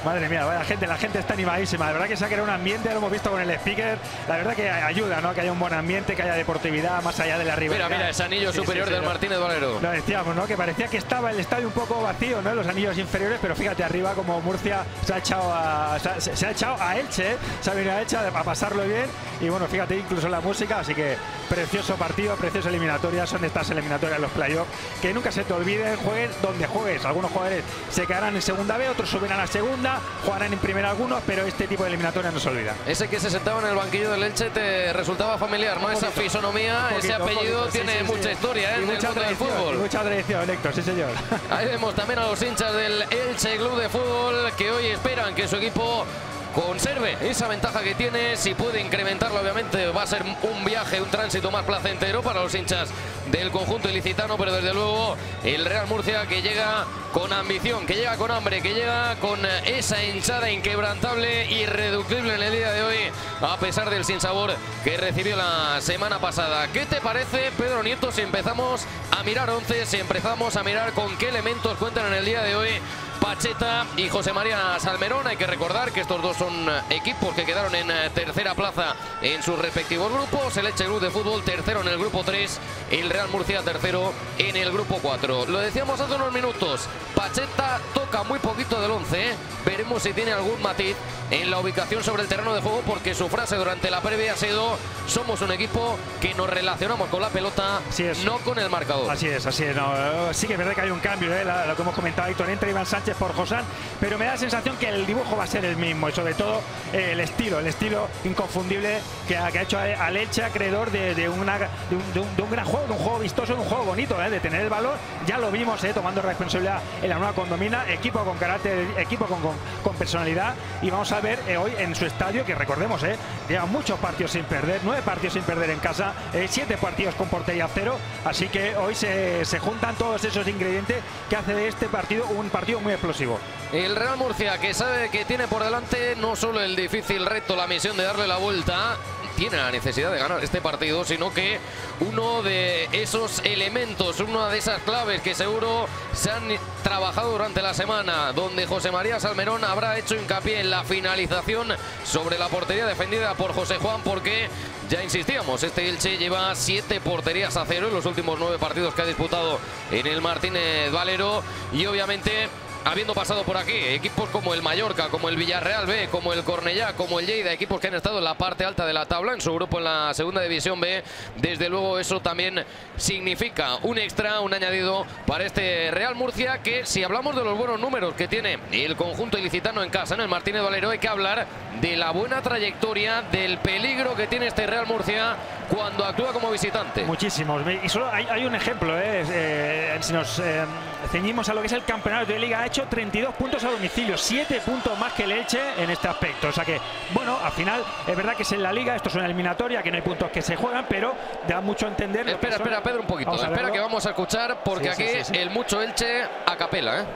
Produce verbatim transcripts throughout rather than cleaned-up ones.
Madre mía, vaya gente, la gente está animadísima. La verdad que se ha creado un ambiente, lo hemos visto con el speaker. La verdad que ayuda, ¿no? Que haya un buen ambiente, que haya deportividad más allá de la rivalidad. Mira, mira, ese anillo sí, superior sí, sí, del Martínez Valero. Lo decíamos, ¿no? Que parecía que estaba el estadio un poco vacío, ¿no? Los anillos inferiores, pero fíjate arriba como Murcia se ha echado a, se, se ha echado a Elche, ¿eh? Se ha venido a Elche a pasarlo bien. Y bueno, fíjate incluso la música, así que precioso partido, preciosa eliminatoria. Son estas eliminatorias, los playoffs, que nunca se te olviden, jueguen donde juegues. Algunos jugadores se quedarán en segunda B, otros subirán a segunda, jugarán en primera algunos, pero este tipo de eliminatorias no se olvida. Ese que se sentaba en el banquillo del Elche te resultaba familiar, ¿no? Esa fisonomía, poquito, ese apellido poquito, tiene sí, sí, mucha sí. historia, ¿eh? En el mundo del fútbol. Mucha tradición, Héctor, sí señor. Ahí vemos también a los hinchas del Elche Club de Fútbol que hoy esperan que su equipo conserve esa ventaja que tiene. Si puede incrementarla, obviamente va a ser un viaje, un tránsito más placentero para los hinchas del conjunto ilicitano, pero desde luego el Real Murcia que llega con ambición, que llega con hambre, que llega con esa hinchada inquebrantable, irreductible en el día de hoy, a pesar del sinsabor que recibió la semana pasada. ¿Qué te parece, Pedro Nieto, si empezamos a mirar once, si empezamos a mirar con qué elementos cuentan en el día de hoy Pacheta y José María Salmerón? Hay que recordar que estos dos son equipos que quedaron en tercera plaza en sus respectivos grupos. El Elche Club de Fútbol tercero en el grupo tres, el Real Murcia tercero en el grupo cuatro. Lo decíamos hace unos minutos, Pacheta toca muy poquito del once, ¿eh? Veremos si tiene algún matiz en la ubicación sobre el terreno de juego, porque su frase durante la previa ha sido: somos un equipo que nos relacionamos con la pelota, no con el marcador. Así es, así es. No, sí que es verdad que hay un cambio, ¿eh? La, lo que hemos comentado, Héctor, entra Iván Sánchez por Josán, pero me da la sensación que el dibujo va a ser el mismo, y sobre todo eh, el estilo, el estilo inconfundible que ha, que ha hecho al Elche acreedor de, de, una, de, un, de, un, de un gran juego, de un juego vistoso, de un juego bonito, ¿eh? De tener el valor. Ya lo vimos, ¿eh? Tomando responsabilidad en la nueva condomina, equipo con carácter, equipo con, con, con personalidad, y vamos a ver eh, hoy en su estadio, que recordemos, ¿eh? Lleva muchos partidos sin perder, nueve partidos sin perder en casa, eh, siete partidos con portería cero, así que hoy se, se juntan todos esos ingredientes que hace de este partido un partido muy explosivo. El Real Murcia, que sabe que tiene por delante no solo el difícil reto, la misión de darle la vuelta, tiene la necesidad de ganar este partido, sino que uno de esos elementos, una de esas claves que seguro se han trabajado durante la semana, donde José María Salmerón habrá hecho hincapié en la finalización sobre la portería defendida por José Juan, porque ya insistíamos, este Elche lleva siete porterías a cero en los últimos nueve partidos que ha disputado en el Martínez Valero, y obviamente habiendo pasado por aquí equipos como el Mallorca, como el Villarreal B, como el Cornellá, como el Lleida, equipos que han estado en la parte alta de la tabla en su grupo en la segunda división B, desde luego eso también significa un extra, un añadido para este Real Murcia, que si hablamos de los buenos números que tiene el conjunto ilicitano en casa, en el Martínez Valero, hay que hablar de la buena trayectoria, del peligro que tiene este Real Murcia cuando actúa como visitante. Muchísimos, y solo hay, hay un ejemplo, ¿eh? Eh, si nos eh, ceñimos a lo que es el campeonato de Liga, ha hecho treinta y dos puntos a domicilio, siete puntos más que el Elche en este aspecto. O sea que, bueno, al final es verdad que es en la Liga, esto es una eliminatoria, que no hay puntos que se juegan, pero da mucho a entender. Espera, espera, Pedro, un poquito. Espera que vamos a escuchar, porque sí, aquí sí, sí, sí. el mucho Elche a capela, ¿eh?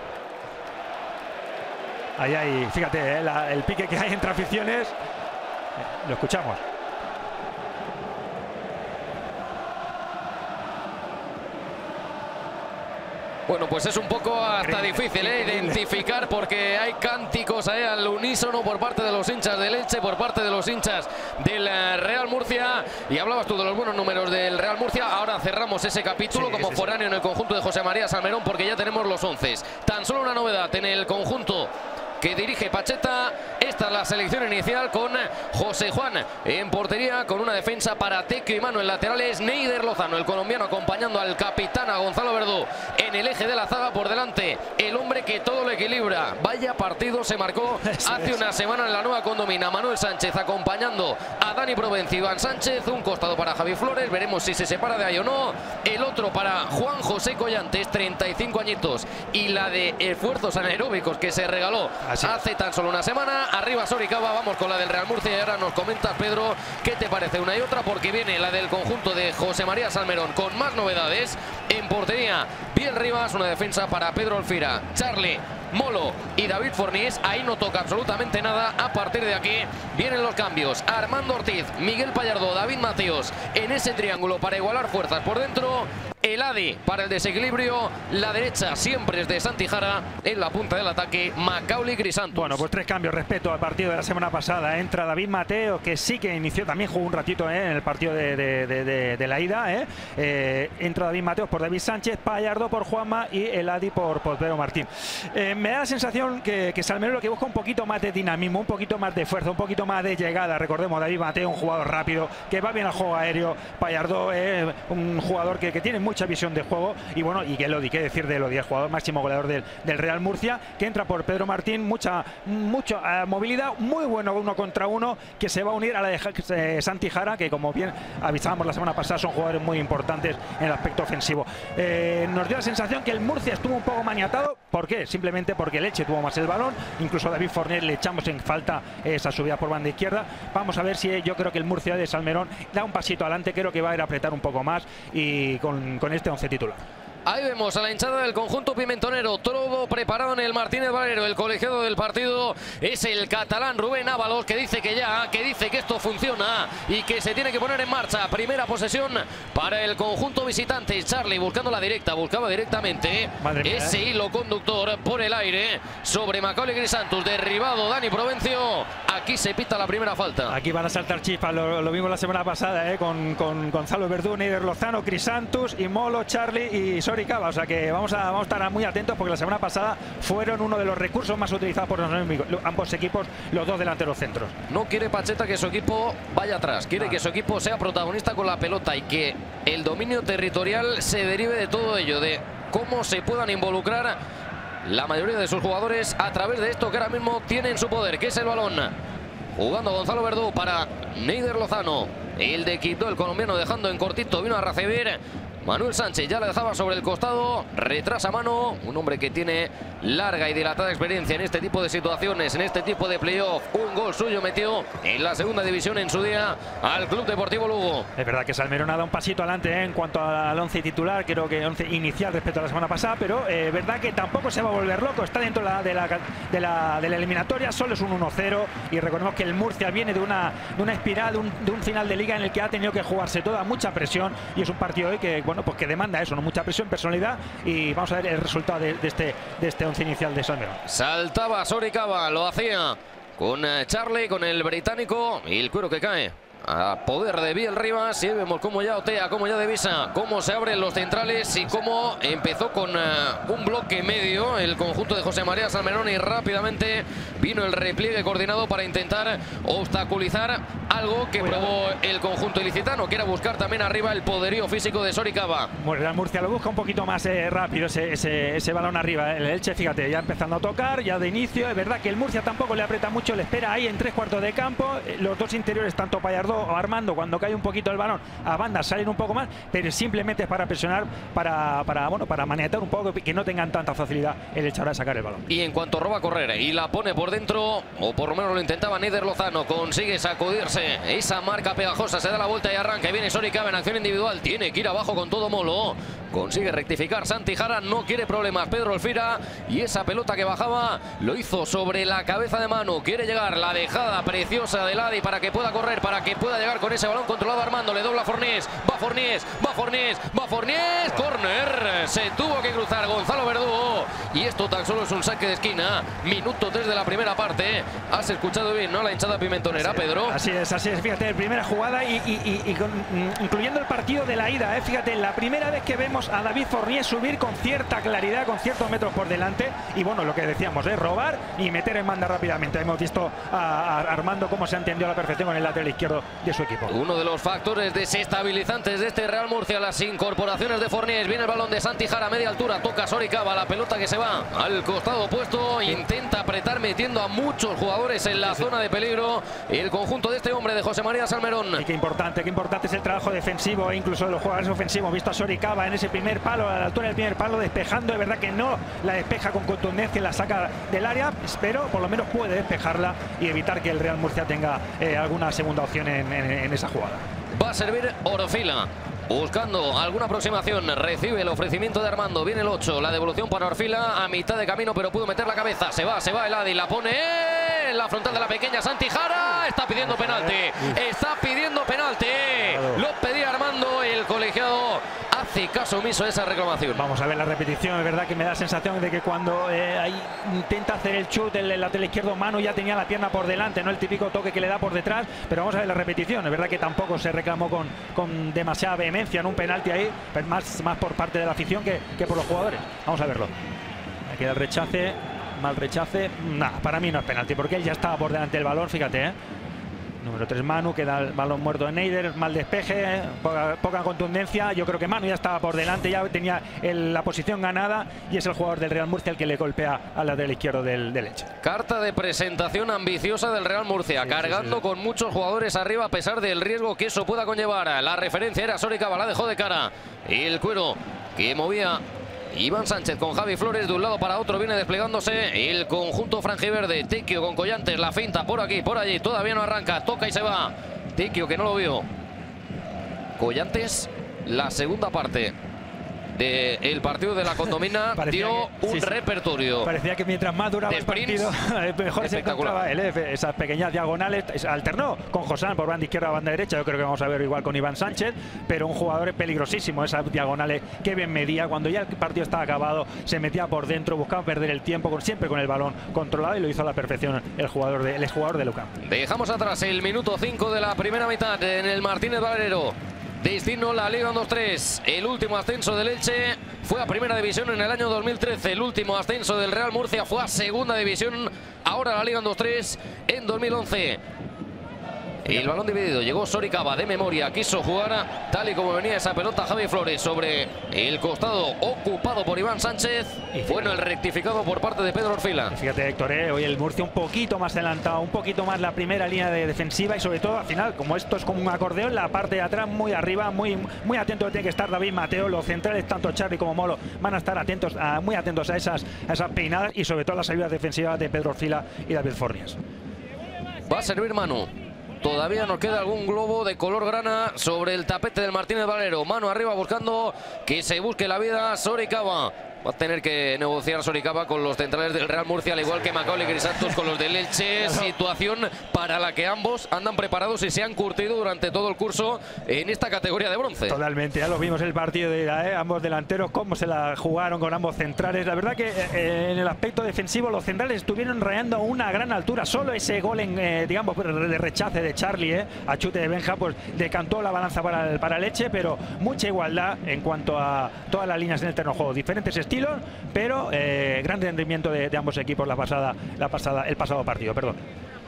Ahí hay, fíjate, ¿eh? La, el pique que hay entre aficiones. Lo escuchamos. Bueno, pues es un poco hasta difícil ¿eh? identificar, porque hay cánticos ¿eh? al unísono por parte de los hinchas del Elche, por parte de los hinchas del Real Murcia. Y hablabas tú de los buenos números del Real Murcia. Ahora cerramos ese capítulo sí, como sí, foráneo sí. en el conjunto de José María Salmerón, porque ya tenemos los once. Tan solo una novedad en el conjunto que dirige Pacheta. Esta es la selección inicial, con José Juan en portería, con una defensa para Tequio y Mano en laterales, Neider Lozano, el colombiano, acompañando al capitán, a Gonzalo Verdú, en el eje de la zaga. Por delante, el hombre que todo lo equilibra. Vaya partido se marcó hace una semana en la nueva condomina, Manuel Sánchez, acompañando a Dani Provencio, Iván Sánchez, un costado para Javi Flores, veremos si se separa de ahí o no, el otro para Juan José Collantes, treinta y cinco añitos, y la de esfuerzos anaeróbicos que se regaló Así. hace tan solo una semana. Arriba Soricaba, vamos con la del Real Murcia, y ahora nos comentas, Pedro, qué te parece una y otra, porque viene la del conjunto de José María Salmerón con más novedades. En portería, Biel Rivas, una defensa para Pedro Alfira, Charlie, Molo y David Fornís. Ahí no toca absolutamente nada. A partir de aquí vienen los cambios. Armando Ortiz, Miguel Pallardo, David Mateos en ese triángulo para igualar fuerzas por dentro. el Adi para el desequilibrio. La derecha siempre es de Santi Jara. En la punta del ataque, Macaulay Crisantos. Bueno, pues tres cambios respecto al partido de la semana pasada. Entra David Mateo, que sí que inició, también jugó un ratito ¿eh? en el partido de, de, de, de, de la ida. ¿eh? Eh, entra David Mateo por David Sánchez, Pallardo por Juanma y el Adi por, por Pedro Martín. Eh, me da la sensación que, que Salmerón lo que busca un poquito más de dinamismo, un poquito más de fuerza, un poquito más de llegada. Recordemos, David Mateo, un jugador rápido, que va bien al juego aéreo. Pallardo es eh, un jugador que, que tiene mucha visión de juego. Y bueno, y que Elodi, qué decir de Elodi, el jugador máximo goleador del, del Real Murcia, que entra por Pedro Martín, mucha, mucha uh, movilidad, muy bueno uno contra uno, que se va a unir a la de eh, Santi Jara, que como bien avisábamos la semana pasada, son jugadores muy importantes en el aspecto ofensivo. Eh, nos dio la sensación que el Murcia estuvo un poco maniatado. ¿Por qué? Simplemente porque el Elche tuvo más el balón. Incluso a David Fournier le echamos en falta esa subida por banda izquierda. Vamos a ver si yo creo que el Murcia de Salmerón da un pasito adelante. Creo que va a ir a apretar un poco más y con, con este once titular. Ahí vemos a la hinchada del conjunto pimentonero, todo preparado en el Martínez Valero. El colegiado del partido es el catalán Rubén Ábalos, que dice que ya, que dice que esto funciona y que se tiene que poner en marcha. Primera posesión para el conjunto visitante. Charlie buscando la directa, buscaba directamente mía, ese ¿eh? hilo conductor por el aire sobre Macaulay Crisantos. Derribado Dani Provencio. Aquí se pita la primera falta. Aquí van a saltar chispas, lo, lo vimos la semana pasada ¿eh? con, con Gonzalo Verdú, Neider Lozano, Crisantos y Molo, Charlie y Soricaba. O sea que vamos a, vamos a estar muy atentos, porque la semana pasada fueron uno de los recursos más utilizados por los ambos equipos, los dos delanteros centros. No quiere Pacheta que su equipo vaya atrás, quiere ah. que su equipo sea protagonista con la pelota y que el dominio territorial se derive de todo ello, de cómo se puedan involucrar la mayoría de sus jugadores a través de esto que ahora mismo tiene en su poder, que es el balón. Jugando Gonzalo Verdú para Neider Lozano, el de Quito, el colombiano, dejando en cortito, vino a recibir Manuel Sánchez, ya le dejaba sobre el costado, retrasa mano, un hombre que tiene larga y dilatada experiencia en este tipo de situaciones, en este tipo de playoff. Un gol suyo metió en la segunda división en su día al Club Deportivo Lugo. Es verdad que Salmerón ha dado un pasito adelante ¿eh? en cuanto al once titular, creo que once inicial respecto a la semana pasada, pero es eh, verdad que tampoco se va a volver loco, está dentro de la, de la, de la, de la eliminatoria, solo es un uno cero y recordemos que el Murcia viene de una, de una espiral, de un, de un final de liga en el que ha tenido que jugarse toda, mucha presión, y es un partido hoy que, bueno, pues que demanda eso, ¿no? Mucha presión, personalidad, y vamos a ver el resultado de, de este de este once inicial de Salmerón. Saltaba Soricaba, lo hacía con Charlie, con el británico, y el cuero que cae a poder de Biel Rivas. Y vemos cómo ya Otea, cómo ya Devisa, cómo se abren los centrales y cómo empezó con uh, un bloque medio el conjunto de José María Salmerón, y rápidamente vino el repliegue coordinado para intentar obstaculizar algo que probó el conjunto ilicitano, que era buscar también arriba el poderío físico de Soricaba. Bueno, el Murcia lo busca un poquito más eh, rápido ese, ese, ese balón arriba. El Elche, fíjate, ya empezando a tocar, ya de inicio. Es verdad que el Murcia tampoco le aprieta mucho, le espera ahí en tres cuartos de campo. Los dos interiores, tanto Pallardo o Armando, cuando cae un poquito el balón a banda, salen un poco más, pero simplemente es para presionar, para, para, bueno, para maniatar un poco, que no tengan tanta facilidad el Elche ahora de sacar el balón. Y en cuanto roba a correr y la pone por dentro, o por lo menos lo intentaba Neider Lozano, consigue sacudirse esa marca pegajosa, se da la vuelta y arranca, y viene Soricaba en acción individual, tiene que ir abajo con todo Molo, consigue rectificar Santi Jara, no quiere problemas Pedro Olfira, y esa pelota que bajaba lo hizo sobre la cabeza de Manu. Quiere llegar, la dejada preciosa de Ladi para que pueda correr, para que pueda llegar con ese balón controlado. Armando, le dobla Fornés, va Fornés, va Fornés, va Fornés, córner, se tuvo que cruzar Gonzalo Verdú, y esto tan solo es un saque de esquina. Minuto tres de la primera parte. Has escuchado bien, ¿no? La hinchada pimentonera, así, Pedro. Así es, así es, fíjate, primera jugada y, y, y, y con, incluyendo el partido de la ida, ¿eh? Fíjate, la primera vez que vemos a David Fournier subir con cierta claridad, con ciertos metros por delante, y bueno, lo que decíamos, ¿eh? robar y meter en banda rápidamente. Hemos visto a, a Armando cómo se ha entendido a la perfección con el lateral izquierdo de su equipo. Uno de los factores desestabilizantes de este Real Murcia, las incorporaciones de Fournier. Viene el balón de Santi Jara a media altura, toca Soricaba, la pelota que se va al costado opuesto, intenta apretar metiendo a muchos jugadores en la zona de peligro el conjunto de este hombre, de José María Salmerón. Y qué importante, qué importante es el trabajo defensivo e incluso de los jugadores ofensivos. Hemos visto a Soricaba en ese primer palo, a la altura del primer palo, despejando. Es verdad que no la despeja con contundencia, la saca del área, pero por lo menos puede despejarla y evitar que el Real Murcia tenga eh, alguna segunda opción en, en, en esa jugada. Va a servir Orfila, buscando alguna aproximación, recibe el ofrecimiento de Armando, viene el ocho, la devolución para Orfila a mitad de camino, pero pudo meter la cabeza, se va, se va el Adi, la pone en la frontal de la pequeña Santi Jara, está pidiendo penalti, está pidiendo penalti, lo pedía Armando, el colegiado hace hace caso omiso a esa reclamación. Vamos a ver la repetición. Es verdad que me da la sensación de que cuando eh, ahí intenta hacer el chut, el, el lateral izquierdo, Manu ya tenía la pierna por delante, no el típico toque que le da por detrás, pero vamos a ver la repetición. Es verdad que tampoco se reclamó con, con demasiada vehemencia en un penalti ahí, pero más, más por parte de la afición que, que por los jugadores. Vamos a verlo. Aquí el rechace, mal rechace. Nada, para mí no es penalti, porque él ya estaba por delante del balón, fíjate, ¿eh? Número tres Manu, queda el balón muerto de Neider, mal despeje, poca, poca contundencia. Yo creo que Manu ya estaba por delante, ya tenía el, la posición ganada, y es el jugador del Real Murcia el que le golpea al lateral izquierdo del, del Elche. Carta de presentación ambiciosa del Real Murcia, sí, cargando sí, sí, sí. con muchos jugadores arriba a pesar del riesgo que eso pueda conllevar. La referencia era Soricaba, la dejó de cara. Y el cuero que movía Iván Sánchez con Javi Flores de un lado para otro, viene desplegándose el conjunto franjiverde. Tequio con Collantes, la finta por aquí, por allí, todavía no arranca, toca y se va. Tequio que no lo vio. Collantes, la segunda parte del partido de la Condomina dio que, un sí, repertorio. Parecía que mientras más duraba el partido, mejor se encontraba él. Esas pequeñas diagonales. Alternó con Josán por banda izquierda, banda derecha. Yo creo que vamos a ver igual con Iván Sánchez, pero un jugador peligrosísimo. Esas diagonales que bien medía. Cuando ya el partido estaba acabado, se metía por dentro, buscaba perder el tiempo, con, siempre con el balón controlado, y lo hizo a la perfección el jugador de, el exjugador de Luca. Dejamos atrás el minuto cinco de la primera mitad en el Martínez Valero. Destino la Liga dos tres. El último ascenso del Elche fue a Primera División en el año dos mil trece. El último ascenso del Real Murcia fue a Segunda División. Ahora la Liga dos tres en dos mil once. El balón dividido, llegó Soricaba de memoria, quiso jugar tal y como venía esa pelota Javi Flores sobre el costado ocupado por Iván Sánchez. Y bueno, el rectificado por parte de Pedro Orfila. Fíjate, Héctor, eh, hoy el Murcia un poquito más adelantado, un poquito más la primera línea de defensiva, y sobre todo al final, como esto es como un acordeón, la parte de atrás muy arriba, muy, muy atento tiene que estar David Mateo. Los centrales, tanto Charly como Molo, van a estar atentos, a, muy atentos a esas, a esas peinadas, y sobre todo las ayudas defensivas de Pedro Orfila y David Fornias. Va a servir Manu. Todavía nos queda algún globo de color grana sobre el tapete del Martínez Valero. Mano arriba buscando que se busque la vida Soricaba. Va a tener que negociar Soricaba con los centrales del Real Murcia, al igual que Macaulay Crisantos con los del Elche. Situación para la que ambos andan preparados y se han curtido durante todo el curso en esta categoría de bronce. Totalmente, ya lo vimos el partido de eh, ambos delanteros, cómo se la jugaron con ambos centrales. La verdad que eh, en el aspecto defensivo los centrales estuvieron rayando a una gran altura. Solo ese gol en, eh, digamos, de rechace de Charly, eh, a chute de Benja, pues decantó la balanza para el, para el Elche, pero mucha igualdad en cuanto a todas las líneas en el terreno de juego. Diferentes estilos, pero eh, gran rendimiento de, de ambos equipos la pasada, la pasada, el pasado partido. Perdón.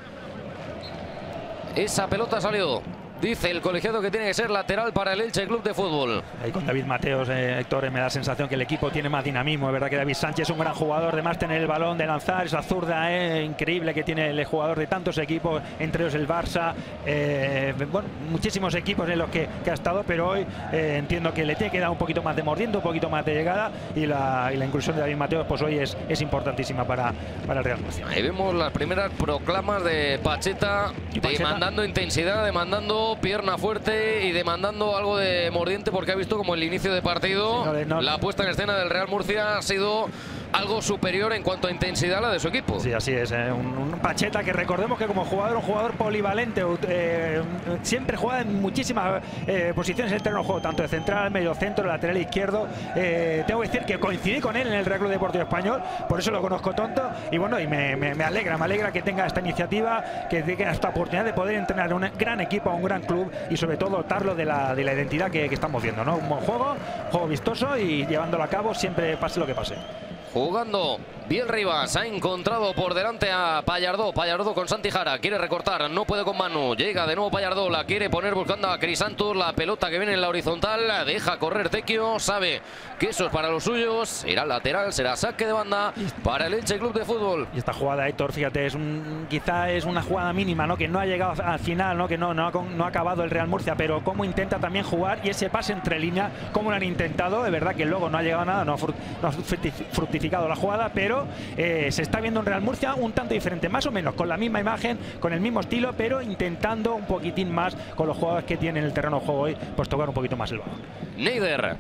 Esa pelota salió. Dice el colegiado que tiene que ser lateral para el Elche Club de Fútbol. Ahí con David Mateos, eh, Héctor, me da la sensación que el equipo tiene más dinamismo. Es verdad que David Sánchez es un gran jugador, además tener el balón, de lanzar esa zurda eh, increíble que tiene el jugador de tantos equipos, entre ellos el Barça. Eh, bueno, muchísimos equipos en los que, que ha estado, pero hoy eh, entiendo que le tiene que dar un poquito más de mordiendo, un poquito más de llegada, y la, y la inclusión de David Mateos pues hoy es, es importantísima para, para el Real Murcia. Ahí vemos las primeras proclamas de Pacheta, Pacheta, demandando intensidad, demandando pierna fuerte y demandando algo de mordiente, porque ha visto como el inicio de partido, sí, no, no, la puesta en escena del Real Murcia ha sido algo superior en cuanto a intensidad a la de su equipo. Sí, así es, eh, un, un Pacheta que recordemos que como jugador, un jugador polivalente, eh, siempre juega en muchísimas eh, posiciones en el terreno de juego, tanto de central, medio centro, lateral izquierdo. Eh, tengo que decir que coincidí con él en el Real Club Deportivo Español, por eso lo conozco tonto, y bueno, y me, me, me alegra, me alegra que tenga esta iniciativa, que tenga esta oportunidad de poder entrenar a un gran equipo, a un gran club, y sobre todo dotarlo de la, de la identidad que, que estamos viendo, ¿no? Un buen juego, juego vistoso, y llevándolo a cabo siempre pase lo que pase. Jugando Biel Rivas, ha encontrado por delante a Pallardó. Pallardó con Santi Jara, quiere recortar, no puede con Manu. Llega de nuevo Pallardó, la quiere poner buscando a Crisantos. La pelota que viene en la horizontal, la deja correr Tequio. Sabe que eso es para los suyos. Será lateral, será saque de banda para el Elche Club de Fútbol. Y esta jugada, Héctor, fíjate, es un, quizá es una jugada mínima, ¿no? Que no ha llegado al final, ¿no? Que no, no, ha, no ha acabado el Real Murcia, pero cómo intenta también jugar, y ese pase entre líneas, cómo lo han intentado. Es verdad que luego no ha llegado a nada, no ha, frut, no ha fructificado la jugada, pero eh, se está viendo un Real Murcia un tanto diferente, más o menos con la misma imagen, con el mismo estilo, pero intentando un poquitín más con los jugadores que tienen el terreno de juego hoy, pues tocar un poquito más el balón. Neider,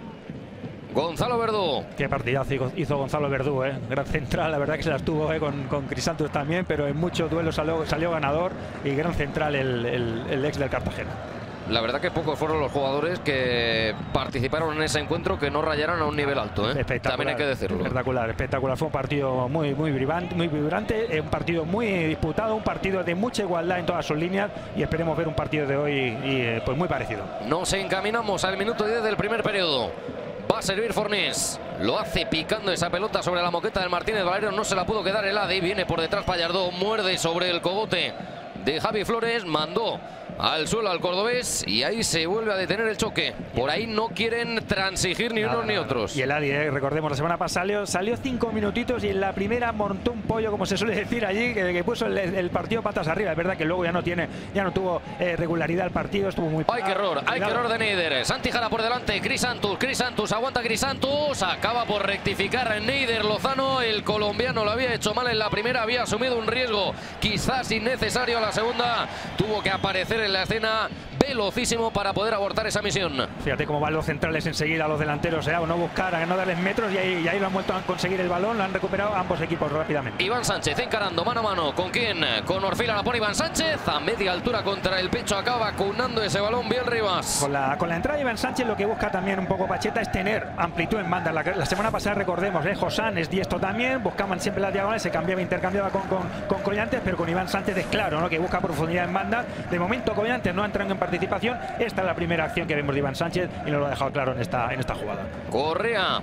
Gonzalo Verdú. Qué partidazo hizo Gonzalo Verdú, eh. Gran central, la verdad que se las tuvo eh, con, con Crisantos también, pero en muchos duelos salió, salió ganador, y gran central el, el, el ex del Cartagena. la verdad que pocos fueron los jugadores que participaron en ese encuentro que no rayaran a un nivel alto, ¿eh? También hay que decirlo. Espectacular, espectacular. Fue un partido muy, muy vibrante, muy vibrante, un partido muy disputado, un partido de mucha igualdad en todas sus líneas y esperemos ver un partido de hoy y, pues muy parecido. Nos encaminamos al minuto diez del primer periodo. Va a servir Fornés. Lo hace picando esa pelota sobre la moqueta del Martínez Valero. No se la pudo quedar el Adi. Viene por detrás Pallardó. Muerde sobre el cogote de Javi Flores. Mandó al suelo al cordobés y ahí se vuelve a detener el choque. Por ahí no quieren transigir ni nada, unos ni otros. Y el Adi, eh, recordemos, la semana pasada salió, salió cinco minutitos y en la primera montó un pollo, como se suele decir allí, que, que puso el, el partido patas arriba. Es verdad que luego ya no tiene, ya no tuvo eh, regularidad el partido, estuvo muy... Hay que error, hay que error de Neider. Santi Jara por delante, Crisantus, Crisantus, aguanta Crisantus, acaba por rectificar Neider Lozano. El colombiano lo había hecho mal en la primera, había asumido un riesgo quizás innecesario a la segunda. Tuvo que aparecer en la escena velocísimo para poder abortar esa misión. Fíjate cómo van los centrales enseguida, los delanteros, ¿eh? A no buscar, a no darles metros y ahí, y ahí lo han vuelto a conseguir el balón, lo han recuperado ambos equipos rápidamente. Iván Sánchez encarando mano a mano. ¿Con quién? Con Orfila, la pone Iván Sánchez a media altura contra el pecho, acaba vacunando ese balón bien Rivas. Con la, con la entrada de Iván Sánchez lo que busca también un poco Pacheta es tener amplitud en banda. La, la semana pasada recordemos, ¿eh? Josán es diestro también, buscaban siempre las diagonales, se cambiaba, intercambiaba con, con, con Collantes, pero con Iván Sánchez es claro, ¿no? Que busca profundidad en banda. De momento Collantes no entran en participación. Esta es la primera acción que vemos de Iván Sánchez y nos lo ha dejado claro en esta, en esta jugada. Correa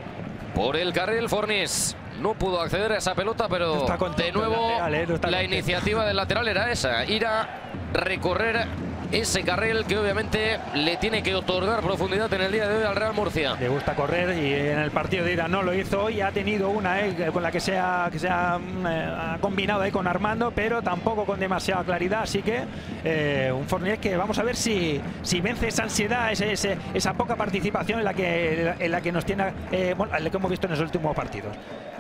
por el carril. Fornés no pudo acceder a esa pelota, pero de nuevo lateral, ¿eh? No la contento. Iniciativa del lateral era esa, ir a recorrer ese carril que obviamente le tiene que otorgar profundidad en el día de hoy al Real Murcia. Le gusta correr y en el partido de ida no lo hizo y ha tenido una eh, con la que se ha, que se ha, eh, ha combinado ahí con Armando, pero tampoco con demasiada claridad, así que eh, un Fornés que vamos a ver si, si vence esa ansiedad, ese, ese, esa poca participación en la que, en la que nos tiene, eh, bueno, que hemos visto en los últimos partidos.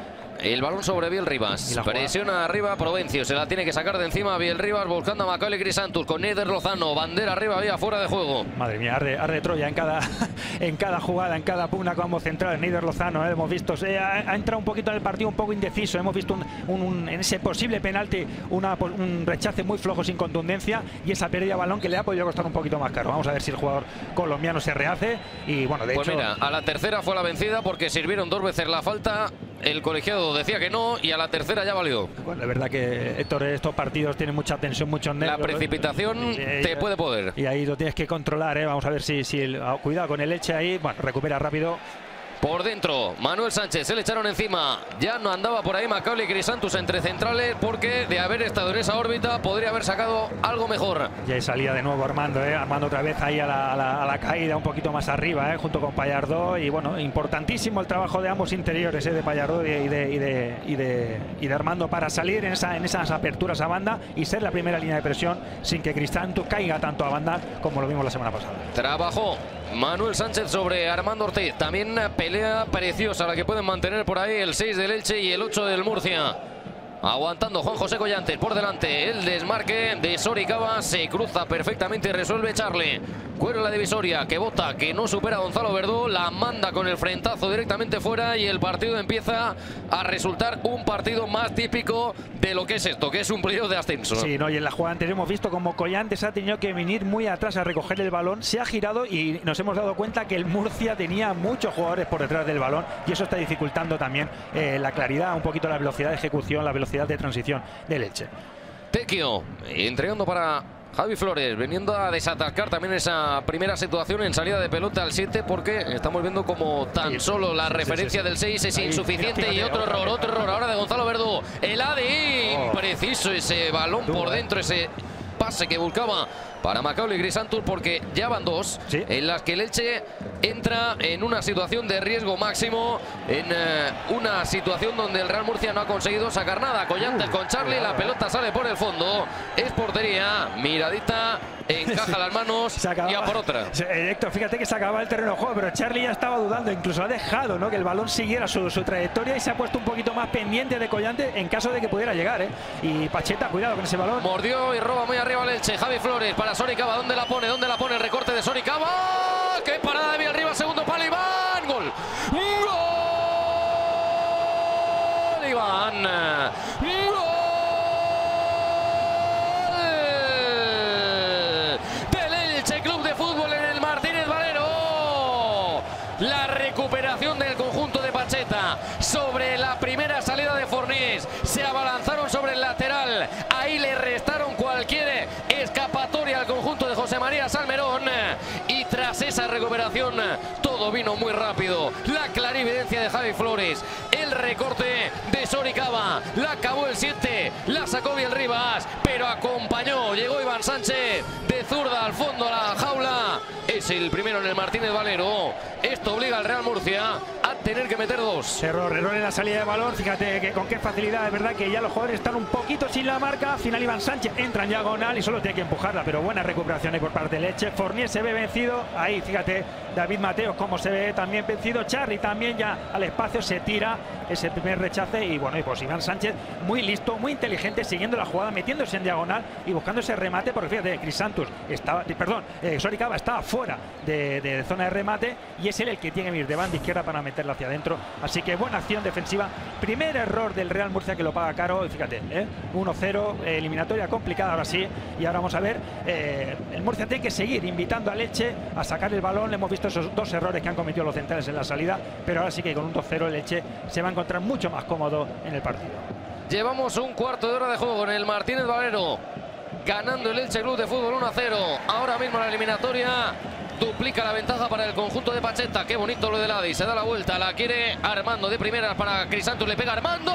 El balón sobre Biel Rivas. Presiona arriba Provencio. Se la tiene que sacar de encima Biel Rivas buscando a Macaulay Crisantus con Neider Lozano. Bandera arriba, vía fuera de juego. Madre mía, arde, arde Troya en cada, en cada jugada, en cada pugna que vamos central. Neider Lozano, ¿eh? Hemos visto, se ha, ha entrado un poquito en el partido un poco indeciso. Hemos visto un, un, un, en ese posible penalti una, un rechace muy flojo sin contundencia y esa pérdida de balón que le ha podido costar un poquito más caro. Vamos a ver si el jugador colombiano se rehace. Y bueno, de pues hecho... mira, a la tercera fue la vencida porque sirvieron dos veces la falta. El colegiado decía que no y a la tercera ya valió. Bueno, la verdad que Héctor, estos partidos tienen mucha tensión, muchos nervios. La precipitación y, y, te puede poder. Y ahí lo tienes que controlar, ¿eh? Vamos a ver si, si el, cuidado con el Elche ahí. Bueno, recupera rápido. Por dentro, Manuel Sánchez, se le echaron encima. Ya no andaba por ahí Macaulay Crisantus entre centrales porque de haber estado en esa órbita podría haber sacado algo mejor. Y ahí salía de nuevo Armando, ¿eh? Armando otra vez ahí a la, a la, a la caída, un poquito más arriba, ¿eh? Junto con Pallardó. Y bueno, importantísimo el trabajo de ambos interiores, ¿eh? De Pallardó y de, y, de, y, de, y, de, y de Armando para salir en, esa, en esas aperturas a banda y ser la primera línea de presión sin que Crisantus caiga tanto a banda como lo vimos la semana pasada. Trabajó Manuel Sánchez sobre Armando Ortiz. También pelea preciosa la que pueden mantener por ahí el seis del Elche y el ocho del Murcia. Aguantando Juan José Collantes por delante. El desmarque de Soricaba se cruza perfectamente y resuelve Charlie. Cuero en la divisoria, que bota, que no supera a Gonzalo Verdú. La manda con el frentazo directamente fuera y el partido empieza a resultar un partido más típico de lo que es esto, que es un playoff de ascenso. Sí, no, y en la jugada anterior hemos visto como Collantes ha tenido que venir muy atrás a recoger el balón. Se ha girado y nos hemos dado cuenta que el Murcia tenía muchos jugadores por detrás del balón y eso está dificultando también eh, la claridad, un poquito la velocidad de ejecución, la velocidad de transición del Elche. Tequio entregando para Javi Flores, veniendo a desatascar también esa primera situación en salida de pelota al siete, porque estamos viendo como tan solo la sí, referencia sí, sí. del seis es ahí, insuficiente. Mira, fíjate, y otro error, otro error ahora de Gonzalo Verdú. El A D I, oh. Preciso ese balón Dura. por dentro, ese pase que buscaba para Macaulay Crisantus, porque ya van dos ¿Sí? en las que el Elche entra en una situación de riesgo máximo, en eh, una situación donde el Real Murcia no ha conseguido sacar nada. Collantes uh, con Charlie, la pelota sale por el fondo, es portería, miradita, encaja las manos y a por otra. Héctor, fíjate que se acababa el terreno de juego, pero Charlie ya estaba dudando, incluso ha dejado, ¿no?, que el balón siguiera su, su trayectoria y se ha puesto un poquito más pendiente de Collantes en caso de que pudiera llegar, ¿eh? Y Pacheta, cuidado con ese balón. Mordió y roba muy arriba el Elche. Javi Flores para Soricaba, ¿dónde la pone? ¿Dónde la pone? El recorte de Soricaba. ¡Qué parada de Biel Rivas! Segundo palo, Iván. ¡Gol! ¡Gol! Iván. ¡Gol! Del Elche Club Murcia sobre la primera salida de Fornés. Se abalanzaron sobre el lateral. Ahí le restaron cualquier escapatoria al conjunto de José María Salmerón. Y tras esa recuperación todo vino muy rápido. La clarividencia de Javi Flores. El recorte de Soricaba. La acabó el siete. La sacó bien Rivas. Pero acompañó. Llegó Iván Sánchez de zurda al fondo a la jaula. Es el primero en el Martínez Valero. Esto obliga al Real Murcia a tener que meter dos. Error, error en la salida de balón. Fíjate que con qué facilidad. Es verdad que ya los jugadores están un poquito sin la marca. Al final Iván Sánchez entra en diagonal y solo tiene que empujarla. Pero buena recuperación ahí por parte de Leche. Fournier se ve vencido. Ahí fíjate David Mateos como se ve también vencido. Charly también ya al espacio se tira ese primer rechace. Y bueno, y pues Iván Sánchez muy listo, muy inteligente, siguiendo la jugada, metiéndose en diagonal y buscando ese remate. Porque fíjate, Crisantus estaba, perdón, eh, Soricaba estaba fuera de, de zona de remate y es él el que tiene que ir de banda izquierda para meterla hacia adentro. Así que buena acción defensiva. Primer error del Real Murcia que lo paga caro. Y fíjate, ¿eh? uno cero, eh, eliminatoria complicada ahora sí. Y ahora vamos a ver, eh, el Murcia tiene que seguir invitando a Leche a sacar el balón. Le hemos visto esos dos errores que han cometido los centrales en la salida, pero ahora sí que con un dos cero el Leche se va a encontrar mucho más cómodo en el partido. Llevamos un cuarto de hora de juego en el Martínez Valero, ganando el Elche Club de Fútbol uno a cero. Ahora mismo la eliminatoria duplica la ventaja para el conjunto de Pacheta. Qué bonito lo de Ladi, se da la vuelta, la quiere Armando de primera para Crisantus, le pega Armando.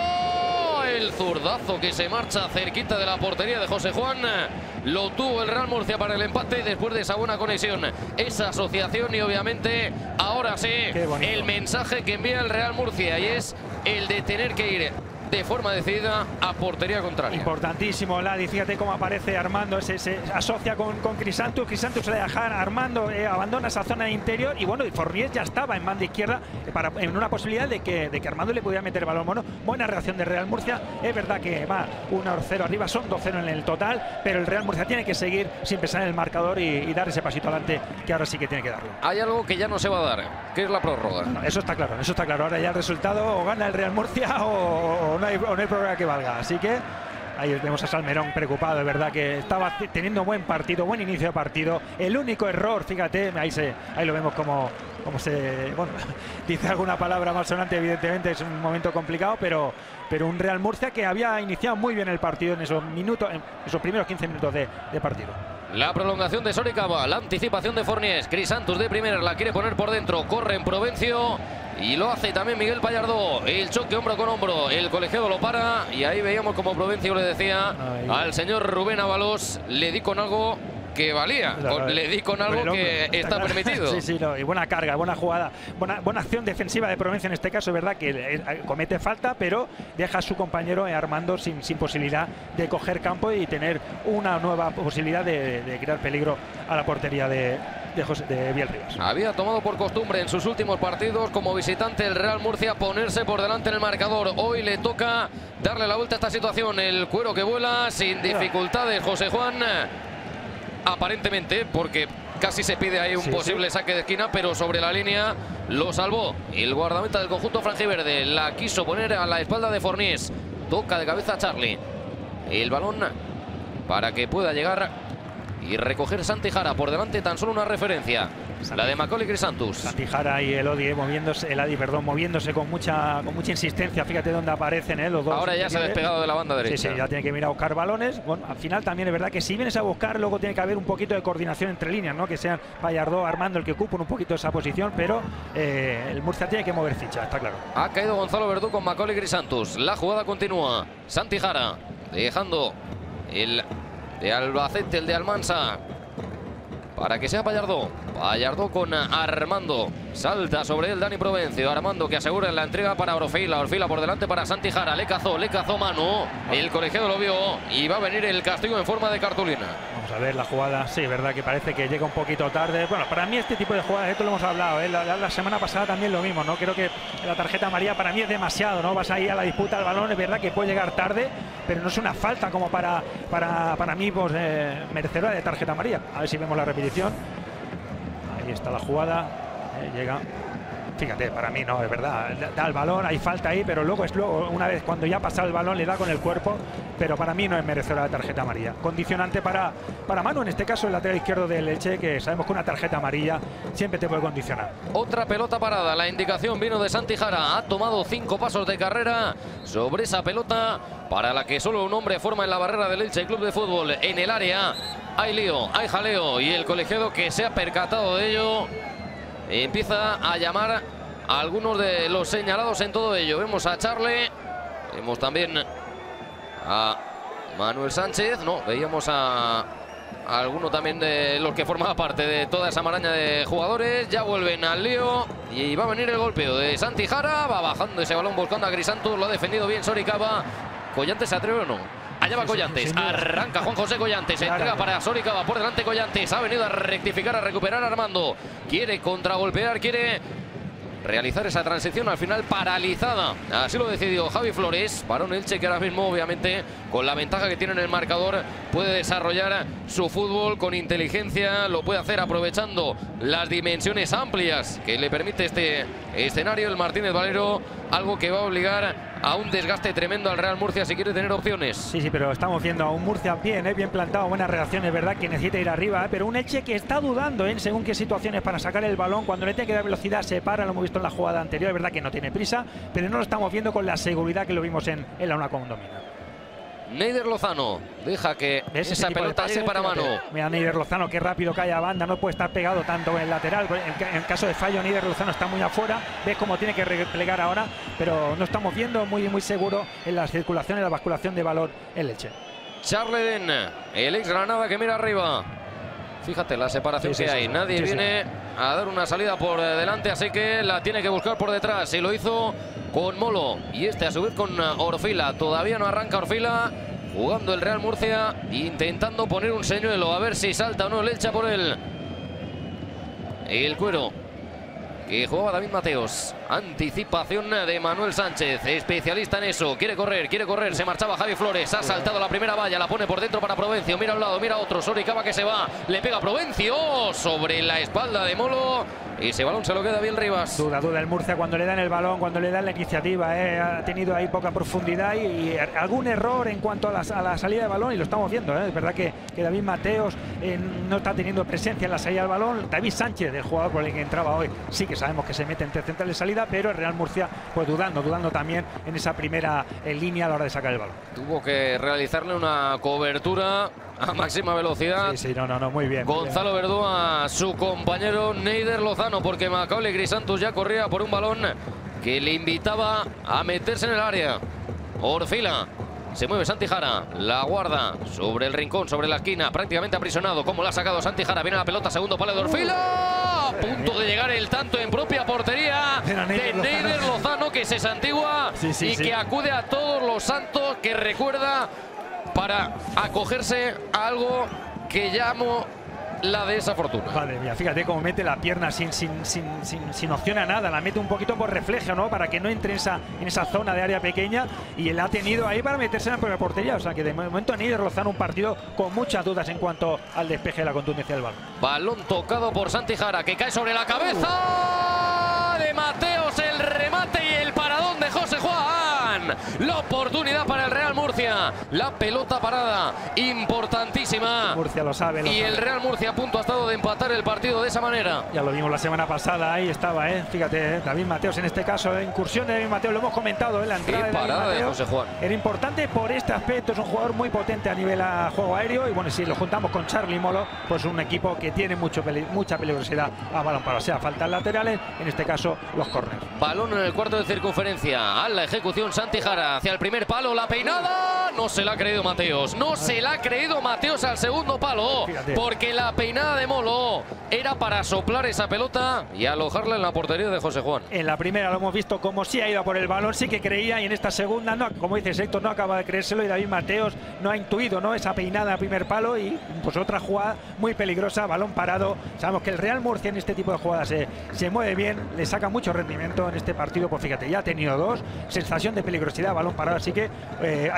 El zurdazo que se marcha cerquita de la portería de José Juan. Lo tuvo el Real Murcia para el empate después de esa buena conexión, esa asociación y obviamente ahora sí el mensaje que envía el Real Murcia y es el de tener que ir de forma decidida a portería contraria. Importantísimo, Ladi. Fíjate cómo aparece Armando, se, se asocia con, con Crisantus. Crisantus se le deja, Armando eh, abandona esa zona de interior y bueno, Fournier ya estaba en banda izquierda para, en una posibilidad de que, de que Armando le pudiera meter el balón. Bueno, buena reacción de Real Murcia. Es verdad que va uno cero arriba, son dos cero en el total, pero el Real Murcia tiene que seguir sin pensar en el marcador y, y dar ese pasito adelante que ahora sí que tiene que darlo. Hay algo que ya no se va a dar, que es la prórroga. No, eso está claro, eso está claro. Ahora ya el resultado o gana el Real Murcia o, o no hay, o no hay prórroga que valga. Así que ahí vemos a Salmerón preocupado, es verdad que estaba teniendo buen partido, buen inicio de partido. El único error, fíjate, ahí se ahí lo vemos como, como se bueno, dice alguna palabra malsonante, evidentemente es un momento complicado, pero, pero un Real Murcia que había iniciado muy bien el partido en esos minutos, en esos primeros quince minutos de, de partido. La prolongación de Soricaba, la anticipación de Fornés, Crisantus de primera la quiere poner por dentro, corre en Provencio y lo hace también Miguel Pallardó. El choque hombro con hombro, el colegiado lo para y ahí veíamos como Provencio le decía Ay. al señor Rubén Ábalos, le di con algo que valía, con, le di con algo que está, está permitido. Sí, sí, no, y buena carga, buena jugada, buena, buena acción defensiva de Provencio en este caso, es verdad que eh, comete falta, pero deja a su compañero eh, Armando sin, sin posibilidad de coger campo y tener una nueva posibilidad de, de crear peligro a la portería de, de, José, de Biel Rivas. Había tomado por costumbre en sus últimos partidos como visitante el Real Murcia ponerse por delante en el marcador. Hoy le toca darle la vuelta a esta situación, el cuero que vuela sin dificultades José Juan. Aparentemente, porque casi se pide ahí un sí, posible sí. saque de esquina, pero sobre la línea lo salvó el guardameta del conjunto franjiverde. La quiso poner a la espalda de Fornés. Toca de cabeza a Charly. El balón para que pueda llegar y recoger Santi Jara. Por delante tan solo una referencia, la de Macaulay Crisantus. Santi Jara y el Odi moviéndose, el Adi, perdón, moviéndose con mucha con mucha insistencia. Fíjate dónde aparecen ¿eh? los dos. Ahora ya se ha despegado de la banda derecha. Sí, sí, ya tiene que ir a buscar balones. Bueno, al final también es verdad que si vienes a buscar, luego tiene que haber un poquito de coordinación entre líneas, ¿no? Que sean Pallardó, Armando el que ocupen un poquito esa posición, pero eh, el Murcia tiene que mover ficha, está claro. Ha caído Gonzalo Verdú con Macaulay Crisantus. La jugada continúa. Santi Jara dejando el de Albacete, el de Almansa, para que sea Pallardó. Pallardó con Armando. Salta sobre él Dani Provencio. Armando que asegura la entrega para Orfila. Orfila por delante para Santi Jara. Le cazó, le cazó mano. El colegiado lo vio y va a venir el castigo en forma de cartulina. Vamos a ver la jugada. Sí, verdad que parece que llega un poquito tarde. Bueno, para mí este tipo de jugadas, esto lo hemos hablado, ¿eh? la, la, la semana pasada también lo mismo, ¿no? Creo que la tarjeta amarilla para mí es demasiado, ¿no? Vas ahí a la disputa del balón, es verdad que puede llegar tarde, pero no es una falta como para, para, para mí, pues, eh, merecedora de tarjeta amarilla. A ver si vemos la repetición. Ahí está la jugada, eh, llega Fíjate, para mí no, es verdad, da el balón, hay falta ahí, pero luego es luego, una vez cuando ya ha pasado el balón, le da con el cuerpo, pero para mí no es merecedora de tarjeta amarilla. Condicionante para, para Manu, en este caso el lateral izquierdo del Elche, que sabemos que una tarjeta amarilla siempre te puede condicionar. Otra pelota parada, la indicación vino de Santi Jara, ha tomado cinco pasos de carrera sobre esa pelota, para la que solo un hombre forma en la barrera del Elche Club de Fútbol. En el área hay lío, hay jaleo, y el colegiado, que se ha percatado de ello, empieza a llamar a algunos de los señalados en todo ello. Vemos a Charle, vemos también a Manuel Sánchez, no, veíamos a, a alguno también de los que formaba parte de toda esa maraña de jugadores. Ya vuelven al lío y va a venir el golpeo de Santi Jara, va bajando ese balón buscando a Crisantos, lo ha defendido bien Soricaba. ¿Collantes se atreve o no? Allá va Collantes, arranca Juan José Collantes, se entrega para Soricaba, por delante Collantes, ha venido a rectificar, a recuperar Armando, quiere contragolpear, quiere realizar esa transición, al final paralizada, así lo decidió Javi Flores, para un Elche que ahora mismo, obviamente, con la ventaja que tiene en el marcador, puede desarrollar su fútbol con inteligencia, lo puede hacer aprovechando las dimensiones amplias que le permite este escenario el Martínez Valero, algo que va a obligar a un desgaste tremendo al Real Murcia si quiere tener opciones. Sí, sí, pero estamos viendo a un Murcia bien, ¿eh? bien plantado, buenas reacciones, ¿verdad? Que necesita ir arriba, ¿eh? Pero un Elche que está dudando en ¿eh? según qué situaciones para sacar el balón. Cuando le tiene que dar velocidad se para, lo hemos visto en la jugada anterior, es verdad que no tiene prisa, pero no lo estamos viendo con la seguridad que lo vimos en, en la una con Domina. Neider Lozano deja que esa pelota se para mano. Mira, Neider Lozano, qué rápido cae a banda, no puede estar pegado tanto en el lateral. En, en caso de fallo, Neider Lozano está muy afuera. Ves cómo tiene que replegar ahora, pero no estamos viendo muy, muy seguro en la circulación, en la basculación de balón el Elche. Charleden, el ex Granada, que mira arriba. Fíjate la separación sí, sí, que hay. Sí, Nadie sí, viene sí. a dar una salida por delante, así que la tiene que buscar por detrás. Y lo hizo con Molo. Y este a su vez con Orfila. Todavía no arranca Orfila. Jugando el Real Murcia, intentando poner un señuelo. A ver si salta o no, le echa por él. El cuero que jugaba David Mateos. Anticipación de Manuel Sánchez, especialista en eso. Quiere correr, quiere correr. Se marchaba Javi Flores. Ha saltado la primera valla. La pone por dentro para Provencio. Mira a un lado, mira a otro. Soricaba que se va. Le pega Provencio sobre la espalda de Molo. Y ese balón se lo queda bien Rivas. Duda, duda el Murcia cuando le dan el balón, cuando le dan la iniciativa. Eh. Ha tenido ahí poca profundidad y, y algún error en cuanto a la, a la salida de balón. Y lo estamos viendo. Eh. Es verdad que, que David Mateos eh, no está teniendo presencia en la salida del balón. David Sánchez, el jugador por el que entraba hoy, sí que sabemos que se mete entre central de salida, pero el Real Murcia pues dudando, dudando también en esa primera en línea a la hora de sacar el balón. Tuvo que realizarle una cobertura a máxima velocidad. Sí, sí, no, no, no, muy bien. Gonzalo muy bien. Verdú a su compañero Neider Lozano, porque Macaulay Crisantos ya corría por un balón que le invitaba a meterse en el área. Orfila. Se mueve Santi Jara, la guarda sobre el rincón, sobre la esquina, prácticamente aprisionado. Como la ha sacado Santi Jara, viene la pelota, segundo palo de Orfila. A punto de llegar el tanto en propia portería de Neider Lozano, que se santigua sí, sí, y sí. que acude a todos los santos, que recuerda para acogerse a algo que llamo la de esa fortuna. Madre mía, fíjate cómo mete la pierna sin, sin, sin, sin, sin opción a nada. La mete un poquito por reflejo, ¿no? Para que no entre en esa, en esa zona de área pequeña. Y él ha tenido ahí para meterse en la propia portería. O sea que de momento Neider Lozano un partido con muchas dudas en cuanto al despeje de la contundencia del balón. Balón tocado por Santi Jara, que cae sobre la cabeza de Mateos. El remate y el paradón de José Juan. La oportunidad para el Real Murcia. La pelota parada, importantísima. Murcia lo sabe. Lo y sabe. el Real Murcia a punto ha estado de empatar el partido de esa manera. Ya lo vimos la semana pasada, ahí estaba, ¿eh? Fíjate, ¿eh? David Mateos en este caso, ¿eh? Incursión de David Mateos, lo hemos comentado, ¿eh? La entrada Qué parada de, de José Juan. Era importante por este aspecto, es un jugador muy potente a nivel a juego aéreo. Y bueno, si lo juntamos con Charly Molo, pues un equipo que tiene mucho peli mucha peligrosidad a balón parado. O sea, faltan laterales, en este caso los córneres. Balón en el cuarto de circunferencia, a la ejecución Santi Jara, hacia el primer palo, la peinada. No se la ha creído Mateos, no se la ha creído Mateos al segundo palo. Fíjate. Porque la peinada de Molo era para soplar esa pelota y alojarla en la portería de José Juan. En la primera lo hemos visto como sí ha ido por el balón, sí que creía, y en esta segunda, no, como dice Héctor, no acaba de creérselo, y David Mateos no ha intuido, ¿no? Esa peinada a primer palo, y pues otra jugada muy peligrosa, balón parado. Sabemos que el Real Murcia en este tipo de jugadas se, se mueve bien, le saca mucho rendimiento en este partido. Pues fíjate, ya ha tenido dos, sensación de peligrosidad, balón parado, así que eh, ahí estamos viendo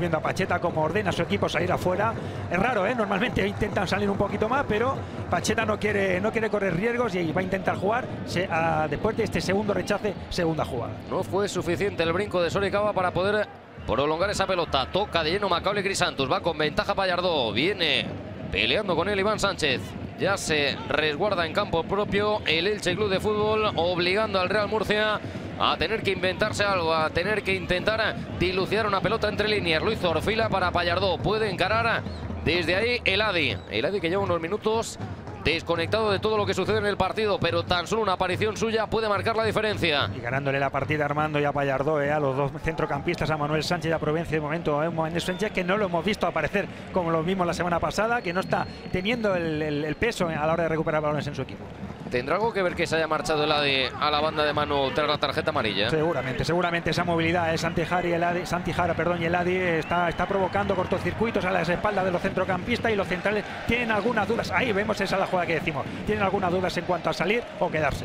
viendo a Pacheta cómo ordena a su equipo salir afuera. Es raro, ¿eh? Normalmente intentan salir un poquito más, pero Pacheta no quiere, no quiere correr riesgos y va a intentar jugar se, a, después de este segundo rechace, segunda jugada. No fue suficiente el brinco de Soricaba para poder prolongar esa pelota. Toca de lleno Macaulay Crisantus, va con ventaja Pallardó, viene peleando con él Iván Sánchez. Ya se resguarda en campo propio el Elche Club de Fútbol, obligando al Real Murcia a tener que inventarse algo, a tener que intentar dilucidar una pelota entre líneas. Lo hizo Orfila para Pallardó, puede encarar desde ahí el Adi. El Adi que lleva unos minutos desconectado de todo lo que sucede en el partido, pero tan solo una aparición suya puede marcar la diferencia. Y ganándole la partida Armando y a Pallardó, eh, a los dos centrocampistas, a Manuel Sánchez y a Provencio, de momento, eh, Manuel Sánchez, que no lo hemos visto aparecer como lo vimos la semana pasada, que no está teniendo el, el, el peso a la hora de recuperar balones en su equipo. ¿Tendrá algo que ver que se haya marchado el Adi a la banda de Manu tras la tarjeta amarilla? Seguramente, seguramente esa movilidad, eh, Santijara y el Adi, Santijara, perdón, y el Adi está, está provocando cortocircuitos a las espaldas de los centrocampistas, y los centrales tienen algunas dudas. Ahí vemos, esa es la jugada que decimos. Tienen algunas dudas en cuanto a salir o quedarse.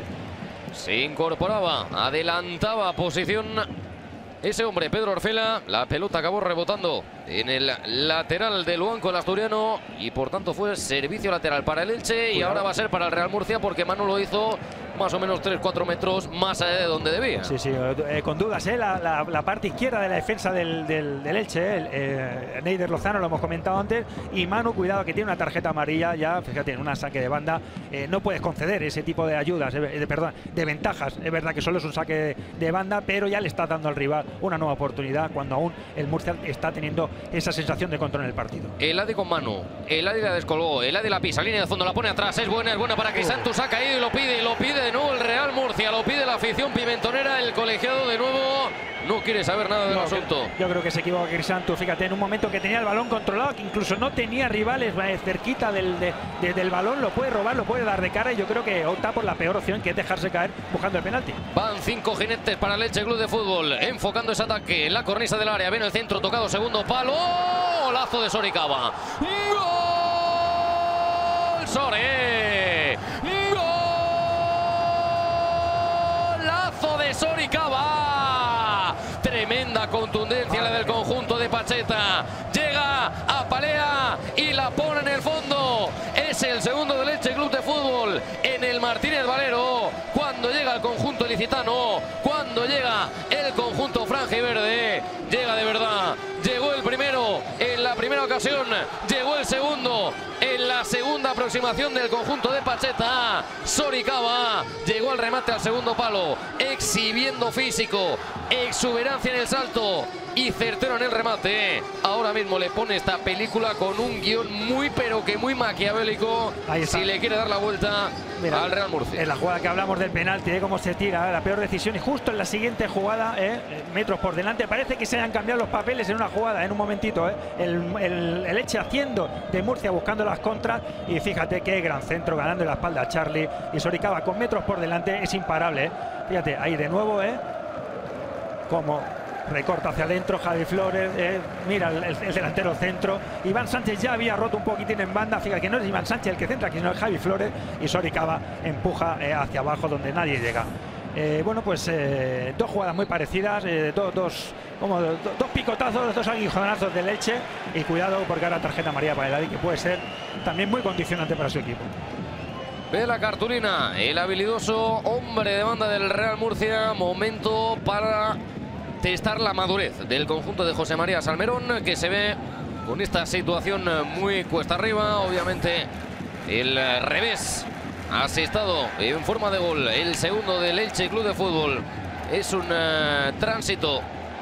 Se incorporaba, adelantaba posición ese hombre, Pedro Orfila. La pelota acabó rebotando en el lateral del Luanco, el asturiano, y por tanto fue servicio lateral para el Elche. Y ahora va a ser para el Real Murcia, porque Manu lo hizo más o menos tres cuatro metros más allá de donde debía. Sí, sí, eh, con dudas, eh, la, la, la parte izquierda de la defensa del, del, del Elche, eh, eh, Neider Lozano, lo hemos comentado antes, y Manu, cuidado, que tiene una tarjeta amarilla ya, fíjate, en un saque de banda, eh, no puedes conceder ese tipo de ayudas, eh, de, perdón, de ventajas. Es verdad que solo es un saque de, de banda, pero ya le está dando al rival una nueva oportunidad cuando aún el Murcia está teniendo esa sensación de control en el partido. El Adi con Manu, el Adi la descolgó, el Adi la pisa, línea de fondo, la pone atrás, es buena, es buena para Crisantus, ha caído y lo pide, y lo pide de nuevo el Real Murcia, lo pide la afición pimentonera, el colegiado de nuevo no quiere saber nada del no, asunto. Yo creo que se equivoca Crisantus, fíjate, en un momento que tenía el balón controlado, que incluso no tenía rivales eh, cerquita del, de, de, del balón, lo puede robar, lo puede dar de cara, y yo creo que opta por la peor opción, que es dejarse caer buscando el penalti. Van cinco jinetes para el Elche Club de Fútbol, enfocando ese ataque en la cornisa del área, viene el centro, tocado, segundo palo, lazo de Soricaba. ¡Gol! ¡Sore! ¡Golazo de Soricaba! Tremenda contundencia la del conjunto de Pacheta. Llega, apalea y la pone en el fondo. Es el segundo del Elche Club de Fútbol en el Martínez Valero. Cuando llega el conjunto ilicitano, cuando llega el conjunto franja y verde, llega de verdad. Llegó el primero en la primera ocasión, llegó el segundo en la segunda aproximación del conjunto de Pacheta. Soricaba llegó al remate al segundo palo, exhibiendo físico, exuberancia en el salto y certero en el remate. Ahora mismo le pone esta película con un guión muy pero que muy maquiavélico, si le quiere dar la vuelta. Mira, al Real Murcia. En la jugada que hablamos del penalti, ¿eh? Cómo se tira, ¿eh? La peor decisión, y justo en la siguiente jugada, ¿eh? Metros por delante, parece que se hayan cambiado los papeles en una jugada, en un momentito, ¿eh? el, el, el Elche haciendo de Murcia, buscando las contras, y fíjate qué gran centro, ganando la espalda a Charlie, y Soricaba con metros por delante es imparable, ¿eh? Fíjate, ahí de nuevo, ¿eh? Como recorta hacia adentro Javi Flores, eh, mira el, el delantero centro. Iván Sánchez ya había roto un poquitín en banda, fíjate que no es Iván Sánchez el que centra, sino es Javi Flores, y Soricaba empuja eh, hacia abajo donde nadie llega. Eh, bueno, pues eh, dos jugadas muy parecidas, eh, dos, dos, como do, dos picotazos, dos aguijonazos del Elche, y cuidado porque ahora tarjeta amarilla para el Adi, que puede ser también muy condicionante para su equipo. Ve la cartulina, el habilidoso hombre de banda del Real Murcia. Momento para testar la madurez del conjunto de José María Salmerón, que se ve con esta situación muy cuesta arriba. Obviamente el revés asestado en forma de gol, el segundo del Elche Club de Fútbol. Es un uh, tránsito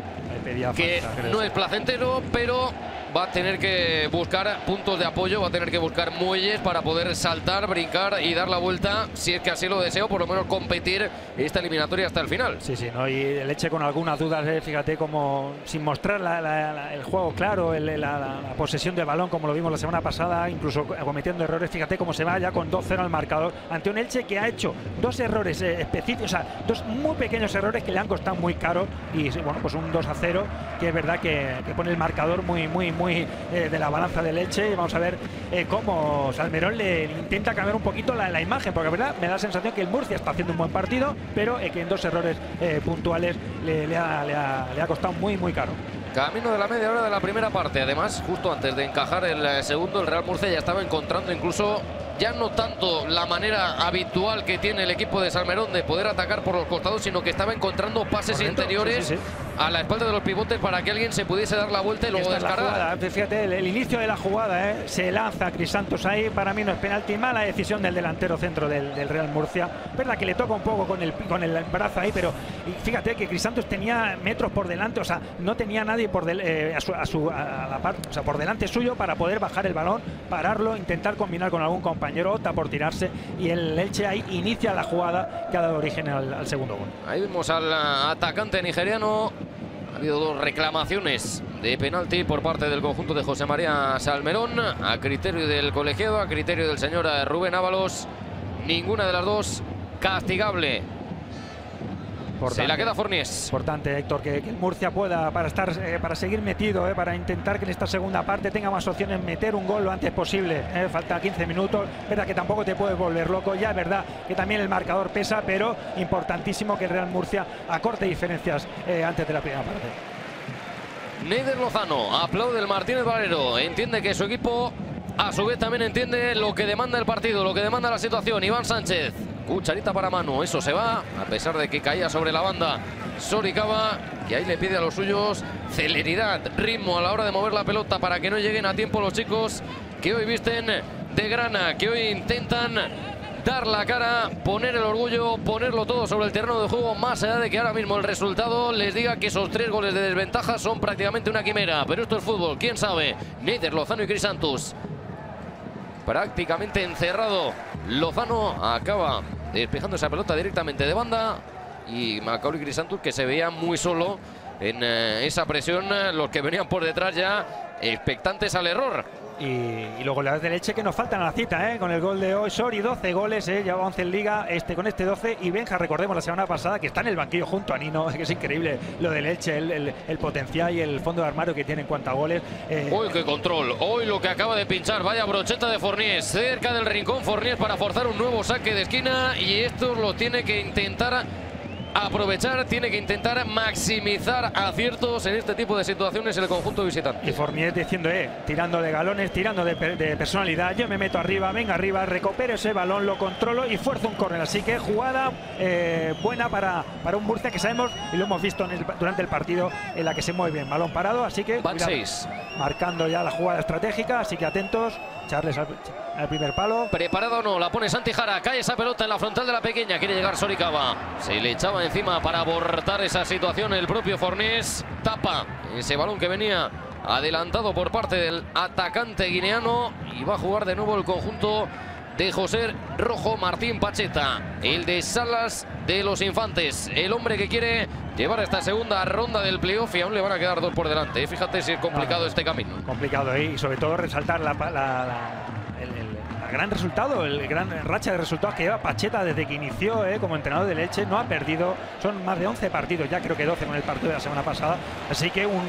que falta, no es placentero, pero va a tener que buscar puntos de apoyo, va a tener que buscar muelles para poder saltar, brincar y dar la vuelta, si es que así lo deseo, por lo menos competir esta eliminatoria hasta el final. Sí, sí, ¿no? Y el Elche con algunas dudas, eh, fíjate, como sin mostrar la, la, la, el juego claro, el, la, la, la posesión del balón, como lo vimos la semana pasada, incluso cometiendo errores. Fíjate cómo se va ya con dos cero al marcador, ante un Elche que ha hecho dos errores eh, específicos, o sea, dos muy pequeños errores que le han costado muy caro, y bueno, pues un dos a cero, que es verdad que, que pone el marcador muy, muy, muy muy eh, de la balanza del Elche. Y vamos a ver eh, cómo Salmerón le intenta cambiar un poquito la, la imagen, porque la verdad me da la sensación que el Murcia está haciendo un buen partido, pero eh, que en dos errores eh, puntuales le, le, ha, le, ha, le ha costado muy muy caro. Camino de la media hora de la primera parte. Además, justo antes de encajar el segundo, el Real Murcia ya estaba encontrando incluso, ya no tanto la manera habitual que tiene el equipo de Salmerón de poder atacar por los costados, sino que estaba encontrando pases Correcto, interiores sí, sí, sí. a la espalda de los pivotes para que alguien se pudiese dar la vuelta y luego Esta es la descargar. jugada, fíjate, el, el inicio de la jugada, ¿eh? Se lanza Crisantos ahí, para mí no es penalti, mala decisión del delantero centro del, del Real Murcia. Verdad que le toca un poco con el, con el brazo ahí, pero fíjate que Crisantos tenía metros por delante, o sea, no tenía nadie por del, eh, a, su, a, su, a la parte, o sea, por delante suyo para poder bajar el balón, pararlo, intentar combinar con algún compañero, opta por tirarse, y el Elche ahí inicia la jugada que ha dado origen al, al segundo gol. Ahí vemos al atacante nigeriano. Ha habido dos reclamaciones de penalti por parte del conjunto de José María Salmerón, a criterio del colegiado, a criterio del señor Rubén Ábalos. Ninguna de las dos castigable. Importante, se la queda Forniés. Importante, Héctor, que, que el Murcia pueda, para estar, eh, para seguir metido, eh, para intentar que en esta segunda parte tenga más opciones, meter un gol lo antes posible. Eh, falta quince minutos, verdad que tampoco te puedes volver loco. Ya es verdad que también el marcador pesa, pero importantísimo que el Real Murcia acorte diferencias eh, antes de la primera parte. Neider Lozano aplaude el Martínez Valero. Entiende que su equipo, a su vez, también entiende lo que demanda el partido, lo que demanda la situación. Iván Sánchez. Cucharita para Manu, eso se va, a pesar de que caía sobre la banda Soricaba, que ahí le pide a los suyos celeridad, ritmo a la hora de mover la pelota para que no lleguen a tiempo los chicos que hoy visten de grana, que hoy intentan dar la cara, poner el orgullo, ponerlo todo sobre el terreno de juego, más allá de que ahora mismo el resultado les diga que esos tres goles de desventaja son prácticamente una quimera. Pero esto es fútbol, quién sabe. Neider, Lozano y Crisantos. Prácticamente encerrado. Lozano acaba despejando esa pelota directamente de banda. Y Macaulay Crisantos, que se veía muy solo en eh, esa presión. Los que venían por detrás ya expectantes al error. Y, y luego la de Leche que nos faltan a la cita, ¿eh? Con el gol de hoy, Sori, doce goles, ¿eh? Lleva once en Liga, este, con este doce. Y Benja, recordemos la semana pasada, que está en el banquillo junto a Nino, que es increíble lo de Leche, el, el, el potencial y el fondo de armario que tiene en cuanto a goles. Eh, Uy, qué control. Hoy lo que acaba de pinchar, vaya brocheta de Forniés. Cerca del rincón Forniés para forzar un nuevo saque de esquina. Y esto lo tiene que intentar aprovechar, tiene que intentar maximizar aciertos en este tipo de situaciones el conjunto visitante. Y Forniés diciendo, eh, tirando de galones, tirando de, de personalidad, yo me meto arriba, venga arriba, recupero ese balón, lo controlo y fuerzo un córner. Así que jugada eh, buena para, para un Murcia que sabemos, y lo hemos visto en el, durante el partido, en la que se mueve bien, balón parado, así que van seis. Marcando ya la jugada estratégica, así que atentos, Charles al, al primer palo. Preparado o no, la pone Santi Jara, cae esa pelota en la frontal de la pequeña, quiere llegar Soricaba, se le echaba encima para abortar esa situación el propio Forniés, tapa ese balón que venía adelantado por parte del atacante guineano y va a jugar de nuevo el conjunto de José Rojo Martín Pacheta, el de Salas de los Infantes, el hombre que quiere llevar esta segunda ronda del playoff y aún le van a quedar dos por delante. Fíjate si es complicado ah, este camino. Complicado, ¿eh? Y sobre todo resaltar la, la, la, el, el, el gran resultado, el gran racha de resultados que lleva Pacheta desde que inició eh, como entrenador de Leche. No ha perdido, son más de once partidos, ya creo que doce con el partido de la semana pasada, así que un...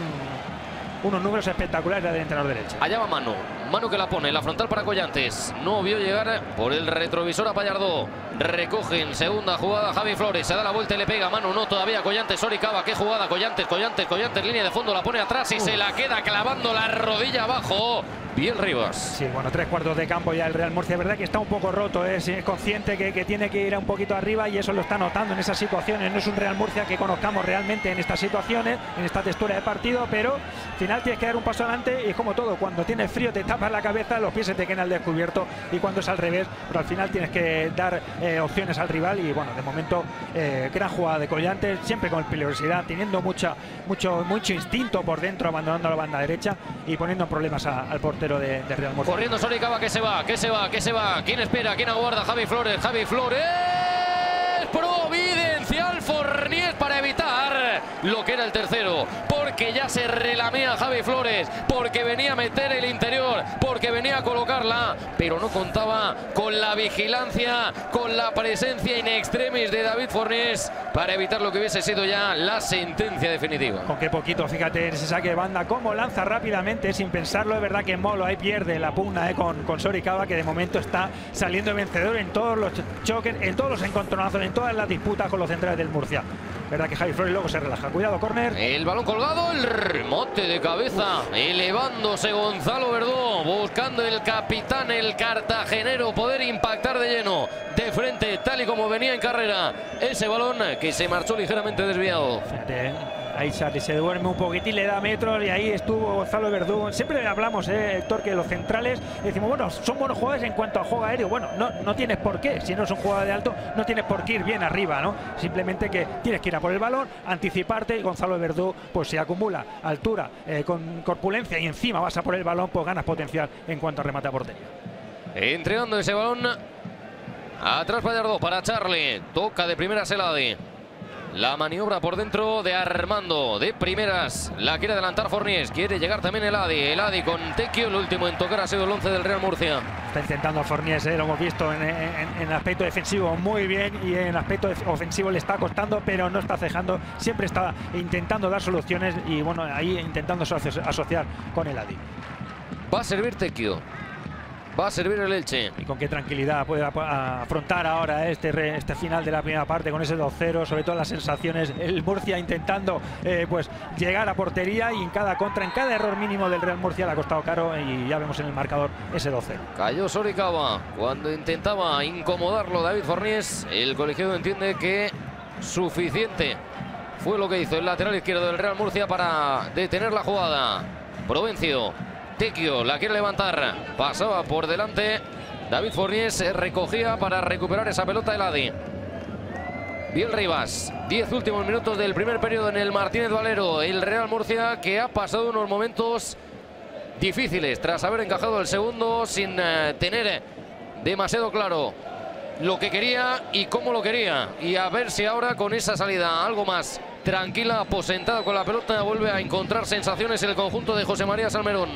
unos números espectaculares del entrenador de Leche. Allá va Manu. Manu que la pone en la frontal para Collantes. No vio llegar por el retrovisor a Pallardó. Recoge en segunda jugada Javi Flores. Se da la vuelta y le pega Manu. No todavía Collantes. Soricaba. Qué jugada. Collantes, Collantes, Collantes. Línea de fondo. La pone atrás y uh. se la queda clavando la rodilla abajo. Bien Rivas. Sí, bueno, tres cuartos de campo ya el Real Murcia. Es verdad que está un poco roto, ¿eh? Es consciente que, que tiene que ir un poquito arriba y eso lo está notando en esas situaciones. No es un Real Murcia que conozcamos realmente en estas situaciones, en esta textura de partido, pero al final tienes que dar un paso adelante y es como todo. Cuando tienes frío te tapas la cabeza, los pies se te quedan al descubierto y cuando es al revés, pero al final tienes que dar eh, opciones al rival y bueno, de momento eh, gran jugada de Collantes, siempre con peligrosidad, teniendo mucha, mucho, mucho instinto por dentro, abandonando la banda derecha y poniendo problemas a, al portero De, de Real Murcia. Corriendo Soricaba, que se va, que se va, que se va. ¿Quién espera? ¿Quién aguarda? Javi Flores, Javi Flores. Providencial Forniés para evitar lo que era el tercero. Porque ya se relamea Javi Flores. Porque venía a meter el interior. Porque venía a colocarla. Pero no contaba con la vigilancia, con la presencia in extremis de David Forniés para evitar lo que hubiese sido ya la sentencia definitiva. Con qué poquito, fíjate en ese saque de banda, cómo lanza rápidamente sin pensarlo. Es verdad que Molo ahí pierde la pugna eh, con, con Soricaba, que de momento está saliendo vencedor en todos los choques, en todos los encontronazos, en todas las disputas con los centrales del Murcia. verdad que Javi Flores luego se relaja. Cuidado, córner. El balón colgado, el remote de cabeza, elevándose Gonzalo Verdú, buscando el capitán, el cartagenero, poder impactar de lleno, de frente, tal y como venía en carrera, ese balón que se marchó ligeramente desviado. Fíjate, ahí Charlie se duerme un poquitín, le da metros y ahí estuvo Gonzalo Verdú. Siempre hablamos, eh, Héctor, que los centrales decimos, bueno, son buenos jugadores en cuanto a juego aéreo. Bueno, no, no tienes por qué, si no es un jugador de alto, no tienes por qué ir bien arriba, ¿no? Simplemente que tienes que ir a por el balón, anticiparte, y Gonzalo Verdú, pues si acumula altura eh, con corpulencia y encima vas a por el balón, pues ganas potencial en cuanto a remate a portería. Entregando ese balón atrás Gallardo para Charlie, toca de primeras Eladi. La maniobra por dentro de Armando, de primeras, la quiere adelantar Fornés, quiere llegar también Eladi, Eladi con Tecchio, el último en tocar ha sido el once del Real Murcia. Está intentando Fornés, eh, lo hemos visto en, en, en aspecto defensivo muy bien y en aspecto ofensivo le está costando, pero no está cejando, siempre está intentando dar soluciones y bueno, ahí intentando asociar con Eladi. Va a servir Tecchio. Va a servir el Elche. Y con qué tranquilidad puede afrontar ahora este, este final de la primera parte con ese dos cero, sobre todo las sensaciones. El Murcia intentando eh, pues llegar a portería y en cada contra, en cada error mínimo del Real Murcia le ha costado caro y ya vemos en el marcador ese dos cero. Cayó Soricaba cuando intentaba incomodarlo David Fornés. El colegiado entiende que suficiente fue lo que hizo el lateral izquierdo del Real Murcia para detener la jugada. Provencio. Tecchio la quiere levantar, pasaba por delante David Fornés, se recogía para recuperar esa pelota Eladi. Bien Rivas, diez últimos minutos del primer periodo en el Martínez Valero. El Real Murcia que ha pasado unos momentos difíciles tras haber encajado el segundo sin eh, tener demasiado claro lo que quería y cómo lo quería. Y a ver si ahora con esa salida algo más tranquila, aposentada con la pelota, vuelve a encontrar sensaciones en el conjunto de José María Salmerón.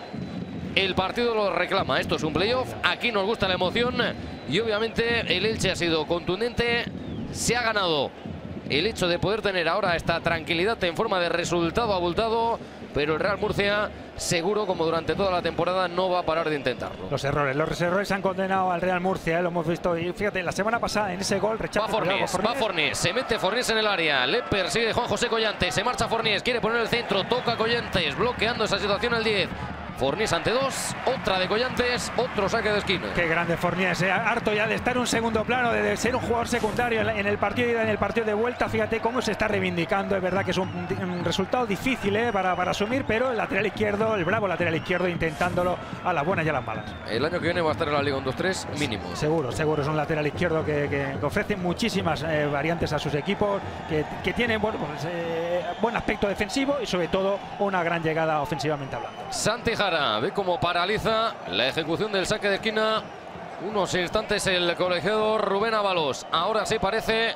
El partido lo reclama, esto es un playoff, aquí nos gusta la emoción y obviamente el Elche ha sido contundente, se ha ganado el hecho de poder tener ahora esta tranquilidad en forma de resultado abultado, pero el Real Murcia seguro, como durante toda la temporada, no va a parar de intentarlo. Los errores, los errores han condenado al Real Murcia, ¿eh? Lo hemos visto. Y fíjate, la semana pasada en ese gol rechaza. Va Fornés, va Fornés, se mete Fornés en el área, le persigue Juan José Collantes, se marcha Fornés, quiere poner el centro, toca Collantes, bloqueando esa situación el diez. Fornés ante dos, otra de Collantes, otro saque de esquina. Qué grande Fornés, eh. Harto ya de estar en un segundo plano, de ser un jugador secundario en el partido de ida, en el partido de vuelta. Fíjate cómo se está reivindicando. Es verdad que es un, un resultado difícil eh, para, para asumir, pero el lateral izquierdo, el bravo lateral izquierdo, intentándolo a las buenas y a las malas. El año que viene va a estar en la Liga un dos tres mínimo. Seguro, seguro. Es un lateral izquierdo que, que, que ofrece muchísimas eh, variantes a sus equipos, que, que tiene bueno, pues, eh, buen aspecto defensivo y sobre todo una gran llegada ofensivamente hablando. Santi Jara ve cómo paraliza la ejecución del saque de esquina unos instantes el colegiado Rubén Ábalos. Ahora sí parece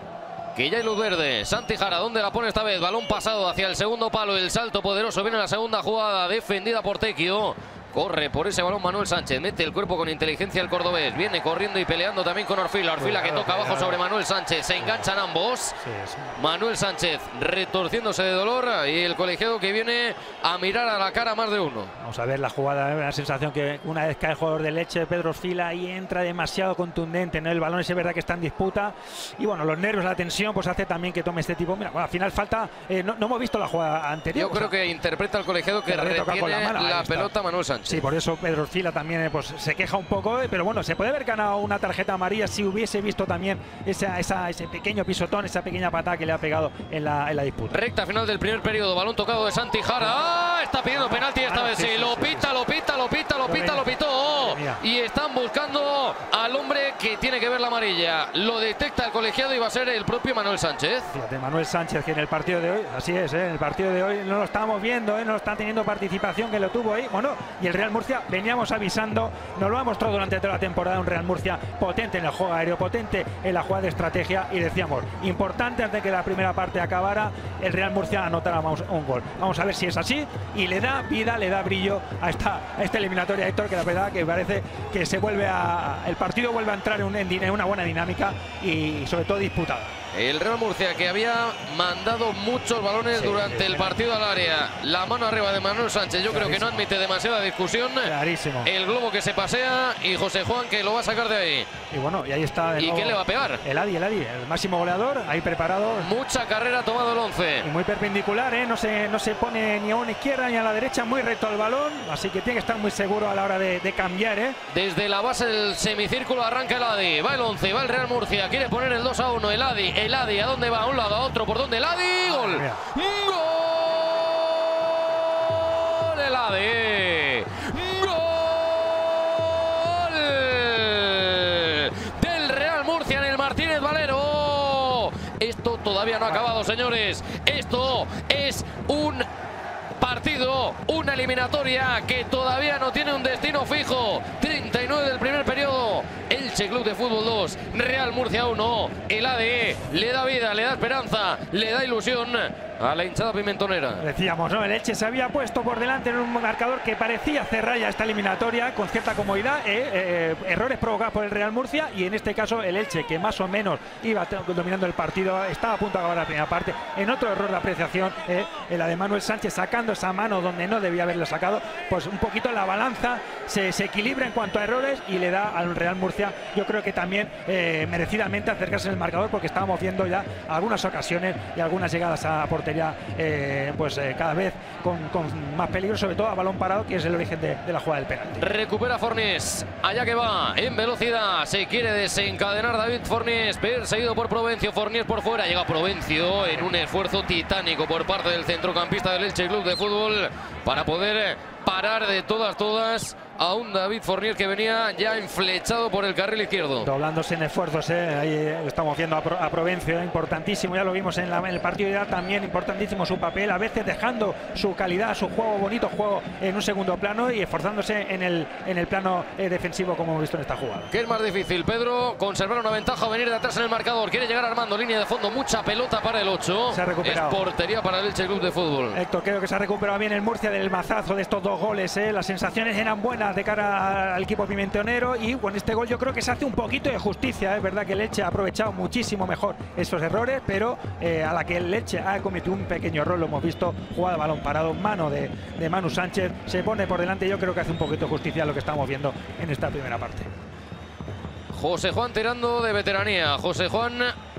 que ya hay luz verde. Santi Jara, ¿dónde la pone esta vez? Balón pasado hacia el segundo palo, el salto poderoso, viene la segunda jugada defendida por Tecchio. Corre por ese balón Manuel Sánchez, mete el cuerpo con inteligencia el cordobés, viene corriendo y peleando también con Orfila, Orfila que toca abajo sobre Manuel Sánchez, se enganchan ambos. Sí, sí. Manuel Sánchez retorciéndose de dolor y el colegiado que viene a mirar a la cara más de uno. Vamos a ver la jugada, la sensación que una vez cae el jugador de Leche, Pedro Orfila, y entra demasiado contundente, ¿no? El balón es verdad que está en disputa y bueno, los nervios, la tensión, pues hace también que tome este tipo. Mira, bueno, al final falta, eh, no, no hemos visto la jugada anterior. Yo creo sea, que interpreta el colegiado que retiene con la, mano, la pelota Manuel Sánchez. Sí, por eso Pedro Orfila también pues, se queja un poco, pero bueno, se puede haber ganado una tarjeta amarilla si hubiese visto también esa, esa, ese pequeño pisotón, esa pequeña patada que le ha pegado en la, en la disputa. Recta final del primer periodo, balón tocado de Santi Jara. ¡Ah! Está pidiendo penalti esta ah, vez, sí, sí, lo, sí, pita, sí. lo pita, lo pita, lo pita, lo pitó. Y están buscando al hombre que tiene que ver la amarilla. Lo detecta el colegiado y va a ser el propio Manuel Sánchez. Fíjate, Manuel Sánchez, que en el partido de hoy, así es, ¿eh? en el partido de hoy no lo estábamos viendo, ¿eh? no está teniendo participación, que lo tuvo ahí. Bueno, y el Real Murcia veníamos avisando, nos lo ha mostrado durante toda la temporada, un Real Murcia potente en el juego aéreo, potente en la jugada de estrategia, y decíamos, importante antes de que la primera parte acabara, el Real Murcia anotara un gol. Vamos a ver si es así y le da vida, le da brillo a esta, a esta eliminatoria, Héctor, que la verdad que parece que se vuelve a, el partido vuelve a entrar en un, en buen, una buena dinámica y sobre todo disputada. El Real Murcia, que había mandado muchos balones sí, durante sí, el partido al área. La mano arriba de Manuel Sánchez, yo Clarísimo. creo que no admite demasiada discusión. Clarísimo. El globo que se pasea y José Juan que lo va a sacar de ahí. Y bueno, y ahí está. ¿Y qué le va a pegar? El Adi, el Adi, el máximo goleador, ahí preparado. Mucha carrera ha tomado el once. Y muy perpendicular, ¿eh? No se, no se pone ni a una izquierda ni a la derecha, muy recto al balón. Así que tiene que estar muy seguro a la hora de, de cambiar, ¿eh? Desde la base del semicírculo arranca el Adi. Va el once, va el Real Murcia. Quiere poner el dos a uno. El Adi, el Adi, ¿a dónde va? A un lado, a otro, ¿por dónde? El Adi, gol. ¡Gol! El Adi. ¡Gol! Del Real Murcia en el Martínez Valero. Esto todavía no ha acabado, señores. Esto es un partido, una eliminatoria que todavía no tiene un destino fijo. treinta y nueve del primer periodo. Elche Club de Fútbol dos, Real Murcia uno. El A D E le da vida, le da esperanza, le da ilusión a la hinchada pimentonera. Decíamos, ¿no? El Elche se había puesto por delante en un marcador que parecía cerrar ya esta eliminatoria con cierta comodidad. Eh, eh, errores provocados por el Real Murcia y en este caso el Elche, que más o menos iba dominando el partido, estaba a punto de acabar la primera parte. En otro error de apreciación, eh, la de Manuel Sánchez sacando esa mano donde no debía haberlo sacado, pues un poquito la balanza se, se equilibra en cuanto a errores y le da al Real Murcia, yo creo que también eh, merecidamente acercarse en el marcador, porque estábamos viendo ya algunas ocasiones y algunas llegadas a portería Eh, pues eh, cada vez con, con más peligro, sobre todo a balón parado, que es el origen de, de la jugada del penalti. Recupera Fornés, allá que va, en velocidad, se quiere desencadenar David Fornés, perseguido por Provencio. Fornés por fuera, llega Provencio en un esfuerzo titánico por parte del centrocampista del Elche Club de Fútbol para poder parar de todas, todas a un David Fornier que venía ya enflechado por el carril izquierdo. Doblándose en esfuerzos, ¿eh? Ahí eh, estamos viendo a, Pro, a Provencio, ¿eh? Importantísimo, ya lo vimos en, la, en el partido ya también, importantísimo su papel, a veces dejando su calidad, su juego, bonito juego en un segundo plano y esforzándose en el, en el plano eh, defensivo, como hemos visto en esta jugada. ¿Qué es más difícil, Pedro? ¿Conservar una ventaja o venir de atrás en el marcador? Quiere llegar Armando, línea de fondo, mucha pelota para el ocho. Se ha recuperado. Es portería para el Elche Club de Fútbol. Héctor, creo que se ha recuperado bien el Murcia del mazazo de estos dos goles, ¿eh? Las sensaciones eran buenas de cara al equipo pimentonero y con este gol yo creo que se hace un poquito de justicia. Es verdad que el Elche ha aprovechado muchísimo mejor esos errores, pero eh, a la que el Elche ha cometido un pequeño error, lo hemos visto, jugada de balón parado, mano de, de Manu Sánchez, se pone por delante. Yo creo que hace un poquito de justicia a lo que estamos viendo en esta primera parte. José Juan tirando de veteranía, José Juan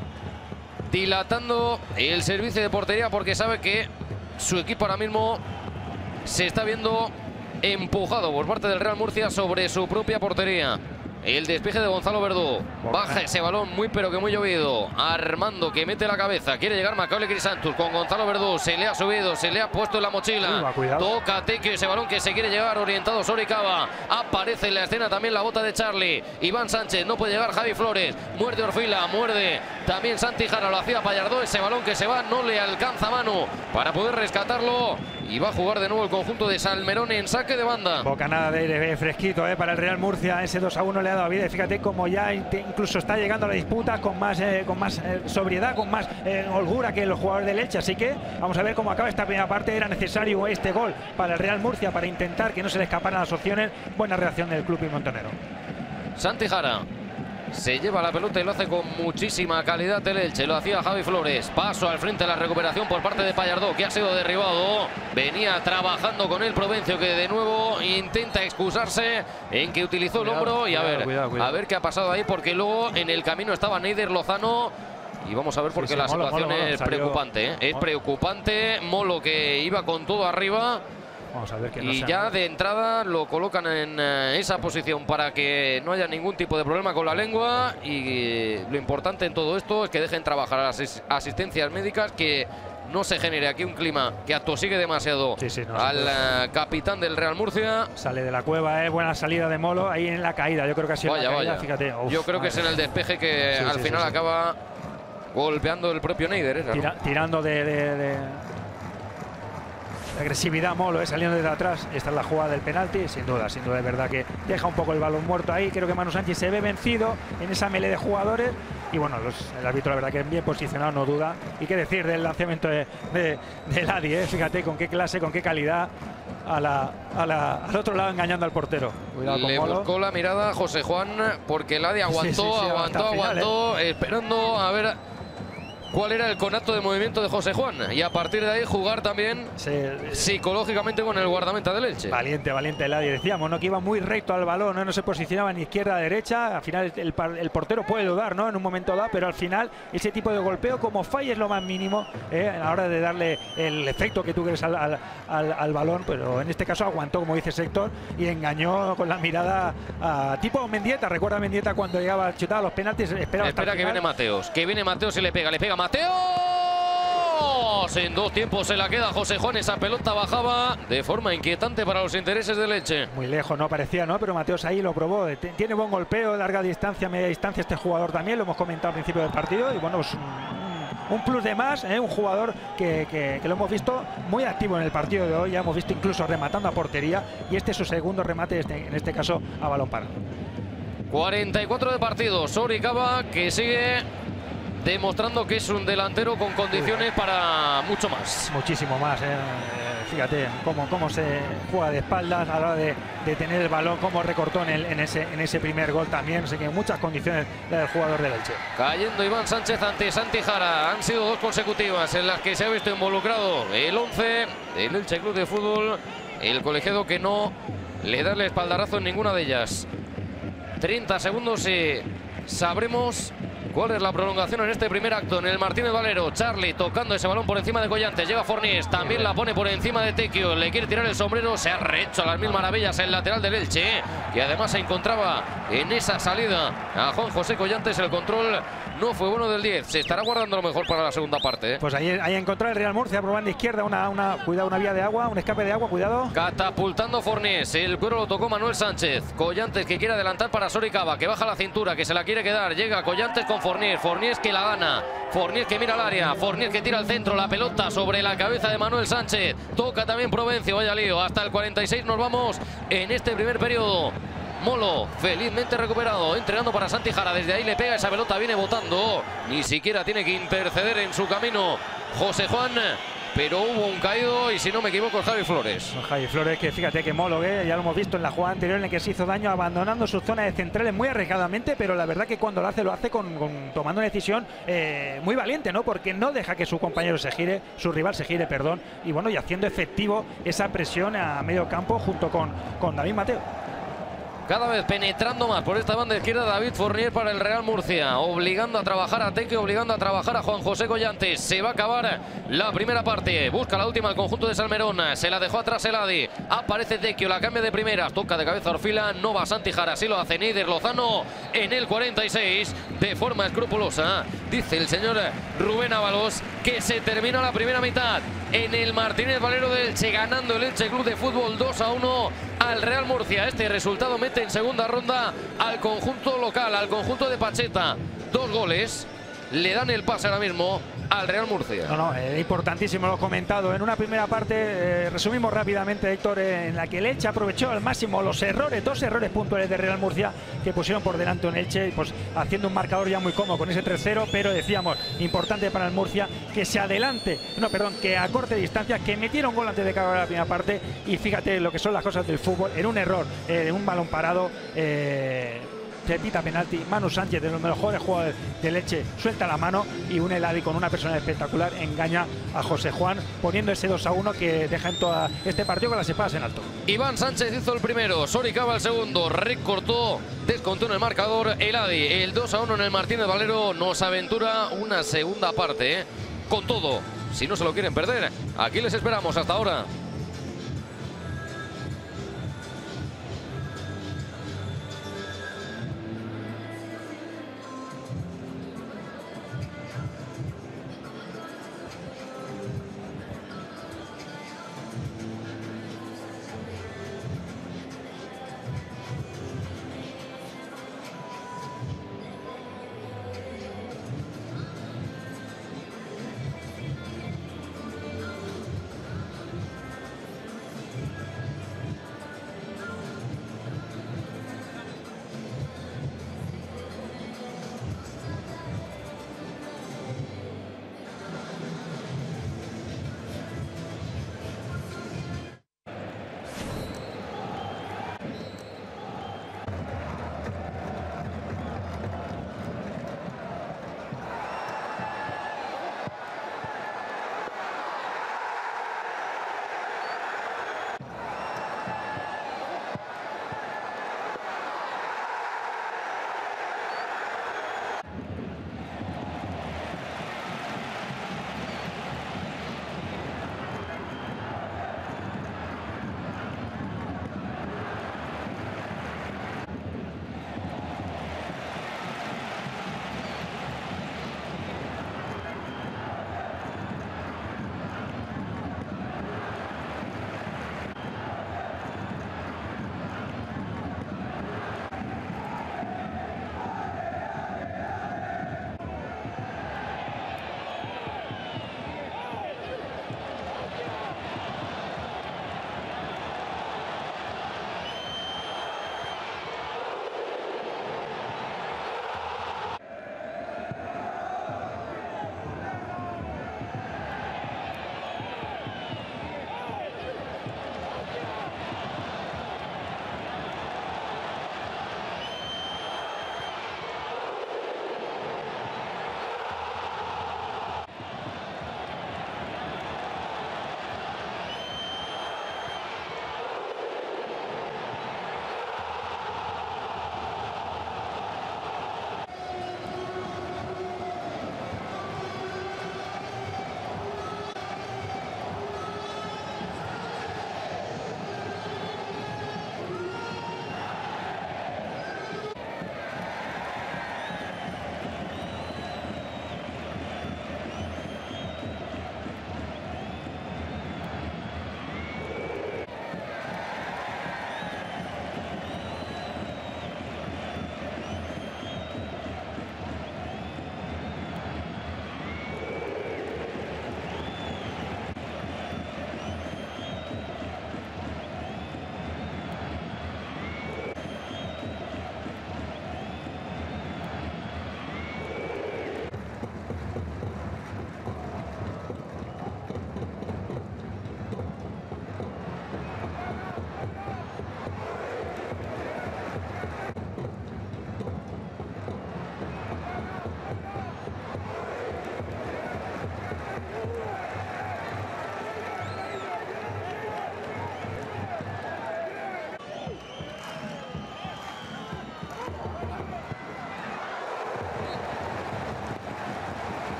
dilatando el servicio de portería porque sabe que su equipo ahora mismo se está viendo empujado por parte del Real Murcia sobre su propia portería. El despeje de Gonzalo Verdú. Baja ese balón muy pero que muy llovido. Armando que mete la cabeza. Quiere llegar Macaulay Crisantus con Gonzalo Verdú. Se le ha subido, se le ha puesto en la mochila. Uy, toca Tequio ese balón que se quiere llegar orientado Soricaba. Aparece en la escena también la bota de Charlie. Iván Sánchez, no puede llegar Javi Flores. Muerde Orfila, muerde también Santi Jara. Lo hacía Pallardó, ese balón que se va, no le alcanza mano para poder rescatarlo. Y va a jugar de nuevo el conjunto de Salmerón en saque de banda. Bocanada de aire fresquito eh, para el Real Murcia. Ese dos a uno le ha dado vida. Y fíjate cómo ya incluso está llegando a la disputa con más, eh, con más eh, sobriedad, con más eh, holgura que los jugadores del Elche. Así que vamos a ver cómo acaba esta primera parte. Era necesario este gol para el Real Murcia para intentar que no se le escaparan las opciones. Buena reacción del club pimontonero. Santi Jara se lleva la pelota y lo hace con muchísima calidad el Elche. Lo hacía Javi Flores. Paso al frente de la recuperación por parte de Pallardó, que ha sido derribado. Venía trabajando con el Provencio, que de nuevo intenta excusarse en que utilizó el hombro. Y a ver, cuidado, cuidado. a ver qué ha pasado ahí, porque luego en el camino estaba Neider Lozano. Y vamos a ver porque sí, sí, la molo, situación molo, molo, es salió, preocupante. ¿eh? Es molo. preocupante. Molo que iba con todo arriba. Vamos a ver que no y sea... ya de entrada lo colocan en uh, esa posición para que no haya ningún tipo de problema con la lengua. Y eh, lo importante en todo esto es que dejen trabajar a las asistencias médicas, que no se genere aquí un clima que atosigue demasiado sí, sí, no, al uh, capitán del Real Murcia. Sale de la cueva, eh, buena salida de Molo ahí en la caída. Yo creo que ha sido vaya, la caída, vaya. Fíjate. Uf, Yo creo que es en el despeje que sí, al sí, final sí, acaba sí. golpeando el propio Neider. ¿eh? Tira, tirando de... de, de... agresividad Molo, eh, saliendo desde atrás. Esta es la jugada del penalti, sin duda, sin duda, es verdad que deja un poco el balón muerto ahí. Creo que Manu Sánchez se ve vencido en esa melee de jugadores y bueno, los, el árbitro la verdad que es bien posicionado, no duda. Y qué decir del lanzamiento de, de, de Ladi, eh, fíjate con qué clase, con qué calidad. a la, a la, al otro lado engañando al portero. Cuidado con Le Molo. buscó la mirada a José Juan porque el Adi aguantó, Sí, sí, sí, aguantó, hasta el final, aguantó, eh. esperando a ver cuál era el conato de movimiento de José Juan. Y a partir de ahí jugar también Sí, psicológicamente con el guardameta del Elche. Valiente, valiente el Adi. Decíamos, ¿no? Que iba muy recto al balón, ¿no? No se posicionaba ni izquierda a derecha. Al final el, el, el portero puede dudar, ¿no? En un momento dado, pero al final ese tipo de golpeo, como falle es lo más mínimo, ¿eh? A la hora de darle el efecto que tú quieres al, al, al, al balón, pero en este caso aguantó, como dice Héctor, y engañó con la mirada a tipo Mendieta. Recuerda a Mendieta cuando llegaba a chutar a los penaltis. Espera, Espera que viene Mateos, que viene Mateos y le pega, le pega Mateos. En dos tiempos se la queda José Juan. Esa pelota bajaba de forma inquietante para los intereses del Elche. Muy lejos, no parecía, ¿no? Pero Mateos ahí lo probó. Tiene buen golpeo, larga distancia, media distancia este jugador también. Lo hemos comentado al principio del partido. Y bueno, pues un, un plus de más, ¿eh? Un jugador que, que, que lo hemos visto muy activo en el partido de hoy. Ya hemos visto incluso rematando a portería. Y este es su segundo remate, este, en este caso a balón parado. cuarenta y cuatro de partido. Soricaba que sigue demostrando que es un delantero con condiciones para mucho más. Muchísimo más, ¿eh? Fíjate cómo, cómo se juega de espaldas a la hora de, de tener el balón, cómo recortó en, el, en, ese, en ese primer gol también. Así que muchas condiciones del jugador del Elche. Cayendo Iván Sánchez ante Santi Jara. Han sido dos consecutivas en las que se ha visto involucrado el once del Elche Club de Fútbol. El colegiado que no le da el espaldarazo en ninguna de ellas. treinta segundos y sabremos cuál es la prolongación en este primer acto. En el Martínez Valero, Charlie tocando ese balón por encima de Collantes. Llega Fornés, también la pone por encima de Tequio. Le quiere tirar el sombrero, se ha rehecho a las mil maravillas el lateral del Elche, que además se encontraba en esa salida a Juan José Collantes. El control no fue bueno del diez. Se estará guardando lo mejor para la segunda parte, ¿eh? Pues ahí, ahí encontró el Real Murcia por banda izquierda una, una, cuidado, una vía de agua, un escape de agua, cuidado. Catapultando Fornés, el cuero lo tocó Manuel Sánchez. Collantes que quiere adelantar para Soricaba, que baja la cintura, que se la quiere quedar. Llega Collantes con Fornés, Fornés que la gana. Fornés que mira al área, Fornés que tira al centro, la pelota sobre la cabeza de Manuel Sánchez. Toca también Provencio, vaya lío. Hasta el cuarenta y seis nos vamos en este primer periodo. Molo, felizmente recuperado, entrenando para Santi Jara. Desde ahí le pega esa pelota, viene botando. Ni siquiera tiene que interceder en su camino José Juan. Pero hubo un caído y si no me equivoco es Javi Flores. Javi Flores, que fíjate que Molo, ¿eh? Ya lo hemos visto en la jugada anterior en la que se hizo daño abandonando sus zonas de centrales muy arriesgadamente, pero la verdad que cuando lo hace, lo hace con, con tomando una decisión eh, muy valiente, ¿no? Porque no deja que su compañero se gire, su rival se gire, perdón, y bueno, y haciendo efectivo esa presión a medio campo junto con, con David Mateo. Cada vez penetrando más por esta banda izquierda David Fournier para el Real Murcia, obligando a trabajar a Teque, obligando a trabajar a Juan José Collantes. Se va a acabar la primera parte, busca la última el conjunto de Salmerón, se la dejó atrás el Adi, aparece Tequio, la cambia de primeras, toca de cabeza Orfila, no va Santi Jara, así lo hace Neider Lozano en el cuarenta y seis, de forma escrupulosa, dice el señor Rubén Ábalos, que se termina la primera mitad en el Martínez Valero del Elche, ganando el Elche Club de Fútbol dos a uno al Real Murcia. Este resultado mete en segunda ronda al conjunto local, al conjunto de Pacheta. Dos goles le dan el pase ahora mismo al Real Murcia. No, no, eh, importantísimo, lo he comentado. En una primera parte, eh, resumimos rápidamente, Héctor, eh, en la que el Elche aprovechó al máximo los errores, dos errores puntuales de Real Murcia que pusieron por delante un Elche, pues haciendo un marcador ya muy cómodo con ese tres cero, pero decíamos, importante para el Murcia que se adelante, no, perdón, que acorte distancias, que metieron gol antes de acabar la primera parte, y fíjate lo que son las cosas del fútbol, en un error, eh, un balón parado, eh, se pita penalti, Manu Sánchez, de los mejores jugadores de Elche, suelta la mano y un Eladi con una persona espectacular engaña a José Juan, poniendo ese dos a uno que deja en todo este partido con las espadas en alto. Iván Sánchez hizo el primero, Soricaba el segundo, recortó, descontó en el marcador Eladi. El dos a uno en el Martínez Valero nos aventura una segunda parte, ¿eh? Con todo, si no se lo quieren perder, aquí les esperamos. Hasta ahora.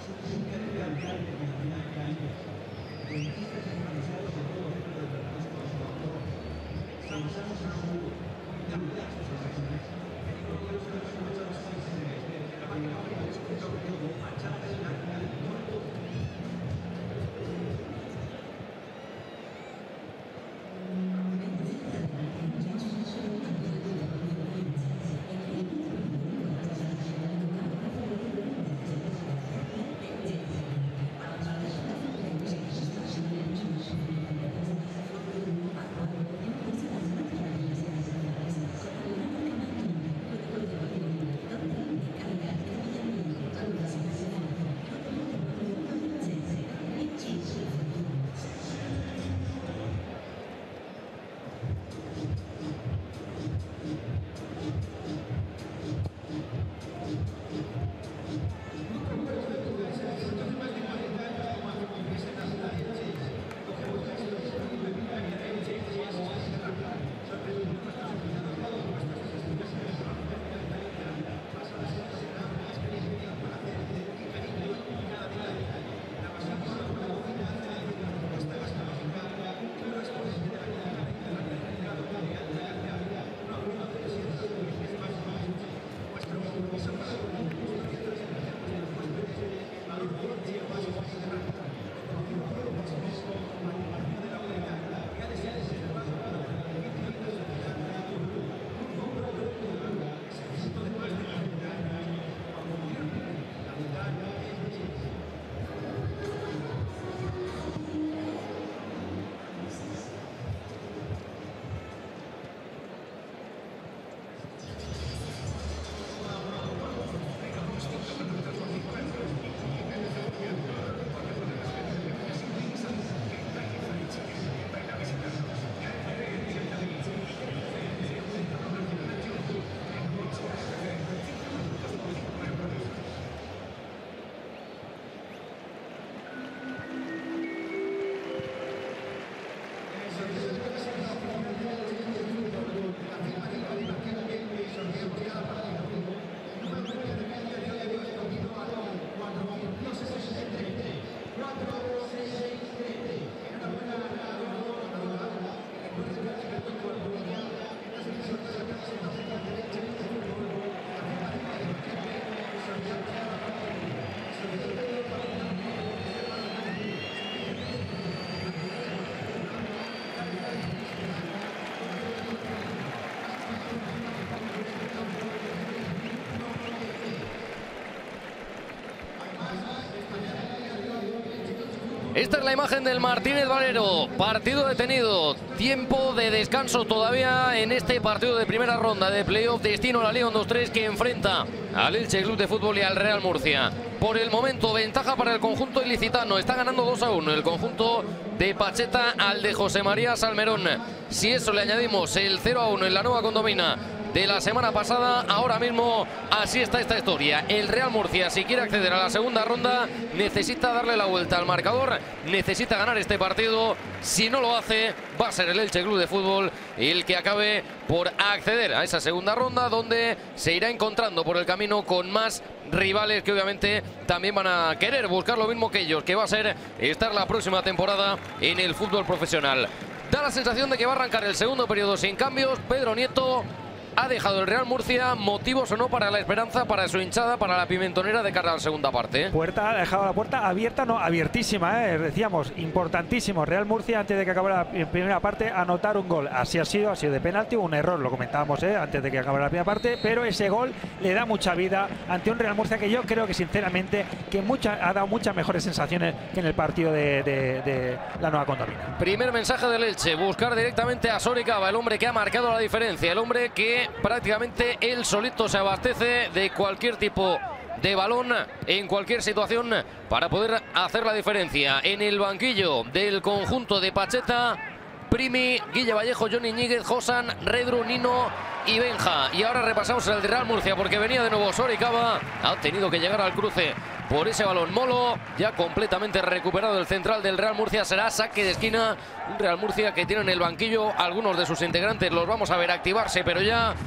Esta es la imagen del Martínez Valero, partido detenido, tiempo de descanso todavía en este partido de primera ronda de playoff destino a la Liga uno dos tres que enfrenta al Elche Club de Fútbol y al Real Murcia. Por el momento, ventaja para el conjunto ilicitano, está ganando dos a uno el conjunto de Pacheta al de José María Salmerón. Si eso le añadimos el cero a uno en la nueva condomina de la semana pasada, ahora mismo así está esta historia. El Real Murcia, si quiere acceder a la segunda ronda, necesita darle la vuelta al marcador, necesita ganar este partido. Si no lo hace, va a ser el Elche Club de Fútbol el que acabe por acceder a esa segunda ronda, donde se irá encontrando por el camino con más rivales que obviamente también van a querer buscar lo mismo que ellos, que va a ser estar la próxima temporada en el fútbol profesional. Da la sensación de que va a arrancar el segundo periodo sin cambios. Pedro Nieto ha dejado el Real Murcia, motivos o no para la esperanza, para su hinchada, para la pimentonera de cara a la segunda parte. Puerta, ha dejado la puerta abierta, no, abiertísima, ¿eh? Decíamos, importantísimo. Real Murcia, antes de que acabara la primera parte, anotar un gol. Así ha sido, ha sido de penalti, un error, lo comentábamos, ¿eh? Antes de que acabara la primera parte, pero ese gol le da mucha vida ante un Real Murcia que yo creo que, sinceramente, que mucha, ha dado muchas mejores sensaciones que en el partido de, de, de la nueva condomina. Primer mensaje del Elche, buscar directamente a Soricaba, el hombre que ha marcado la diferencia, el hombre que prácticamente él solito se abastece de cualquier tipo de balón en cualquier situación para poder hacer la diferencia. En el banquillo del conjunto de Pacheta, Primi, Guille Vallejo, Johnny Ñíguez, Josan, Redru, Nino y Benja. Y ahora repasamos el de Real Murcia porque venía de nuevo Soricaba, ha tenido que llegar al cruce por ese balón. Molo, ya completamente recuperado el central del Real Murcia, será saque de esquina. Un Real Murcia que tiene en el banquillo algunos de sus integrantes, los vamos a ver activarse, pero ya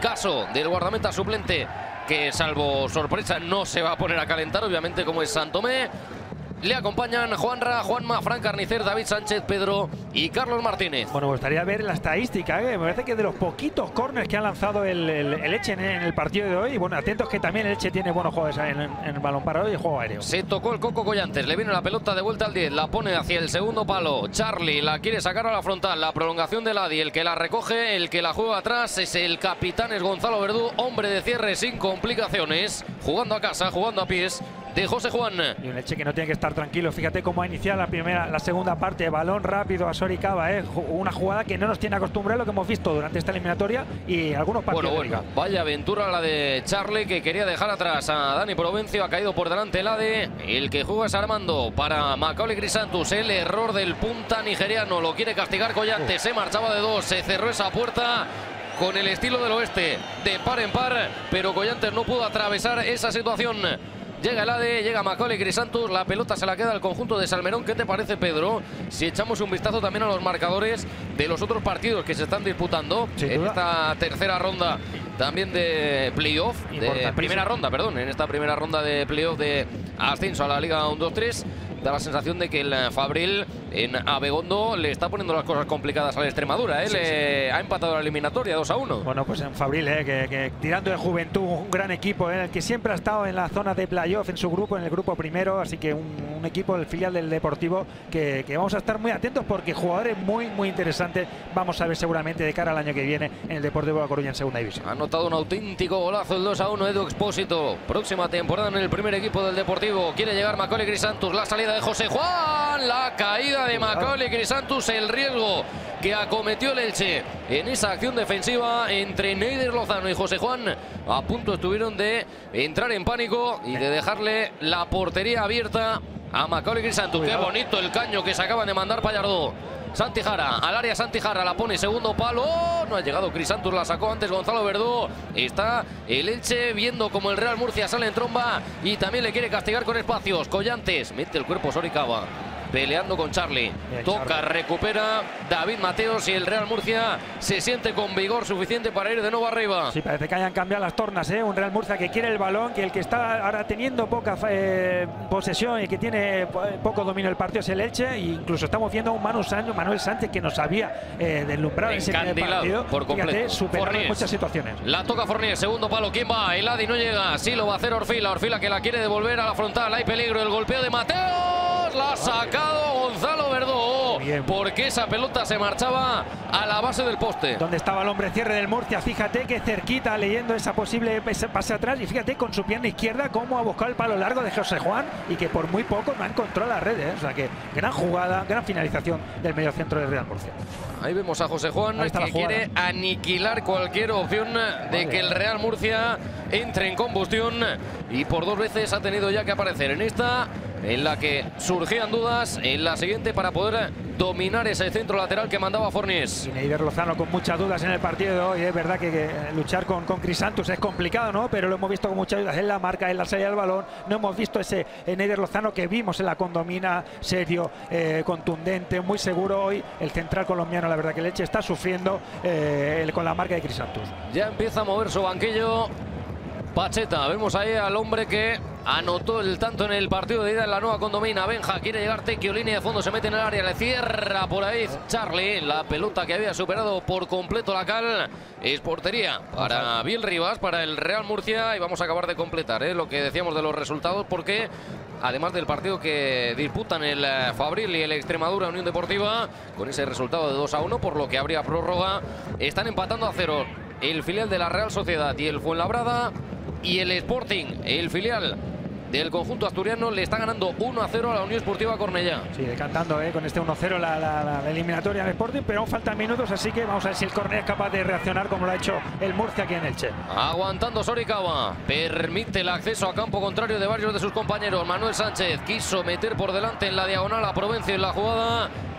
caso del guardameta suplente, que salvo sorpresa no se va a poner a calentar, obviamente, como es Santomé. Le acompañan Juanra, Juanma, Fran Carnicer, David Sánchez, Pedro y Carlos Martínez. Bueno, me gustaría ver la estadística, ¿eh? Me parece que de los poquitos córners que ha lanzado el, el, el Elche en, en el partido de hoy, y bueno, atentos que también el Elche tiene buenos juegos en, en, en el balón parado y juego aéreo. Se tocó el Coco Collantes, le viene la pelota de vuelta al diez, la pone hacia el segundo palo. Charlie la quiere sacar a la frontal, la prolongación de Ladi, el que la recoge, el que la juega atrás es el capitán, es Gonzalo Verdú, hombre de cierre sin complicaciones, jugando a casa, jugando a pies de José Juan. Y un Elche que no tiene que estar tranquilo. Fíjate cómo ha iniciado la primera, la segunda parte. Balón rápido a Soricaba, ¿eh? Una jugada que no nos tiene acostumbrado, lo que hemos visto durante esta eliminatoria y algunos partidos. Bueno, bueno, vaya aventura la de Charlie, que quería dejar atrás a Dani Provencio. Ha caído por delante el Ade. El que juega es Armando para Macaulay Crisantus. El error del punta nigeriano. Lo quiere castigar Collantes. Se marchaba de dos. Se cerró esa puerta con el estilo del oeste, de par en par, pero Collantes no pudo atravesar esa situación. Llega el Ade, llega Macaulay Crisantus, la pelota se la queda al conjunto de Salmerón. ¿Qué te parece, Pedro? Si echamos un vistazo también a los marcadores de los otros partidos que se están disputando en esta tercera ronda también de playoff, de primera ronda, perdón, en esta primera ronda de playoff de ascenso a la Liga uno dos tres. Da la sensación de que el Fabril en Abegondo le está poniendo las cosas complicadas a la Extremadura. ¿eh? Sí, le sí. Ha empatado la eliminatoria dos a uno. Bueno, pues en Fabril, ¿eh? que, que tirando de juventud, un gran equipo, ¿eh? que siempre ha estado en la zona de playoff en su grupo, en el grupo primero. Así que un, un equipo del filial del Deportivo que, que vamos a estar muy atentos porque jugadores muy, muy interesantes vamos a ver seguramente de cara al año que viene en el Deportivo de La Coruña en segunda división. Ha anotado un auténtico golazo el dos a uno Edu Expósito. Próxima temporada en el primer equipo del Deportivo. Quiere llegar Macaulay Crisantus, la salida de José Juan, la caída de Macaulay Crisantus, el riesgo que acometió el Elche en esa acción defensiva entre Neider Lozano y José Juan. A punto estuvieron de entrar en pánico y de dejarle la portería abierta a Macaulay Crisantus. Qué bonito el caño que se acaban de mandar Pallardó. Santi Jara, al área Santi Jara, la pone segundo palo. ¡Oh! No ha llegado Crisantus, la sacó antes Gonzalo Verdú. Está el Elche viendo como el Real Murcia sale en tromba y también le quiere castigar con espacios. Collantes, mete el cuerpo Soricaba, peleando con Charlie. Bien, toca, Charlie. Recupera David Mateos y el Real Murcia se siente con vigor suficiente para ir de nuevo arriba. Sí, parece que hayan cambiado las tornas, ¿eh? Un Real Murcia que quiere el balón, que el que está ahora teniendo poca eh, posesión y que tiene poco dominio del partido es el Elche. E incluso estamos viendo a un Manu Sánchez, Manuel Sánchez que nos había eh, deslumbrado en ese partido. Por completo. Fíjate, superando en muchas situaciones. La toca Fornier, segundo palo. ¿Quién va? El Adi no llega. Sí lo va a hacer Orfila. Orfila que la quiere devolver a la frontal. Hay peligro. El golpeo de Mateos. La ha sacado Gonzalo Verdú. Bien. Porque esa pelota se marchaba a la base del poste. Donde estaba el hombre cierre del Murcia. Fíjate que cerquita leyendo esa posible pase atrás. Y fíjate con su pierna izquierda cómo ha buscado el palo largo de José Juan. Y que por muy poco no ha encontrado la red. ¿eh? O sea que gran jugada, gran finalización del mediocentro del Real Murcia. Ahí vemos a José Juan que quiere aniquilar cualquier opción de vale. que el Real Murcia entre en combustión. Y por dos veces ha tenido ya que aparecer en esta, en la que surgían dudas, en la siguiente para poder dominar ese centro lateral que mandaba Fornés. Y Neider Lozano con muchas dudas en el partido de hoy. Es verdad que, que luchar con, con Crisantus es complicado, ¿no? Pero lo hemos visto con muchas dudas en la marca, en la salida del balón. No hemos visto ese Neider Lozano que vimos en la Condomina, serio, eh, contundente, muy seguro. Hoy el central colombiano, la verdad que el Elche está sufriendo eh, el, con la marca de Crisantus. Ya empieza a mover su banquillo Pacheta. Vemos ahí al hombre que anotó el tanto en el partido de ida en la nueva Condomina. Benja quiere llegar Tequio, línea de fondo, se mete en el área, le cierra por ahí Charlie. La pelota que había superado por completo la cal es portería para Biel Rivas, para el Real Murcia. Y vamos a acabar de completar ¿eh? lo que decíamos de los resultados, porque además del partido que disputan el Fabril y el Extremadura Unión Deportiva, con ese resultado de dos a uno, por lo que habría prórroga, están empatando a cero el filial de la Real Sociedad y el Fuenlabrada. Y el Sporting, el filial del conjunto asturiano, le está ganando uno a cero a la Unión Esportiva Cornellá. Sí, decantando ¿eh? con este uno a cero la, la, la eliminatoria del Sporting, pero aún faltan minutos, así que vamos a ver si el Cornellá es capaz de reaccionar como lo ha hecho el Murcia aquí en Elche. Aguantando Soricaba, permite el acceso a campo contrario de varios de sus compañeros. Manuel Sánchez quiso meter por delante en la diagonal a Provencio en la jugada.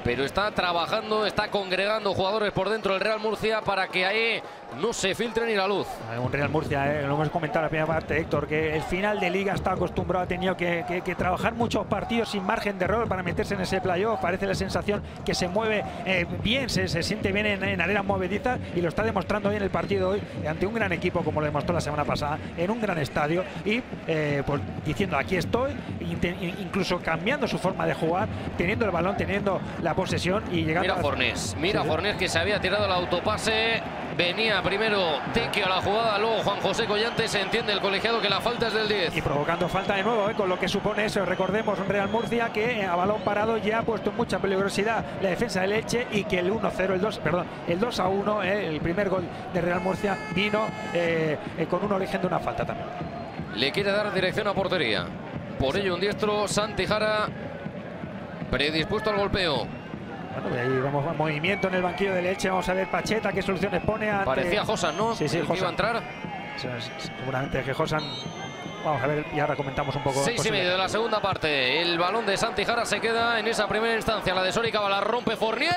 pero está trabajando, está congregando jugadores por dentro del Real Murcia para que ahí no se filtre ni la luz. Un Real Murcia, eh, lo hemos comentado en la primera parte, Héctor, que el final de liga está acostumbrado, ha tenido que, que, que trabajar muchos partidos sin margen de error para meterse en ese playoff. Parece la sensación que se mueve eh, bien, se, se siente bien en, en arenas movedizas, y lo está demostrando hoy en el partido hoy ante un gran equipo, como lo demostró la semana pasada, en un gran estadio, y eh, pues diciendo aquí estoy, incluso cambiando su forma de jugar, teniendo el balón, teniendo la posesión y llegando. Mira a... Fornés, mira sí, Fornés que se había tirado el autopase. Venía primero Tequio a la jugada, luego Juan José Collante. Se entiende el colegiado que la falta es del diez. Y provocando falta de nuevo, ¿eh? Con lo que supone eso. Recordemos un Real Murcia que a balón parado ya ha puesto en mucha peligrosidad la defensa del Elche, y que el uno cero, el dos, perdón, el dos a uno, ¿eh? El primer gol de Real Murcia vino eh, eh, con un origen de una falta también. Le quiere dar dirección a portería. Por ello un diestro, Santi Jara, predispuesto al golpeo. Bueno, ahí vamos a movimiento en el banquillo del Elche. Vamos a ver Pacheta qué soluciones pone ante... Parecía Josan, ¿no? Sí, sí, Josan iba a entrar. Seguramente que Josan... Vamos a ver y ahora comentamos un poco. Seis y medio de la segunda parte. El balón de Santi Jara se queda en esa primera instancia. La de Soricaba la rompe Fornier.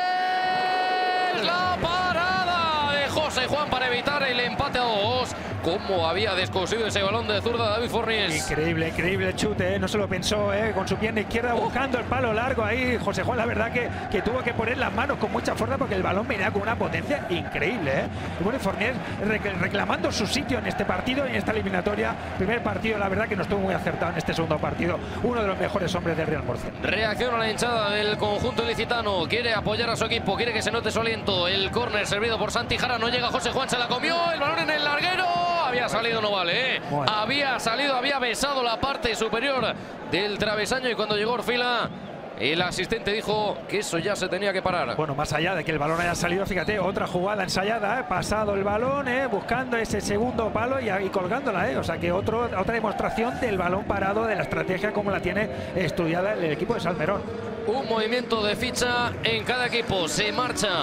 La parada de José Juan para evitar el empate a dos. Cómo había descosido ese balón de zurda David Fornier. Increíble, increíble chute, ¿eh? No se lo pensó, ¿eh? Con su pierna izquierda buscando el palo largo ahí. José Juan, la verdad que, que tuvo que poner las manos con mucha fuerza, porque el balón venía con una potencia increíble, ¿eh? Y bueno, Fornier reclamando su sitio en este partido y en esta eliminatoria. Primer partido, la verdad que no estuvo muy acertado en este segundo partido. Uno de los mejores hombres del Real Murcia. Reacciona la hinchada del conjunto ilicitano. Quiere apoyar a su equipo, quiere que se note su aliento. El córner servido por Santi Jara. No llega José Juan, se la comió. El balón en el larguero. Había salido, no vale, ¿eh? Bueno. Había salido, había besado la parte superior del travesaño, y cuando llegó Orfila, el asistente dijo que eso ya se tenía que parar. Bueno, más allá de que el balón haya salido, fíjate, otra jugada ensayada, ¿eh? Pasado el balón, ¿eh? Buscando ese segundo palo y, y colgándola, ¿eh? O sea que otro, otra demostración del balón parado, de la estrategia como la tiene estudiada el equipo de Salmerón. Un movimiento de ficha en cada equipo. Se marcha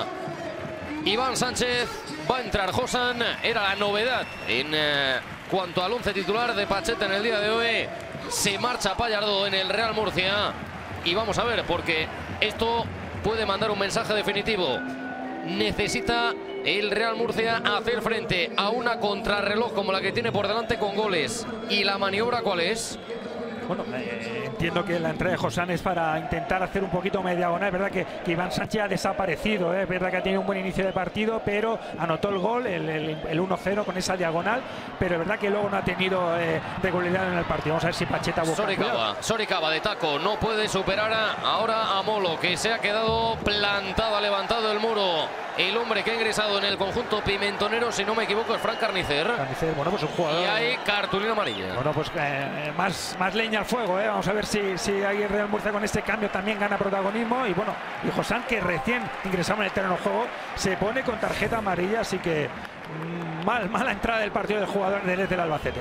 Iván Sánchez, va a entrar Josan. Era la novedad en eh, cuanto al once titular de Pacheta en el día de hoy. Se marcha Pallardo en el Real Murcia. Y vamos a ver, porque esto puede mandar un mensaje definitivo. Necesita el Real Murcia hacer frente a una contrarreloj como la que tiene por delante con goles. ¿Y la maniobra cuál es? Bueno, eh, entiendo que la entrada de Josan es para intentar hacer un poquito más diagonal. Es verdad que, que Iván Sánchez ha desaparecido, ¿eh? Es verdad que ha tenido un buen inicio de partido, pero anotó el gol, el, el, el uno cero con esa diagonal, pero es verdad que luego no ha tenido eh, regularidad en el partido. Vamos a ver si Pacheta busca. Soricaba, Soricaba de taco, no puede superar a, ahora a Molo, que se ha quedado plantado, ha levantado el muro. El hombre que ha ingresado en el conjunto pimentonero, si no me equivoco, es Fran Carnicer. Carnicer, bueno, pues un jugador. Y hay cartulina amarilla. Bueno, pues eh, más, más leña al fuego, ¿eh? Vamos a ver si, si ahí el Real Murcia con este cambio también gana protagonismo. Y bueno, y Josan, que recién ingresaba en el terreno de juego, se pone con tarjeta amarilla, así que mmm, mal, mala entrada del partido del jugador del, del Albacete.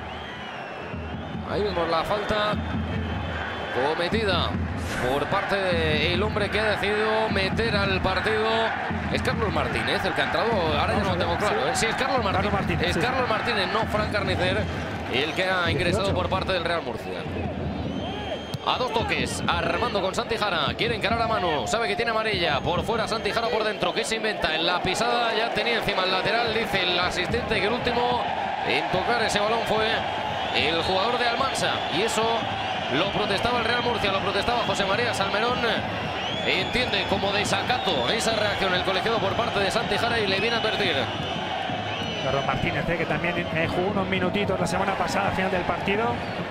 Ahí vemos la falta cometida por parte del hombre que ha decidido meter al partido. Es Carlos Martínez el que ha entrado. Ahora ya no lo tengo claro. Sí, ¿eh? Sí, es Carlos Martínez. Carlos Martínez es sí. Carlos Martínez, no Fran Carnicer, el que ha ingresado por parte del Real Murcia. A dos toques, Armando con Santi Jara. Quiere encarar a mano, sabe que tiene amarilla. Por fuera Santi Jara, por dentro. ¿Qué se inventa? En la pisada ya tenía encima el lateral. Dice el asistente que el último en tocar ese balón fue el jugador de Almansa. Y eso lo protestaba el Real Murcia, lo protestaba José María Salmerón. Entiende como desacato esa reacción el colegiado por parte de Santi Jara y le viene a advertir. Carlos Martínez, eh, que también eh, jugó unos minutitos la semana pasada al final del partido.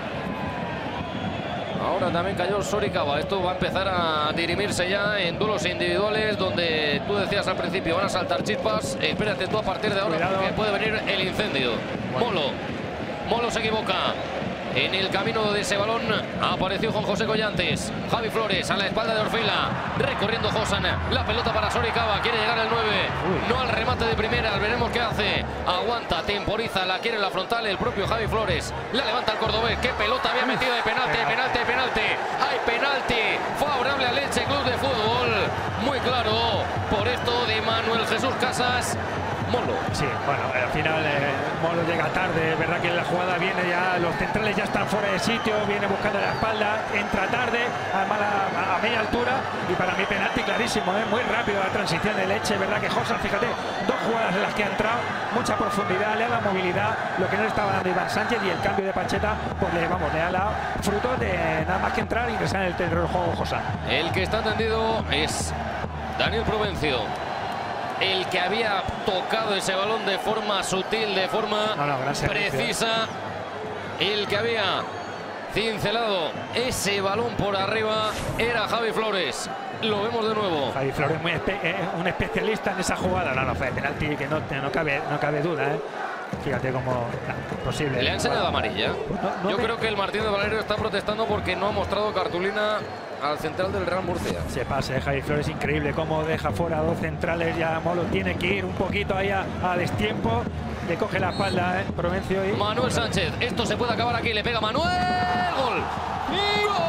Ahora también cayó Soricaba. Esto va a empezar a dirimirse ya en duelos individuales, donde tú decías al principio van a saltar chispas. Espérate tú a partir de ahora, cuidado, porque puede venir el incendio. Bueno. Molo. Molo se equivoca. En el camino de ese balón apareció Juan José Collantes. Javi Flores a la espalda de Orfila. Recorriendo Josan. La pelota para Soricaba. Quiere llegar el nueve. Uy. No al remate de primera. Veremos qué hace. Aguanta, temporiza. La quiere en la frontal el propio Javi Flores. La levanta el cordobés. Qué pelota había metido de penalti. Penalti, penalti. Hay penalti favorable al Elche Club de Fútbol. Muy claro. Por esto de Manuel Jesús Casas. Molo. Sí, bueno, al final eh, Molo llega tarde, es verdad que la jugada viene ya, los centrales ya están fuera de sitio, viene buscando la espalda, entra tarde, además a, a media altura, y para mí penalti clarísimo, ¿eh? Muy rápido la transición de Leche, es verdad que Josan, fíjate, dos jugadas en las que ha entrado, mucha profundidad, le ha dado movilidad, lo que no le estaba dando Iván Sánchez, y el cambio de Pacheta, pues le, vamos, le ha dado fruto de nada más que entrar y ingresar en el terreno del juego Josan. El que está tendido es Daniel Provencio, el que había tocado ese balón de forma sutil, de forma no, no, precisa, el que había cincelado ese balón por arriba era Javi Flores. Lo vemos de nuevo. Javi Flores muy espe eh, un especialista en esa jugada. No, no, fue penalti que no, no, cabe, no cabe duda, ¿eh? Fíjate cómo no, posible. Le ha enseñado amarilla. No, no Yo me... creo que el Martín de Valerio está protestando porque no ha mostrado cartulina al central del Real Murcia. Se pase, Javi Flores, increíble cómo deja fuera a dos centrales. Ya Molo tiene que ir un poquito ahí a, a destiempo. Le coge la espalda, ¿eh? Provencio y... Manuel Sánchez, esto se puede acabar aquí. Le pega Manuel. ¡Gol! ¡Gol!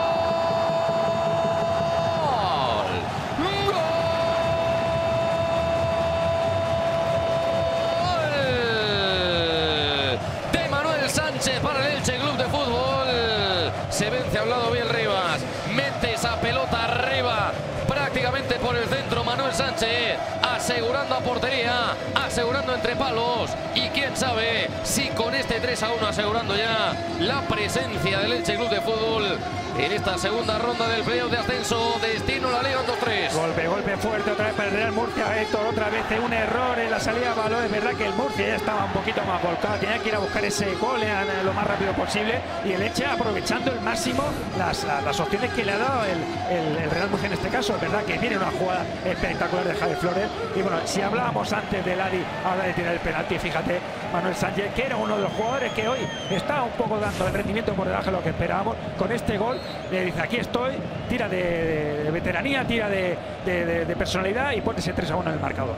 Para el Elche Club de Fútbol. Se vence a un lado bien Rivas. Mete esa pelota arriba, prácticamente por el centro. Manuel Sánchez asegurando a portería, asegurando entre palos. Y quién sabe si con este tres a uno asegurando ya la presencia del Elche Club de Fútbol en esta segunda ronda del playoff de ascenso. Destino la Liga dos tres. Golpe, golpe fuerte otra vez para el Real Murcia. Héctor, otra vez un error en la salida de balón. Es verdad que el Murcia ya estaba un poquito más volcado. Tenía que ir a buscar ese gol en lo más rápido posible. Y el Elche aprovechando el máximo las, las opciones que le ha dado el, el, el Real Murcia en este caso. Es verdad que viene una jugada espectacular de Javi Flores. Y bueno, si hablábamos antes de Ladi, ahora de tirar el penalti, fíjate, Manuel Sánchez, que era uno de los jugadores que hoy está un poco dando el rendimiento por debajo de lo que esperábamos. Con este gol le dice, aquí estoy, tira de, de, de veteranía, tira de, de, de, de personalidad y pone ese tres a uno en el marcador.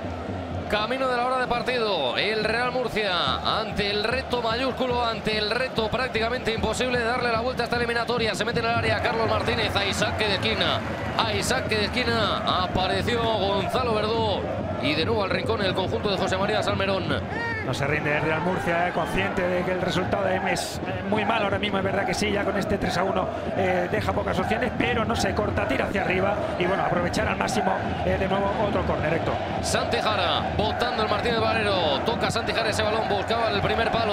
Camino de la hora de partido, el Real Murcia ante el reto mayúsculo, ante el reto prácticamente imposible de darle la vuelta a esta eliminatoria. Se mete en el área Carlos Martínez, a Isaac que de esquina, a Isaac que de esquina, apareció Gonzalo Verdú y de nuevo al rincón el conjunto de José María Salmerón. No se rinde el Real Murcia, eh, consciente de que el resultado es muy malo ahora mismo. Es verdad que sí, ya con este tres a uno eh, deja pocas opciones, pero no se corta, tira hacia arriba y bueno, aprovechar al máximo eh, de nuevo otro córner, Héctor. Santi Jara, botando el Martínez Valero, toca Santi Jara ese balón, buscaba el primer palo.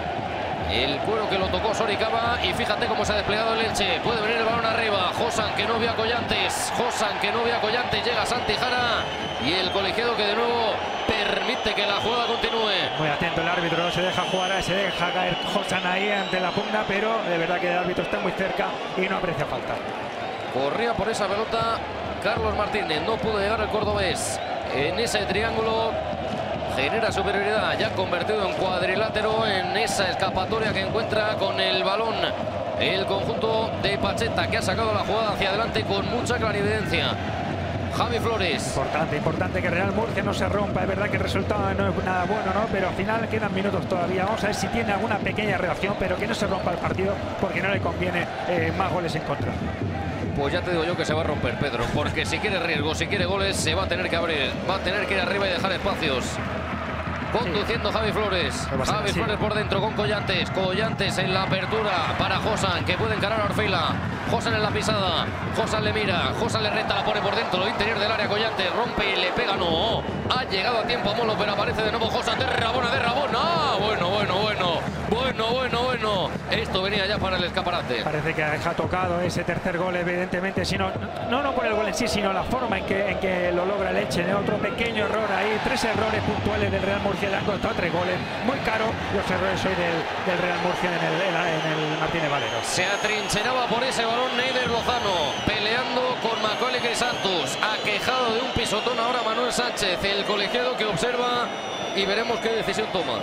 El cuero que lo tocó Soricaba y fíjate cómo se ha desplegado el Elche. Puede venir el balón arriba. Josan que no vio a Collantes. Josan que no vio a Collantes. Llega Santi Jara y el colegiado que de nuevo permite que la jugada continúe. Muy atento el árbitro, no se deja jugar, se deja caer Josan ahí ante la pugna, pero de verdad que el árbitro está muy cerca y no aprecia falta. Corría por esa pelota Carlos Martínez. No pudo llegar el cordobés en ese triángulo. Genera superioridad, ya convertido en cuadrilátero en esa escapatoria que encuentra con el balón el conjunto de Pacheta, que ha sacado la jugada hacia adelante con mucha clarividencia. Javi Flores. Importante, importante que Real Murcia no se rompa. Es verdad que el resultado no es nada bueno, ¿no? Pero al final quedan minutos todavía. Vamos a ver si tiene alguna pequeña reacción, pero que no se rompa el partido porque no le conviene eh, más goles en contra. Pues ya te digo yo que se va a romper, Pedro, porque si quiere riesgo, si quiere goles, se va a tener que abrir, va a tener que ir arriba y dejar espacios. Conduciendo sí. Javi Flores. Javi sí. Flores por dentro con Collantes. Collantes en la apertura para Josan, que puede encarar a Orfila. Josan en la pisada. Josan le mira. Josan le renta, la pone por dentro. Interior del área. Collantes rompe y le pega. No. Ha llegado a tiempo a Molo, pero aparece de nuevo Josan. De Rabona, de Rabona. Ah, bueno, bueno, bueno. Bueno, bueno, bueno. Esto venía ya para el escaparate. Parece que ha tocado ese tercer gol, evidentemente. Sino, no, no por el gol en sí, sino la forma en que, en que lo logra el Elche. Otro pequeño error ahí. Tres errores puntuales del Real Murcia. Le han costado tres goles, muy caro los errores hoy del, del Real Murcia en el, en, en el Martínez Valero. Se atrincheraba por ese balón Neider Lozano, peleando con Macaulay Crisantos, aquejado de un pisotón ahora Manuel Sánchez, el colegiado que observa y veremos qué decisión toma.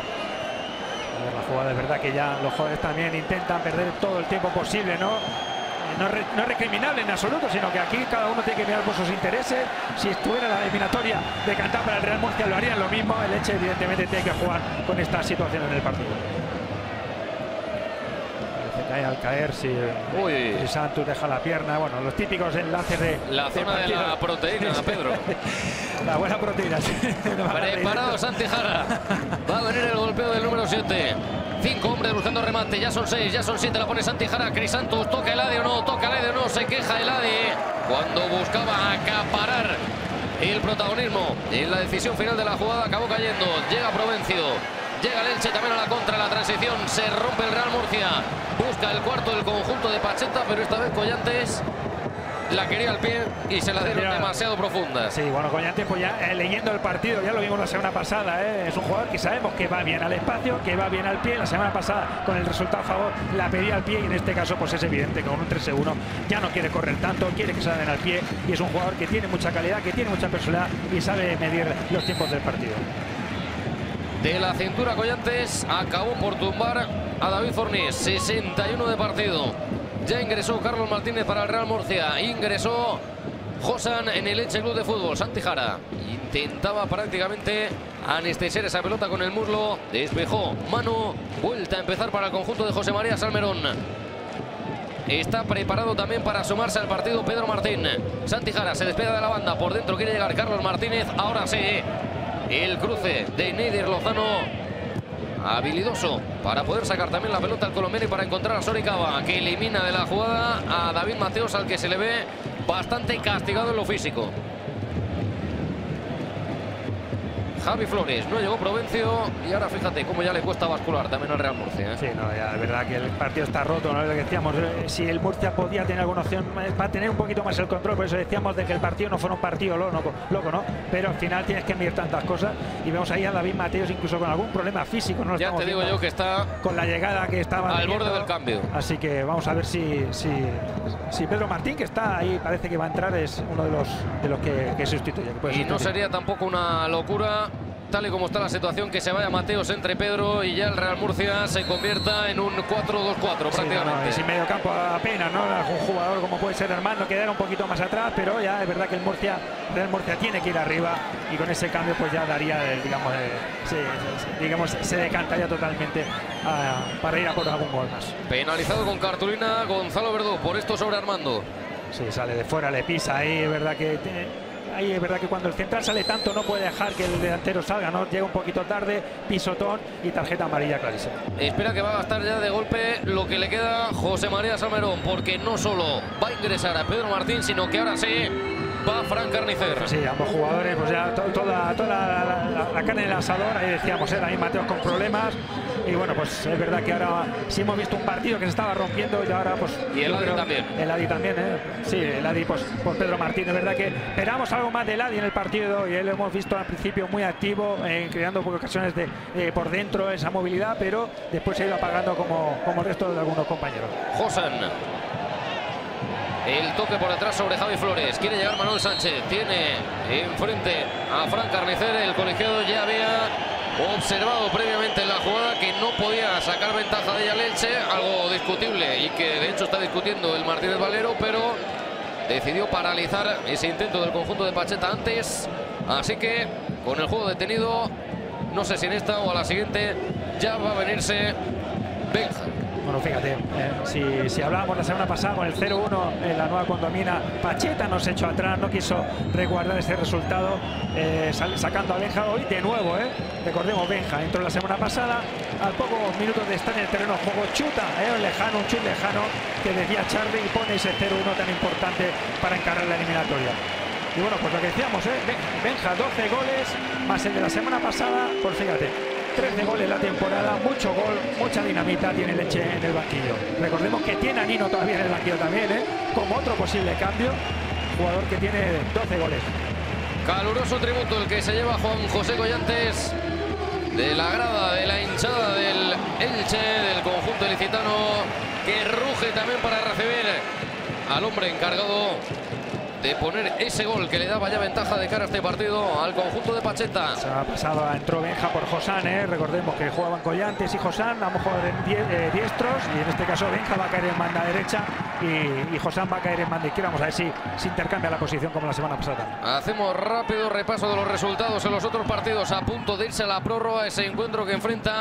La jugada es verdad que ya los jugadores también intentan perder todo el tiempo posible, ¿no? No es, no es recriminable en absoluto, sino que aquí cada uno tiene que mirar por sus intereses. Si estuviera la eliminatoria de cantar para el Real Murcia, lo harían lo mismo. El Elche evidentemente tiene que jugar con esta situación en el partido. Parece cae al caer, si, si Santos deja la pierna, bueno, los típicos enlaces de la zona de, de la proteína, Pedro. La buena proteína, sí. Preparado Santi Jara. Va a venir el golpeo del número siete. Cinco hombres buscando remate, ya son seis, ya son siete, la pone Santi Jara. Crisantos, toca el Adi o no, toca el Adi o no, se queja el Adi cuando buscaba acaparar el protagonismo en la decisión final de la jugada, acabó cayendo. Llega Provencio, llega el Elche también a la contra, la transición, se rompe el Real Murcia, busca el cuarto del conjunto de Pacheta, pero esta vez Collantes la quería al pie y se la dieron Mira, demasiado profunda. Sí, bueno, Collantes pues ya eh, leyendo el partido, ya lo vimos la semana pasada, ¿eh? Es un jugador que sabemos que va bien al espacio, que va bien al pie. La semana pasada con el resultado a favor la pedía al pie y en este caso pues es evidente que con un tres uno ya no quiere correr tanto, quiere que se den al pie y es un jugador que tiene mucha calidad, que tiene mucha personalidad y sabe medir los tiempos del partido. De la cintura Collantes acabó por tumbar a David Fornés, sesenta y uno de partido. Ya ingresó Carlos Martínez para el Real Murcia. Ingresó Josan en el Elche Club de Fútbol. Santi Jara intentaba prácticamente anestesiar esa pelota con el muslo. Despejó Manu. Vuelta a empezar para el conjunto de José María Salmerón. Está preparado también para sumarse al partido Pedro Martín. Santi Jara se despega de la banda. Por dentro quiere llegar Carlos Martínez. Ahora sí. El cruce de Neider Lozano. Habilidoso para poder sacar también la pelota al colombiano y para encontrar a Soricaba, que elimina de la jugada a David Mateos, al que se le ve bastante castigado en lo físico. Javi Flores, no llegó Provencio y ahora fíjate cómo ya le cuesta bascular también al Real Murcia, ¿eh? Sí, no, ya es verdad que el partido está roto, ¿no? Lo que decíamos, eh, si el Murcia podía tener alguna opción para tener un poquito más el control, por eso decíamos de que el partido no fuera un partido loco, loco, ¿no? Pero al final tienes que medir tantas cosas y vemos ahí a David Mateos incluso con algún problema físico, ¿no? Ya te digo yo que está con la llegada que estaba al borde del cambio. Así que vamos a ver si, si, si Pedro Martín, que está ahí, parece que va a entrar, es uno de los, de los que, que sustituye. Que puede y sustituir. No sería tampoco una locura, tal y como está la situación, que se vaya Mateos entre Pedro y ya el Real Murcia se convierta en un cuatro dos cuatro, sí, prácticamente. No, sin medio campo apenas, ¿no? Un jugador como puede ser Hermano quedara un poquito más atrás, pero ya es verdad que el Murcia, Real Murcia tiene que ir arriba y con ese cambio pues ya daría, el, digamos, eh, se, se, digamos, se decantaría totalmente uh, para ir a por algún gol más. Penalizado con cartulina Gonzalo Verdú por esto sobre Armando. Sí, sale de fuera, le pisa ahí, es verdad que... Tiene, ahí es verdad que cuando el central sale tanto no puede dejar que el delantero salga, ¿no? Llega un poquito tarde, pisotón y tarjeta amarilla clarísima. Espera que va a gastar ya de golpe lo que le queda José María Salmerón, porque no solo va a ingresar a Pedro Martín, sino que ahora sí va Fran Carnicer. Sí, ambos jugadores, pues ya to toda, toda la, la, la carne en el asador, ahí decíamos, ¿eh? Ahí Mateos con problemas. Y bueno, pues es verdad que ahora sí hemos visto un partido que se estaba rompiendo y ahora pues... Y el Adi también. El Adi también, ¿eh? Sí, el Adi pues por Pedro Martín. Es verdad que esperamos algo más del Adi en el partido y él lo hemos visto al principio muy activo, eh, creando ocasiones de, eh, por dentro esa movilidad, pero después se ha ido apagando como, como el resto de algunos compañeros. Josan. El toque por detrás sobre Javi Flores. Quiere llegar Manuel Sánchez. Tiene enfrente a Fran Carnicer. El colegiado ya había observado previamente en la jugada que no podía sacar ventaja de ella el Elche, algo discutible y que de hecho está discutiendo el Martínez Valero, pero decidió paralizar ese intento del conjunto de Pacheta antes. Así que con el juego detenido, no sé si en esta o a la siguiente ya va a venirse Benja. Bueno, fíjate, eh, si, si hablábamos la semana pasada con el cero uno en la nueva condomina, Pacheta nos echó atrás, no quiso resguardar ese resultado, eh, sal, sacando a Benja hoy de nuevo, eh. Recordemos, Benja entró la semana pasada, al pocos minutos de estar en el terreno de juego, chuta, eh, un lejano, un chut lejano, que decía Charlie, y pone ese cero uno tan importante para encarar la eliminatoria. Y bueno, pues lo que decíamos, eh, Benja, doce goles, más el de la semana pasada, pues fíjate, trece goles la temporada, mucho gol, mucha dinamita tiene Leche en el banquillo. Recordemos que tiene a Nino todavía en el banquillo también, ¿eh? Como otro posible cambio, jugador que tiene doce goles. Caluroso tributo el que se lleva Juan José Collantes de la grada, de la hinchada del Elche, del conjunto ilicitano, que ruge también para recibir al hombre encargado de poner ese gol que le daba ya ventaja de cara a este partido al conjunto de Pacheta. Se ha pasado, entró Benja por Josán, ¿eh? Recordemos que jugaban Collantes y Josán, ambos jugadores eh, diestros, y en este caso Benja va a caer en banda derecha y, y Josán va a caer en banda izquierda. Vamos a ver si se intercambia la posición como la semana pasada. Hacemos rápido repaso de los resultados en los otros partidos, a punto de irse a la prórroga, ese encuentro que enfrenta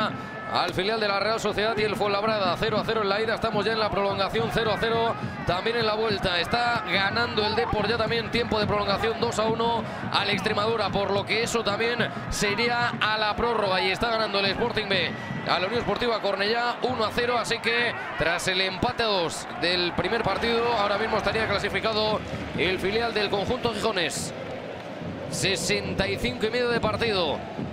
al filial de la Real Sociedad y el Fuenlabrada. cero a cero en la ida, estamos ya en la prolongación, cero a cero también en la vuelta. Está ganando el Depor ya también, tiempo de prolongación dos a uno al Extremadura, por lo que eso también sería a la prórroga, y está ganando el Sporting B a la Unión Esportiva Cornellá uno a cero, así que tras el empate a dos del primer partido, ahora mismo estaría clasificado el filial del conjunto gijonés. sesenta y cinco y medio de partido.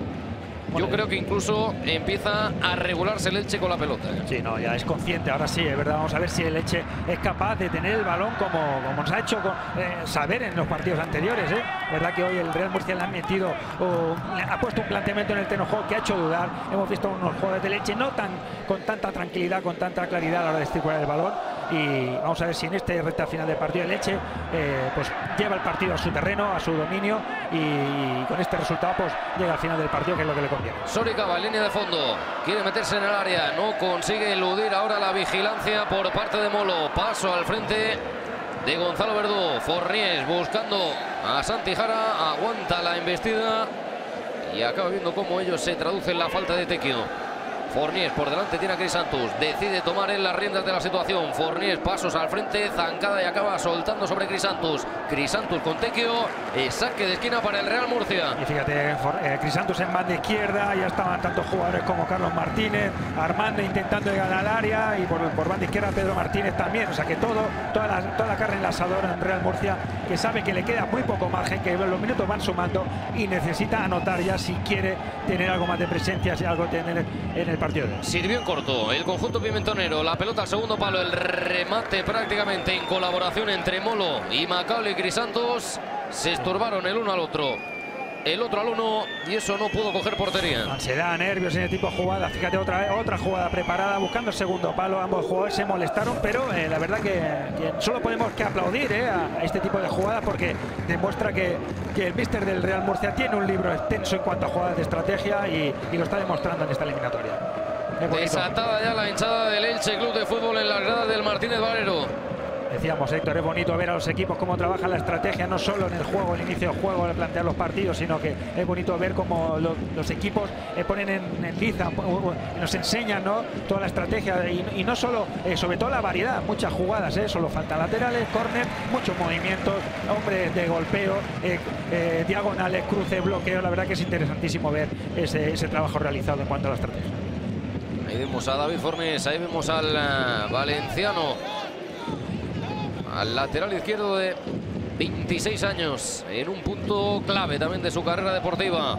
Yo creo que incluso empieza a regularse el Elche con la pelota. Sí, no, ya es consciente, ahora sí, es verdad. Vamos a ver si el Elche es capaz de tener el balón como, como nos ha hecho con, eh, saber en los partidos anteriores. ¿eh? Verdad que hoy el Real Murcia le ha metido, o, le ha puesto un planteamiento en el terreno de juego que ha hecho dudar. Hemos visto unos jugadores del Elche no tan con tanta tranquilidad, con tanta claridad a la hora de circular el balón. Y vamos a ver si en este recta final del partido el Elche eh, pues lleva el partido a su terreno, a su dominio, y, y con este resultado pues llega al final del partido, que es lo que le conviene. Soricaba, línea de fondo, quiere meterse en el área, no consigue eludir ahora la vigilancia por parte de Molo. Paso al frente de Gonzalo Verdú. Forniés buscando a Santi Jara, aguanta la embestida y acaba viendo cómo ellos se traduce en la falta de Tequio. Forniés por delante, tiene a Crisantus, decide tomar en las riendas de la situación. Forniés, pasos al frente, zancada y acaba soltando sobre Crisantus. Crisantus con Tequio, eh, saque de esquina para el Real Murcia. Y fíjate, eh, Crisantus en banda izquierda, ya estaban tantos jugadores como Carlos Martínez, Armando intentando llegar al área, y por, por banda izquierda Pedro Martínez también. O sea que todo, toda, la, toda la carne en la asadora en Real Murcia, que sabe que le queda muy poco margen, que los minutos van sumando y necesita anotar ya si quiere tener algo más de presencia, si algo tener en el partido. Sirvió en corto el conjunto pimentonero, la pelota al segundo palo, el remate prácticamente en colaboración entre Molo y Macaulay Crisantos. Se estorbaron el uno al otro, el otro al uno, y eso no pudo coger portería. Ansiedad, nervios en el tipo de jugada. Fíjate, otra otra jugada preparada buscando el segundo palo. Ambos jugadores se molestaron, pero eh, la verdad que, que solo podemos que aplaudir eh, a, a este tipo de jugadas, porque demuestra que, que el míster del Real Murcia tiene un libro extenso en cuanto a jugadas de estrategia, y, y lo está demostrando en esta eliminatoria. Desatada ya la hinchada del Elche Club de Fútbol en las gradas del Martínez Valero. Decíamos, Héctor, es bonito ver a los equipos cómo trabajan la estrategia, no solo en el juego, el inicio del juego, al plantear los partidos, sino que es bonito ver cómo lo, los equipos eh, ponen en, en liza, nos enseñan, ¿no?, toda la estrategia, y, y no solo, eh, sobre todo la variedad, muchas jugadas, ¿eh? Solo falta laterales, córner, muchos movimientos, hombres de golpeo, eh, eh, diagonales, cruces, bloqueo. La verdad que es interesantísimo ver ese, ese trabajo realizado en cuanto a la estrategia. Ahí vemos a David Fornés, ahí vemos al uh, valenciano, al lateral izquierdo de veintiséis años, en un punto clave también de su carrera deportiva.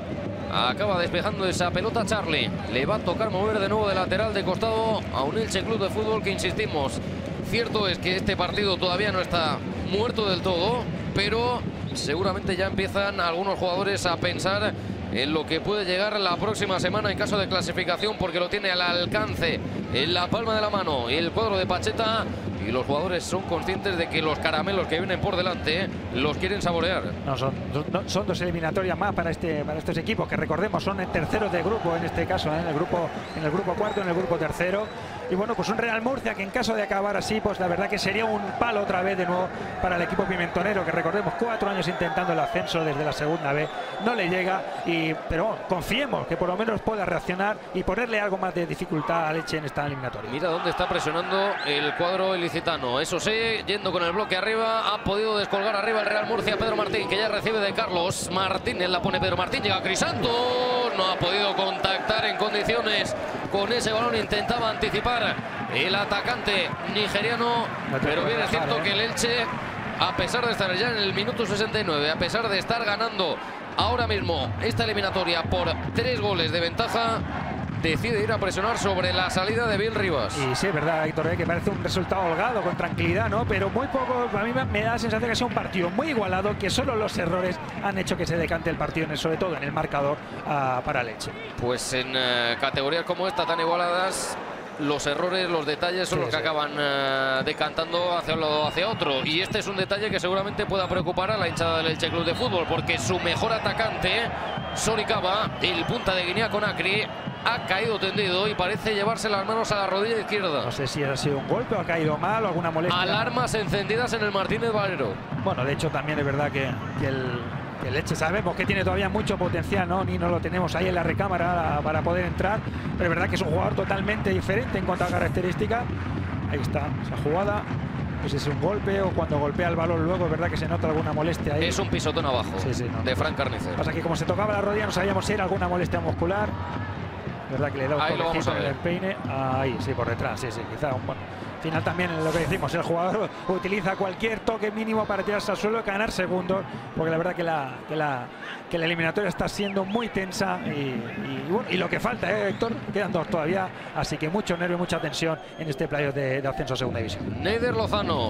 Acaba despejando esa pelota Charlie. Le va a tocar mover de nuevo de lateral de costado a un Elche Club de Fútbol que, insistimos, cierto es que este partido todavía no está muerto del todo, pero seguramente ya empiezan algunos jugadores a pensar en lo que puede llegar la próxima semana en caso de clasificación, porque lo tiene al alcance, en la palma de la mano, el cuadro de Pacheta, y los jugadores son conscientes de que los caramelos que vienen por delante los quieren saborear. No, son, son, son dos eliminatorias más para este para estos equipos, que recordemos son terceros de grupo en este caso, ¿eh? en el grupo en el grupo cuarto, en el grupo tercero. Y bueno, pues un Real Murcia que en caso de acabar así, pues la verdad que sería un palo otra vez de nuevo para el equipo pimentonero, que recordemos cuatro años intentando el ascenso desde la segunda B, no le llega, y pero bueno, confiemos que por lo menos pueda reaccionar y ponerle algo más de dificultad a Elche en esta eliminatoria. Mira dónde está presionando el cuadro ilicitano, eso sí, yendo con el bloque arriba, ha podido descolgar arriba el Real Murcia. Pedro Martín, que ya recibe de Carlos Martínez, la pone Pedro Martín, llega Crisantos, no ha podido contactar en condiciones con ese balón, intentaba anticipar el atacante nigeriano, pero bien es cierto que el Elche, a pesar de estar ya en el minuto sesenta y nueve, a pesar de estar ganando ahora mismo esta eliminatoria por tres goles de ventaja, decide ir a presionar sobre la salida de Biel Rivas. Y sí, es verdad, Héctor, ¿eh? que parece un resultado holgado, con tranquilidad, ¿no? Pero muy poco, a mí me da la sensación que ha sido un partido muy igualado, que solo los errores han hecho que se decante el partido, sobre todo en el marcador, uh, para Elche. Pues en uh, categorías como esta, tan igualadas, los errores, los detalles son sí, los que sí. acaban uh, decantando hacia un lado hacia otro. Y este es un detalle que seguramente pueda preocupar a la hinchada del Elche Club de Fútbol, porque su mejor atacante, Soricaba, el punta de Guinea Conakry, ha caído tendido y parece llevarse las manos a la rodilla izquierda. No sé si ha sido un golpe o ha caído mal o alguna molestia. Alarmas encendidas en el Martínez Valero. Bueno, de hecho también es verdad que, que el... que el Elche sabemos que tiene todavía mucho potencial, ¿no? Ni no lo tenemos ahí en la recámara para poder entrar, pero es verdad que es un jugador totalmente diferente en cuanto a características. Ahí está esa jugada. Pues es un golpe o cuando golpea el balón luego es verdad que se nota alguna molestia ahí. Es un pisotón abajo sí, sí, no, de Fran Carnicer. Pasa que como se tocaba la rodilla no sabíamos si era alguna molestia muscular. Es verdad que le da un ahí lo vamos a ver. En el empeine. Ahí, sí, por detrás, sí, sí, quizá un bueno. Al final también lo que decimos, el jugador utiliza cualquier toque mínimo para tirarse al suelo y ganar segundos, porque la verdad que la, que la, que la eliminatoria está siendo muy tensa y, y, bueno, y lo que falta, ¿eh, Héctor? Quedan dos todavía, así que mucho nervio, mucha tensión en este playoff de, de ascenso a segunda división. Neider Lozano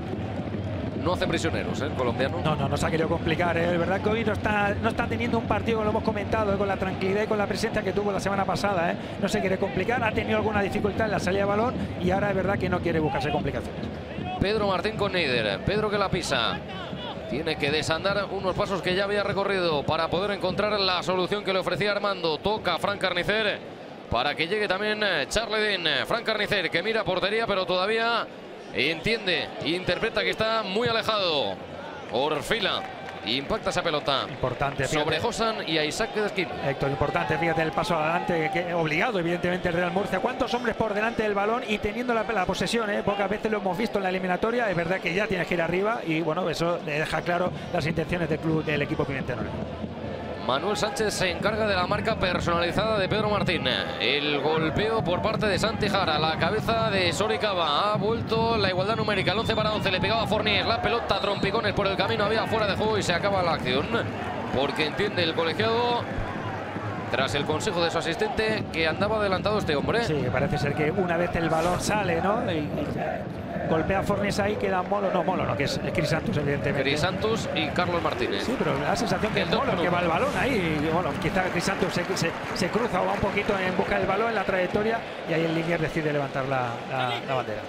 no hace prisioneros, ¿eh? El colombiano. No, no, nos ha querido complicar. ¿eh? Es verdad que hoy no está, no está teniendo un partido, lo hemos comentado, ¿eh? con la tranquilidad y con la presencia que tuvo la semana pasada. ¿eh? No se quiere complicar, ha tenido alguna dificultad en la salida de balón y ahora es verdad que no quiere buscarse complicaciones. Pedro Martín con Neider. Pedro que la pisa. Tiene que desandar unos pasos que ya había recorrido para poder encontrar la solución que le ofrecía Armando. Toca Fran Carnicer para que llegue también Charlie Dean. Fran Carnicer que mira portería, pero todavía entiende, interpreta que está muy alejado. Orfila impacta esa pelota. Importante. Sobre Josan y a Isaac de esquina. Héctor, importante, fíjate el paso adelante, que obligado evidentemente el Real Murcia. ¿Cuántos hombres por delante del balón y teniendo la, la posesión? ¿eh? Pocas veces lo hemos visto en la eliminatoria. Es verdad que ya tienes que ir arriba y bueno, eso le deja claro las intenciones del club, del equipo pimentonero. Manuel Sánchez se encarga de la marca personalizada de Pedro Martín. El golpeo por parte de Santi Jara. La cabeza de Soricaba. Ha vuelto la igualdad numérica. El once para once. Le pegaba a Fornier. La pelota, trompicones por el camino. Había fuera de juego y se acaba la acción. Porque entiende el colegiado, tras el consejo de su asistente, que andaba adelantado este hombre. Sí, parece ser que una vez el balón sale, ¿no? Y, y golpea a Fornes ahí, queda Molo. No, Molo, no, que es Crisantus, evidentemente. Crisantus y Carlos Martínez. Sí, pero la sensación que es Molo que va el balón ahí. Y, bueno, quizá Crisantus se, se, se cruza o va un poquito en busca del balón en la trayectoria y ahí el Liniers decide levantar la, la, la bandera.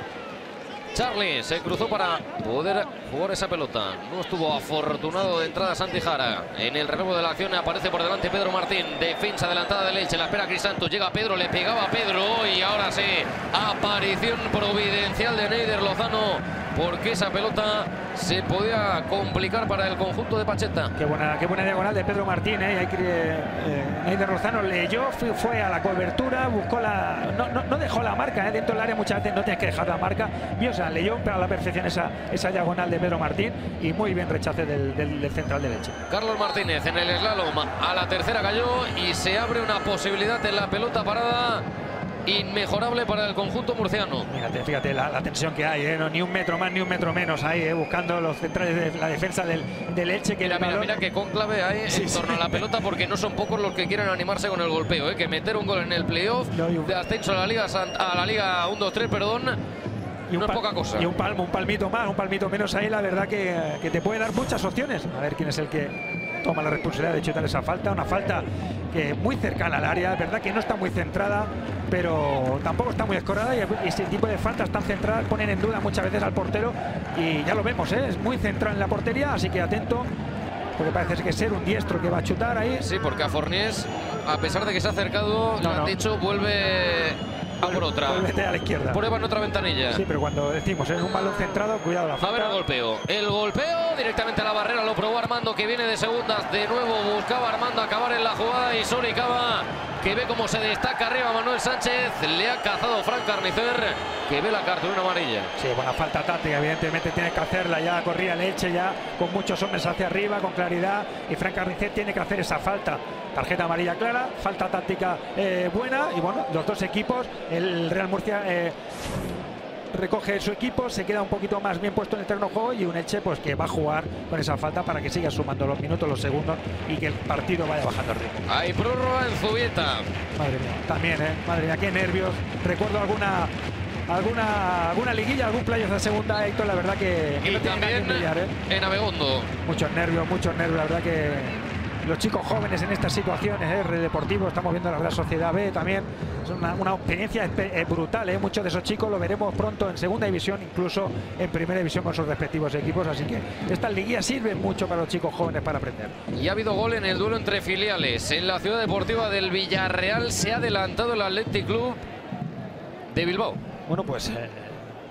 Charlie se cruzó para poder jugar esa pelota. No estuvo afortunado de entrada Santi Jara. En el relevo de la acción aparece por delante Pedro Martín. Defensa adelantada de Elche. La espera Crisantus. Llega Pedro, le pegaba a Pedro. Y ahora sí, aparición providencial de Neider Lozano. Porque esa pelota se podía complicar para el conjunto de Pacheta. Qué buena, qué buena diagonal de Pedro Martín. ¿eh? Hay que, eh, Neider Lozano leyó, fue, fue a la cobertura, buscó la. No, no, no dejó la marca. ¿eh? Dentro del área muchas veces no tienes que dejar la marca. Vio, o sea, leyó a la perfección esa, esa diagonal de Pedro Martín y muy bien rechace del, del, del central de Elche. Carlos Martínez en el slalom a la tercera cayó y se abre una posibilidad en la pelota parada inmejorable para el conjunto murciano. Fíjate, fíjate la, la tensión que hay, ¿eh? No, ni un metro más ni un metro menos ahí, ¿eh? Buscando los centrales de la defensa del, del Elche. Que mira, mira, balón... mira qué cónclave hay sí, en sí. torno a la pelota, porque no son pocos los que quieren animarse con el golpeo, ¿eh? Que meter un gol en el playoff no, un... de ascenso a la Liga, a la Liga uno dos tres, perdón. Y no es poca cosa. Y un palmo, un palmito más, un palmito menos ahí, la verdad que, que te puede dar muchas opciones. A ver quién es el que toma la responsabilidad de chutar esa falta. Una falta que muy cercana al área, es verdad que no está muy centrada, pero tampoco está muy escorada. Y ese tipo de faltas tan centradas ponen en duda muchas veces al portero. Y ya lo vemos, ¿eh? Es muy centrado en la portería, así que atento. Porque parece que ser un diestro que va a chutar ahí. Sí, porque a Forniés, a pesar de que se ha acercado, no, le han no. dicho vuelve... A por otra. Vuelvete a la izquierda. Prueba en otra ventanilla. Sí, pero cuando decimos en un balón centrado, cuidado la falta. A ver el golpeo. El golpeo directamente a la barrera. Lo probó Armando, que viene de segundas. De nuevo buscaba Armando acabar en la jugada. Y Soricaba, que ve cómo se destaca arriba Manuel Sánchez. Le ha cazado Fran Carnicer, que ve la cartulina amarilla. Sí, buena falta táctica. Evidentemente tiene que hacerla. Ya corría el Elche ya con muchos hombres hacia arriba, con claridad. Y Fran Carnicer tiene que hacer esa falta. Tarjeta amarilla clara, falta táctica eh, buena. Y bueno, los dos equipos, el Real Murcia eh, recoge su equipo, se queda un poquito más bien puesto en el terreno de juego, y un Elche pues que va a jugar con esa falta para que siga sumando los minutos, los segundos, y que el partido vaya bajando el ritmo. Hay prórroga en Zubieta. Madre mía, también, eh, madre mía, qué nervios. Recuerdo alguna alguna alguna liguilla, algún playoff de segunda, Héctor, la verdad que, que y no también brillar, ¿eh? En Abegondo. Muchos nervios, muchos nervios, la verdad que los chicos jóvenes en estas situaciones, ¿eh? Deportivo, estamos viendo la Real Sociedad B también, es una, una experiencia brutal, ¿eh? Muchos de esos chicos lo veremos pronto en segunda división, incluso en primera división con sus respectivos equipos, así que estas liguillas sirven mucho para los chicos jóvenes para aprender. Y ha habido gol en el duelo entre filiales. En la ciudad deportiva del Villarreal se ha adelantado el Athletic Club de Bilbao. Bueno, pues eh,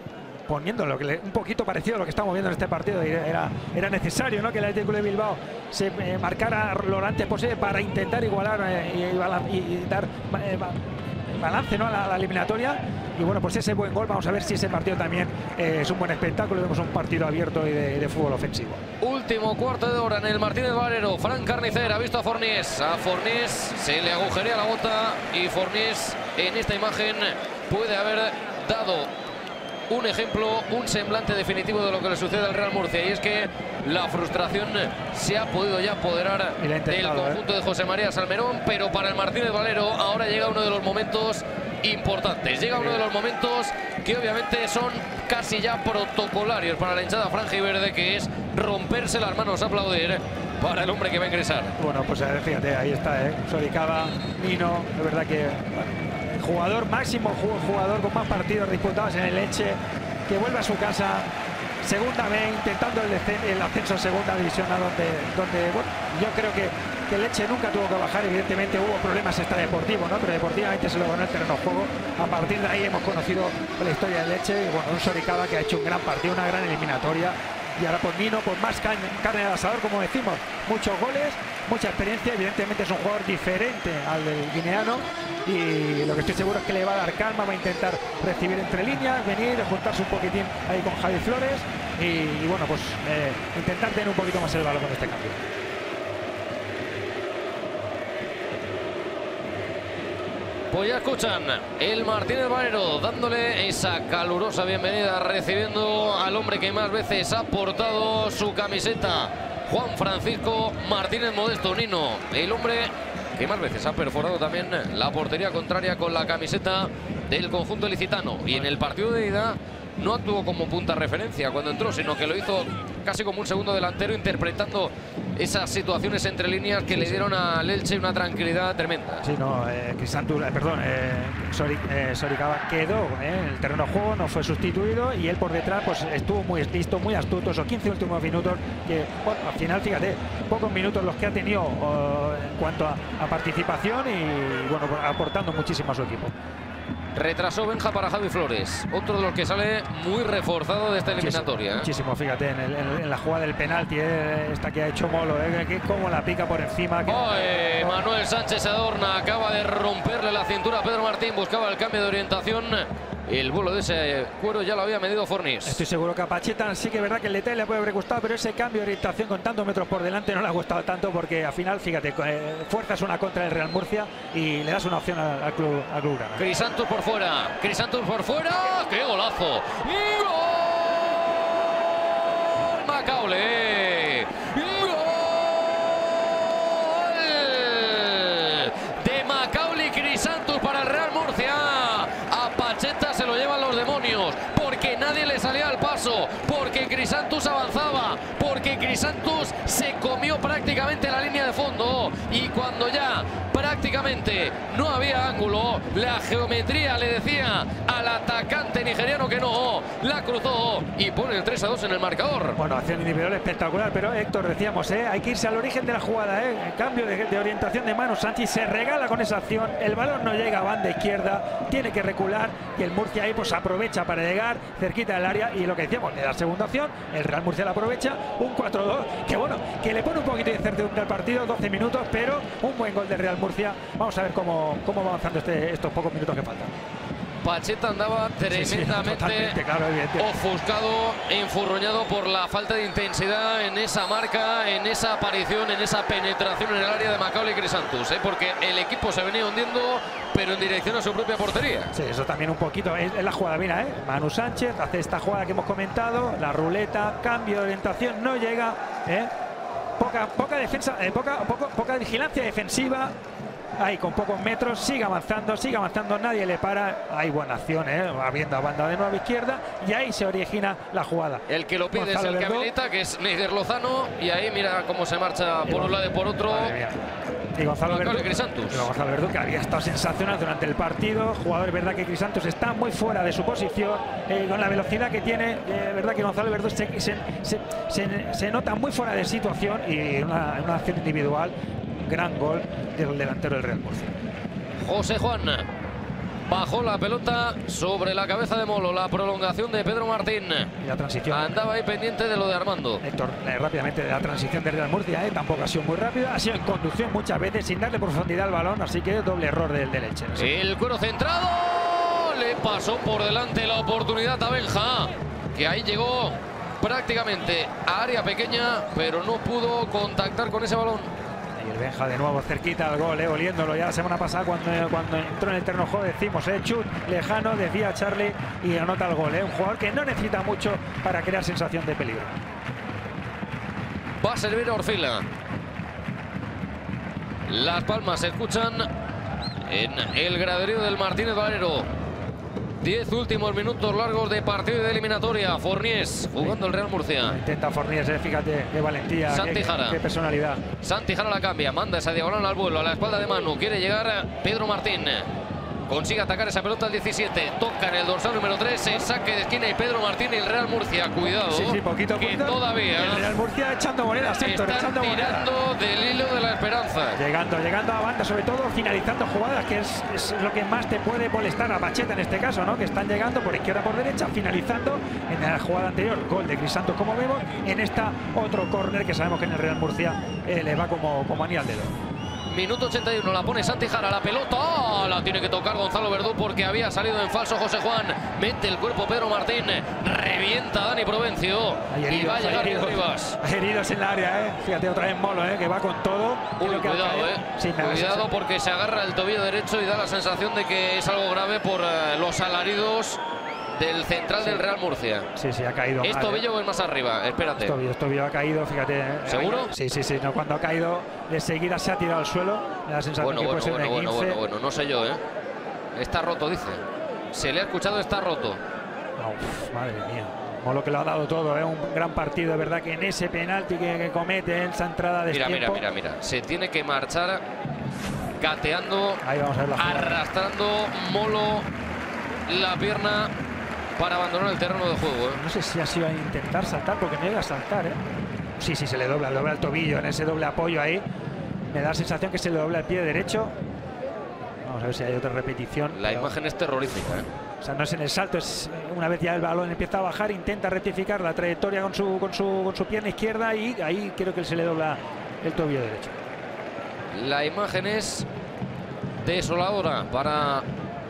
poniendo lo que le, un poquito parecido a lo que estamos viendo en este partido. Era, era necesario, ¿no?, que el Athletic de Bilbao se eh, marcara lo antes posible para intentar igualar eh, y, y, y dar eh, balance, ¿no?, a la, a la eliminatoria. Y bueno, pues ese buen gol, vamos a ver si ese partido también eh, es un buen espectáculo. Vemos un partido abierto y de, de fútbol ofensivo. Último cuarto de hora en el Martínez Valero. Fran Carnicer ha visto a Fornés. A Fornés se le agujerea la bota y Fornés en esta imagen puede haber dado un ejemplo, un semblante definitivo de lo que le sucede al Real Murcia. Y es que la frustración se ha podido ya apoderar del conjunto ¿eh? de José María Salmerón. Pero para el Martínez Valero ahora llega uno de los momentos importantes. Llega uno de los momentos que obviamente son casi ya protocolarios para la hinchada franja y verde, que es romperse las manos a aplaudir para el hombre que va a ingresar. Bueno, pues fíjate, ahí está, ¿eh? Soricaba, Nino, de verdad que bueno, el jugador máximo, jugador con más partidos disputados en el Elche, que vuelve a su casa, segunda B, intentando el, el ascenso a segunda división, a donde, donde bueno, yo creo que que el Elche nunca tuvo que bajar. Evidentemente hubo problemas extradeportivos, ¿no?, pero deportivamente se lo ganó el terreno de juego. A partir de ahí hemos conocido la historia del Elche y bueno, un Soricaba que ha hecho un gran partido, una gran eliminatoria. Y ahora por Nino, por más carne al asador, como decimos, muchos goles, mucha experiencia. Evidentemente es un jugador diferente al del guineano y lo que estoy seguro es que le va a dar calma, va a intentar recibir entre líneas, venir, juntarse un poquitín ahí con Javi Flores y, y bueno, pues eh, intentar tener un poquito más el balón con este cambio. Pues ya escuchan, el Martínez Valero dándole esa calurosa bienvenida, recibiendo al hombre que más veces ha portado su camiseta, Juan Francisco Martínez Modesto, Nino, el hombre que más veces ha perforado también la portería contraria con la camiseta del conjunto ilicitano. Y en el partido de ida no actuó como punta referencia cuando entró, sino que lo hizo casi como un segundo delantero, interpretando esas situaciones entre líneas que le dieron al Elche una tranquilidad tremenda. Sí, no, eh, Crisantur, eh, perdón, eh, Soric, eh, Soricaba quedó eh, en el terreno de juego, no fue sustituido y él por detrás pues estuvo muy listo, muy astuto, esos quince últimos minutos que, bueno, al final, fíjate, pocos minutos los que ha tenido oh, en cuanto a, a participación y, bueno, aportando muchísimo a su equipo. Retrasó Benja para Javi Flores, otro de los que sale muy reforzado de esta eliminatoria. Muchísimo, ¿eh? muchísimo fíjate, en, el, en, en la jugada del penalti, eh, esta que ha hecho Molo, eh, que cómo la pica por encima. Que... Oh, eh, Manuel Sánchez Adorna acaba de romperle la cintura a Pedro Martín, buscaba el cambio de orientación. El vuelo de ese cuero ya lo había medido Fornís. Estoy seguro que a Pacheta sí que es verdad que el detalle le puede haber gustado, pero ese cambio de orientación con tantos metros por delante no le ha gustado tanto, porque al final, fíjate, eh, fuerzas una contra el Real Murcia y le das una opción al, al club, al club grana. Crisantus por fuera, Crisantus por fuera, ¡qué golazo! ¡Gol! Macaulay. ¡Gol! De Macaulay Crisantus para el Real Murcia. Pacheta se lo llevan los demonios, porque nadie le salía al paso, porque Crisantus avanzaba, porque Crisantus se comió prácticamente la línea de fondo y cuando ya prácticamente no había ángulo, la geometría le decía al atacante nigeriano que no, la cruzó y pone el tres a dos en el marcador. Bueno, acción individual espectacular, pero Héctor, decíamos, ¿eh? hay que irse al origen de la jugada, ¿eh? el cambio de, de orientación de Manu Sánchez, se regala con esa acción, el balón no llega a banda izquierda, tiene que recular y el Murcia ahí pues aprovecha para llegar cerquita del área y lo que decíamos, le da segunda opción, el Real Murcia la aprovecha, un cuatro dos, que bueno, que le pone un poquito de incertidumbre al partido, doce minutos, pero un buen gol del Real Murcia. Vamos a ver cómo, cómo va avanzando este, estos pocos minutos que faltan. Pacheta andaba tremendamente sí, sí, claro, ofuscado, enfurruñado por la falta de intensidad en esa marca, en esa aparición, en esa penetración en el área de Macaulay Crisantus, ¿eh? porque el equipo se venía hundiendo, pero en dirección a su propia portería. Sí, eso también un poquito, es, es la jugada, mira, ¿eh? Manu Sánchez hace esta jugada que hemos comentado, la ruleta, cambio de orientación, no llega, ¿eh? poca, poca defensa, eh, poca, poco, poca vigilancia defensiva. Ahí con pocos metros, sigue avanzando, sigue avanzando, nadie le para. Hay buena acción, ¿eh? Abriendo a banda de nueva izquierda y ahí se origina la jugada. El que lo pide Gonzalo es el Verdú, que habilita, que es Neider Lozano, y ahí mira cómo se marcha por un lado y por otro. Y Gonzalo Verdú, Gonzalo Verdú, que había estado sensacional durante el partido. Jugador, es verdad que Crisantus está muy fuera de su posición, eh, con la velocidad que tiene. Eh, verdad que Gonzalo Verdú se, se, se, se, se nota muy fuera de situación y una, una acción individual. Gran gol del delantero del Real Murcia. José Juan. Bajó la pelota sobre la cabeza de Molo. La prolongación de Pedro Martín. Y la transición. Andaba ahí pendiente de lo de Armando. Héctor, eh, rápidamente de la transición de Real Murcia, eh, tampoco ha sido muy rápida. Ha sido en conducción muchas veces sin darle profundidad al balón. Así que doble error del del Elche. No sé. El cuero centrado. Le pasó por delante la oportunidad a Benja, que ahí llegó prácticamente a área pequeña, pero no pudo contactar con ese balón. Y el Benja de nuevo cerquita al gol, eh, oliéndolo ya la semana pasada cuando, cuando entró en el terreno de juego, decimos, eh, chut lejano, decía Charlie, y anota el gol. Eh, un jugador que no necesita mucho para crear sensación de peligro. Va a servir a Orfila. Las palmas se escuchan en el graderío del Martínez Valero. Diez últimos minutos largos de partido y de eliminatoria. Forniés jugando el Real Murcia. Intenta Forniés, eh, fíjate, qué valentía, Santi qué, Jara. qué personalidad. Santi Jara la cambia, manda esa diagonal al vuelo, a la espalda de Manu. Quiere llegar Pedro Martín. Consigue atacar esa pelota al diecisiete. Toca en el dorsal número tres. En saque de esquina y Pedro Martín y el Real Murcia. Cuidado. Sí, sí, poquito, que poquito. todavía El Real Murcia echando monedas, Héctor, están echando tirando monedas. del hilo de la esperanza. Llegando, llegando a banda, sobre todo finalizando jugadas, que es, es lo que más te puede molestar a Pacheta en este caso, ¿no? Que están llegando por izquierda, por derecha, finalizando en la jugada anterior, gol de Crisanto, como vemos, en esta otro córner que sabemos que en el Real Murcia eh, le va como, como anillo al dedo. Minuto ochenta y uno, la pone Santi Jara, la pelota, ¡oh! La tiene que tocar Gonzalo Verdú porque había salido en falso José Juan. Mete el cuerpo Pedro Martín, revienta Dani Provencio y va a llegar heridos, Rivas. heridos en el área, ¿eh? Fíjate otra vez Molo, ¿eh? Que va con todo. Uy, Creo que cuidado, caer, eh. sí, Cuidado porque se agarra el tobillo derecho y da la sensación de que es algo grave por uh, los alaridos del central sí. del Real Murcia. Sí, sí, ha caído. ¿Es mal, tobillo eh. o es más arriba? Espérate. Es tobillo, es tobillo, ha caído, fíjate. Eh. ¿Seguro? Sí, sí, sí. No, cuando ha caído, de seguida se ha tirado al suelo. Me da la sensación bueno, que bueno, puede ser bueno, un bueno, bueno, bueno, no sé yo, ¿eh? Está roto, dice. Se le ha escuchado, está roto. Uf, madre mía. Molo que lo ha dado todo, ¿eh? Un gran partido, de verdad, que en ese penalti que, que comete, en esa entrada de Mira, tiempo. mira, mira, mira. Se tiene que marchar gateando, ahí vamos a ver la arrastrando Molo la pierna para abandonar el terreno de juego, ¿eh? No sé si ha sido a intentar saltar, porque me iba a saltar, ¿eh? Sí, sí, se le dobla, le dobla el tobillo en ese doble apoyo ahí. Me da la sensación que se le dobla el pie derecho. Vamos a ver si hay otra repetición. La pero... imagen es terrorífica, ¿eh? O sea, no es en el salto, es una vez ya el balón empieza a bajar, intenta rectificar la trayectoria con su, con su, con su pierna izquierda y ahí creo que se le dobla el tobillo derecho. La imagen es desoladora para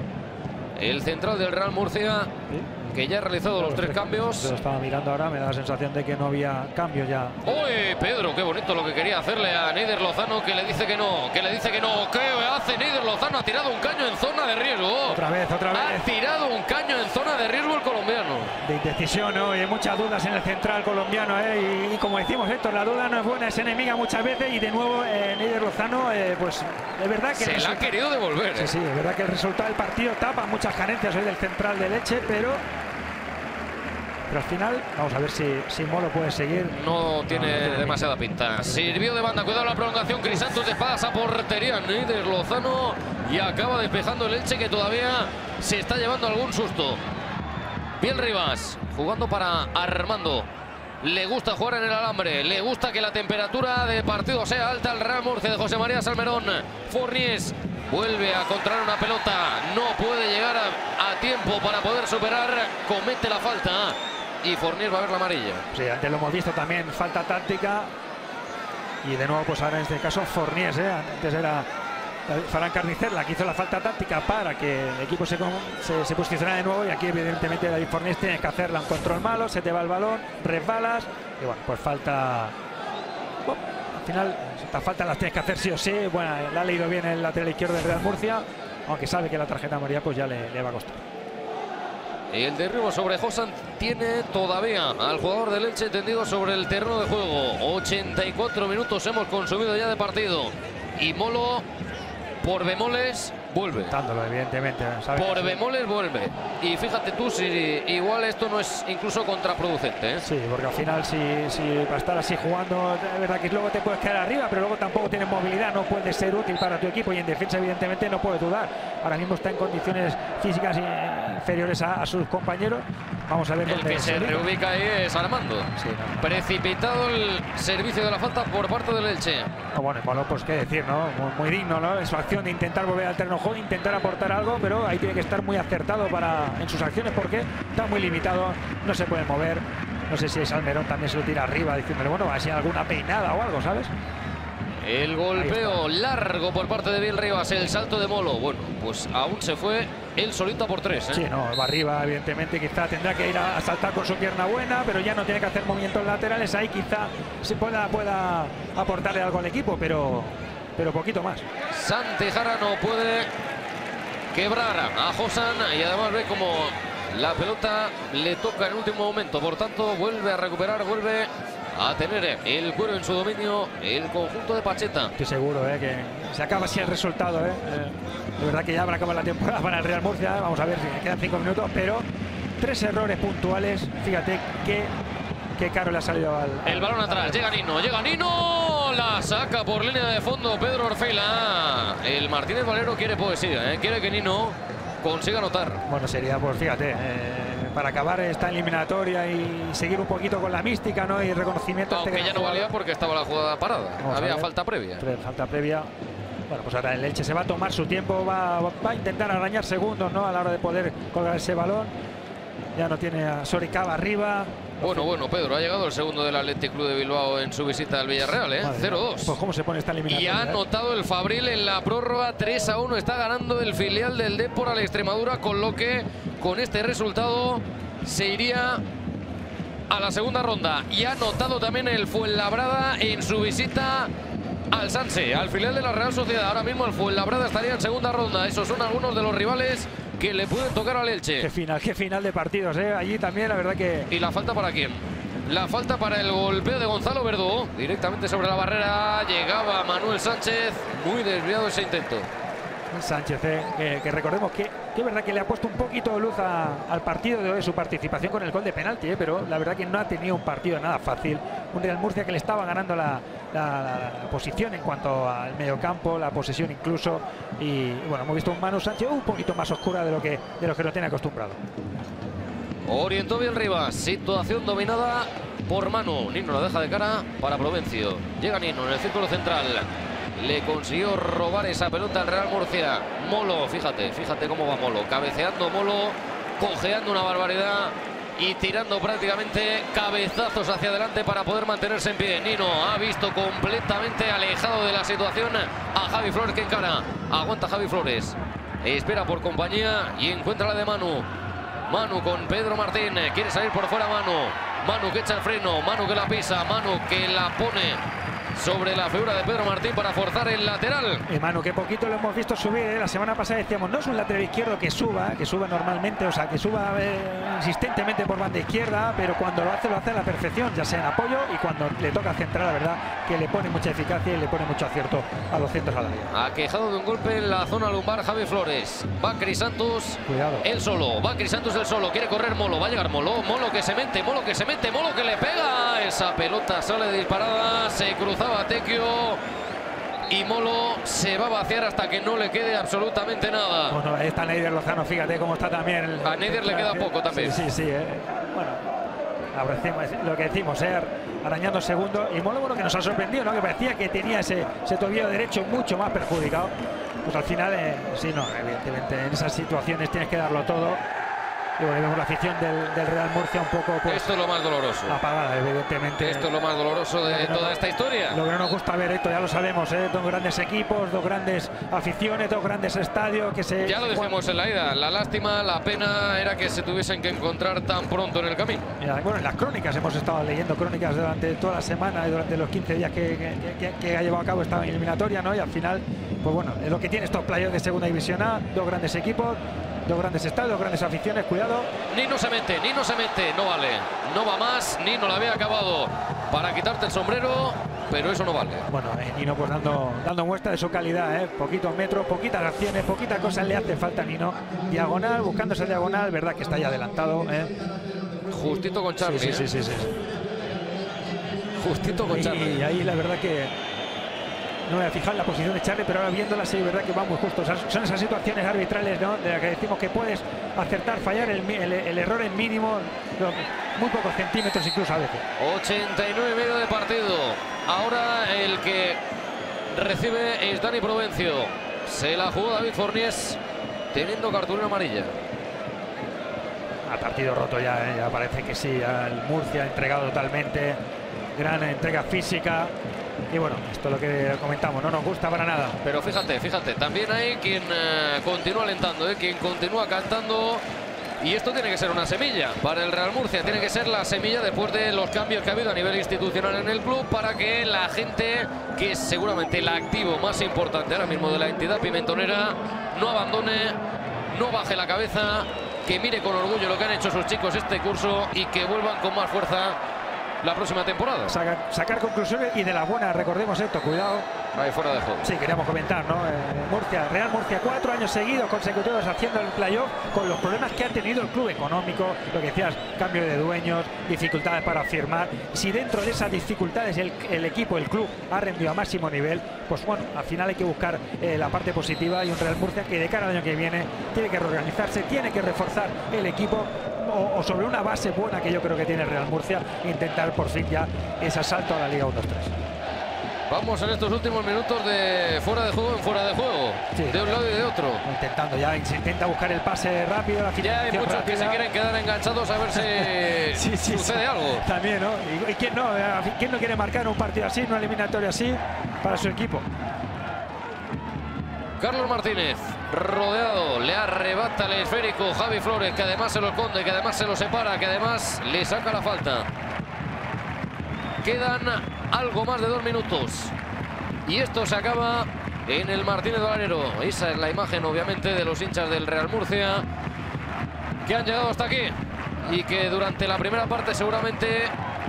el central del Real Murcia, ¿sí? Que ya ha realizado los, los tres, tres cambios. Lo estaba mirando ahora, me da la sensación de que no había cambio ya. ¡Uy, Pedro! Qué bonito lo que quería hacerle a Neider Lozano, que le dice que no, que le dice que no. ¿Qué hace Neider Lozano? Ha tirado un caño en zona de riesgo. Otra vez, otra vez. Ha tirado un caño en zona de riesgo el colombiano. De indecisión, ¿no? Y hay muchas dudas en el central colombiano, ¿eh? Y, y como decimos, Héctor, la duda no es buena, es enemiga muchas veces. Y de nuevo, eh, Neider Lozano, eh, pues es verdad que... Se la ha querido devolver. Sí, ¿eh? sí, es verdad que el resultado del partido tapa muchas carencias hoy del central de Elche, pero... Pero al final, vamos a ver si, si Molo puede seguir. No tiene, no, no tiene demasiada pinta. Sirvió de banda, cuidado la prolongación. Crisantos de espadas a portería. Neider Lozano y acaba despejando el Elche, que todavía se está llevando algún susto. Bien Rivas, jugando para Armando. Le gusta jugar en el alambre, le gusta que la temperatura de partido sea alta al Real Murcia de José María Salmerón. Forniés vuelve a contraer una pelota, no puede llegar a, a tiempo para poder superar, comete la falta. Y Forniés va a ver la amarilla. Sí, antes lo hemos visto también, falta táctica. Y de nuevo, pues ahora en este caso Forniés, ¿eh? Antes era Farán Carnicer la que hizo la falta táctica para que el equipo se, se, se posicionara de nuevo. Y aquí evidentemente David Forniés tiene que hacerla, un control malo, se te va el balón, resbalas. Y bueno, pues falta... Bueno, al final, estas faltas las tienes que hacer sí o sí. Bueno, la ha leído bien el lateral izquierdo del Real Murcia, aunque sabe que la tarjeta amarilla pues ya le, le va a costar. El derribo sobre Josan tiene todavía al jugador del Elche tendido sobre el terreno de juego. ochenta y cuatro minutos hemos consumido ya de partido. Y Molo, por bemoles, vuelve. Dándolo, evidentemente. Por bemoles vuelve. Y fíjate tú si igual esto no es incluso contraproducente, ¿eh? Sí, porque al final si, si para estar así jugando, es verdad que luego te puedes quedar arriba, pero luego tampoco tienes movilidad, no puedes ser útil para tu equipo. Y en defensa evidentemente no puedes dudar. Ahora mismo está en condiciones físicas inferiores a, a sus compañeros. Vamos a ver el que se reubica ahí es Armando. Sí, no, no. Precipitado el servicio de la falta por parte del Elche. No, bueno, bueno, pues qué decir, ¿no? Muy, muy digno, ¿no? En su acción de intentar volver al terreno flojo, intentar aportar algo, pero ahí tiene que estar muy acertado para en sus acciones porque está muy limitado, no se puede mover. No sé si Salmerón también se lo tira arriba diciéndole, bueno, va a ser alguna peinada o algo, ¿sabes? El golpeo largo por parte de Biel Rivas, el salto de Molo. Bueno, pues aún se fue él solito por tres, ¿eh? Sí, no, va arriba, evidentemente, quizá tendrá que ir a, a saltar con su pierna buena, pero ya no tiene que hacer movimientos laterales. Ahí quizá se pueda, pueda aportarle algo al equipo, pero, pero poquito más. Santejara no puede quebrar a Josan y además ve como la pelota le toca en el último momento. Por tanto, vuelve a recuperar, vuelve a tener el cuero en su dominio el conjunto de Pacheta. Estoy seguro eh, que se acaba así el resultado. Eh. Eh, de verdad que ya habrá acabado la temporada para el Real Murcia. Vamos a ver si quedan cinco minutos, pero tres errores puntuales. Fíjate qué, qué caro le ha salido al... El balón atrás, llega Nino, llega Nino, la saca por línea de fondo Pedro Orfila. El Martínez Valero quiere poesía, eh, quiere que Nino consiga anotar. Bueno, sería, pues fíjate, eh, para acabar esta eliminatoria y seguir un poquito con la mística, ¿no? Y reconocimiento. Aunque este ya no valía porque estaba la jugada parada. Vamos Había falta previa. Falta previa. Bueno, pues ahora el Elche se va a tomar su tiempo, va, va a intentar arañar segundos, ¿no? A la hora de poder colgar ese balón. Ya no tiene a Soricaba arriba. Bueno, bueno, Pedro, ha llegado el segundo del Athletic Club de Bilbao en su visita al Villarreal, ¿eh? cero dos. Pues cómo se pone esta eliminatoria. Y ha anotado el Fabril en la prórroga, tres a uno. Está ganando el filial del Depor a la Extremadura, con lo que con este resultado se iría a la segunda ronda. Y ha anotado también el Fuenlabrada en su visita al Sanse, al filial de la Real Sociedad. Ahora mismo el Fuenlabrada estaría en segunda ronda. Esos son algunos de los rivales que le pueden tocar al Elche. Qué final, qué final de partidos, ¿eh? Allí también, la verdad que... ¿Y la falta para quién? La falta para el golpeo de Gonzalo Verdú. Directamente sobre la barrera llegaba Manuel Sánchez. Muy desviado ese intento. Sánchez, eh, que, que recordemos que, que es verdad que le ha puesto un poquito de luz a, al partido de hoy, su participación con el gol de penalti, eh, pero la verdad que no ha tenido un partido nada fácil. Un Real Murcia que le estaba ganando la, la, la, la posición en cuanto al mediocampo, la posesión incluso. Y bueno, hemos visto un Manu Sánchez un poquito más oscura de lo que, de lo que lo tiene acostumbrado. Orientó bien Rivas, situación dominada por Manu. Nino la deja de cara para Provencio. Llega Nino en el círculo central. Le consiguió robar esa pelota al Real Murcia. Molo, fíjate, fíjate cómo va Molo. Cabeceando Molo, cojeando una barbaridad y tirando prácticamente cabezazos hacia adelante para poder mantenerse en pie. Nino ha visto completamente alejado de la situación a Javi Flores, que encara. Aguanta Javi Flores. Espera por compañía y encuentra la de Manu. Manu con Pedro Martín. Quiere salir por fuera Manu. Manu que echa el freno. Manu que la pisa. Manu que la pone sobre la figura de Pedro Martín para forzar el lateral. Y Manu, que poquito lo hemos visto subir, ¿eh? La semana pasada decíamos, no es un lateral izquierdo que suba, que suba normalmente, o sea, que suba eh, insistentemente por banda izquierda, pero cuando lo hace, lo hace a la perfección, ya sea en apoyo y cuando le toca centrar, la verdad, que le pone mucha eficacia y le pone mucho acierto a los centros al área. Aquejado de un golpe en la zona lumbar Javi Flores. Va Crisantos, cuidado. Él solo, va Crisantos él solo, quiere correr Molo, va a llegar Molo, Molo que se mete, Molo que se mete, Molo que le pega. Esa pelota sale disparada, se cruzaba Tequio y Molo se va a vaciar hasta que no le quede absolutamente nada. Bueno, ahí está Neider Lozano, fíjate cómo está también. El, a Neider le queda poco también. Sí, sí, sí. Eh. Bueno, ahora decimos, lo que decimos, eh, arañando segundo. Y Molo, bueno, que nos ha sorprendido, ¿no? Que parecía que tenía ese, ese tobillo derecho mucho más perjudicado. Pues al final, eh, sí, no, evidentemente, en esas situaciones tienes que darlo todo. Y bueno, vemos la afición del, del Real Murcia un poco pues, esto es lo más doloroso. Apagada, evidentemente. Esto es lo más doloroso de no, toda esta historia. Lo que no nos gusta ver esto, ya lo sabemos, ¿eh? Dos grandes equipos, dos grandes aficiones, dos grandes estadios que se... Ya lo dijimos en la ida, la lástima, la pena era que se tuviesen que encontrar tan pronto en el camino. Ya, bueno, en las crónicas, hemos estado leyendo crónicas durante toda la semana y durante los quince días que, que, que, que ha llevado a cabo esta eliminatoria, ¿no? Y al final, pues bueno, es lo que tiene estos playoffs de segunda división A, dos grandes equipos, dos grandes estadios, dos grandes aficiones, cuidado. Nino se mete, Nino se mete, no vale, no va más, Nino la había acabado para quitarte el sombrero, pero eso no vale. Bueno, eh, Nino pues dando, dando muestra de su calidad, ¿eh? Poquitos metros, poquitas acciones, poquitas cosas le hace falta a Nino. Diagonal, buscando esa diagonal, verdad que está ya adelantado, ¿eh? Justito con Charlie. Sí, sí, sí, sí, sí. Justito con y, Charlie. Y ahí la verdad que... No me voy a fijar en la posición de Charlie, pero ahora viéndola sí, verdad que va muy justo. O sea, son esas situaciones arbitrales, ¿no? De las que decimos que puedes acertar, fallar, el, el, el error es mínimo, muy pocos centímetros incluso a veces. ochenta y nueve y medio de partido. Ahora el que recibe es Dani Provencio. Se la jugó David Forniés, teniendo cartulina amarilla. A partido roto ya, ¿eh? Ya parece que sí. El Murcia entregado totalmente. Gran entrega física. Y bueno, esto es lo que comentamos, no nos gusta para nada. Pero fíjate, fíjate, también hay quien eh, continúa alentando, ¿eh? Quien continúa cantando. Y esto tiene que ser una semilla para el Real Murcia. Tiene que ser la semilla después de los cambios que ha habido a nivel institucional en el club, para que la gente, que es seguramente el activo más importante ahora mismo de la entidad pimentonera, no abandone, no baje la cabeza, que mire con orgullo lo que han hecho sus chicos este curso y que vuelvan con más fuerza la próxima temporada. Sacar, sacar conclusiones y de las buenas, recordemos esto, cuidado. Ahí fuera de juego. Sí, queríamos comentar, ¿no? Eh, Murcia, Real Murcia, cuatro años seguidos consecutivos haciendo el playoff, con los problemas que ha tenido el club económico, lo que decías, cambio de dueños, dificultades para firmar. Si dentro de esas dificultades el, el equipo, el club, ha rendido a máximo nivel, pues bueno, al final hay que buscar eh, la parte positiva, y un Real Murcia que de cara al año que viene tiene que reorganizarse, tiene que reforzar el equipo, o, o sobre una base buena que yo creo que tiene el Real Murcia, intentar por fin ya ese asalto a la Liga uno dos tres. Vamos en estos últimos minutos de fuera de juego en fuera de juego, sí, de un lado y de otro. Intentando ya, se intenta buscar el pase rápido, la ya hay muchos rápida. Que se quieren quedar enganchados a ver si sí, sí, sucede sí. algo. También, ¿no? Y, y quién no, quién no quiere marcar un partido así, una eliminatoria así para su equipo. Carlos Martínez, rodeado, le arrebata el esférico Javi Flores, que además se lo esconde, que además se lo separa, que además le saca la falta. Quedan algo más de dos minutos y esto se acaba en el Martínez Valero. Esa es la imagen, obviamente, de los hinchas del Real Murcia, que han llegado hasta aquí y que durante la primera parte, seguramente,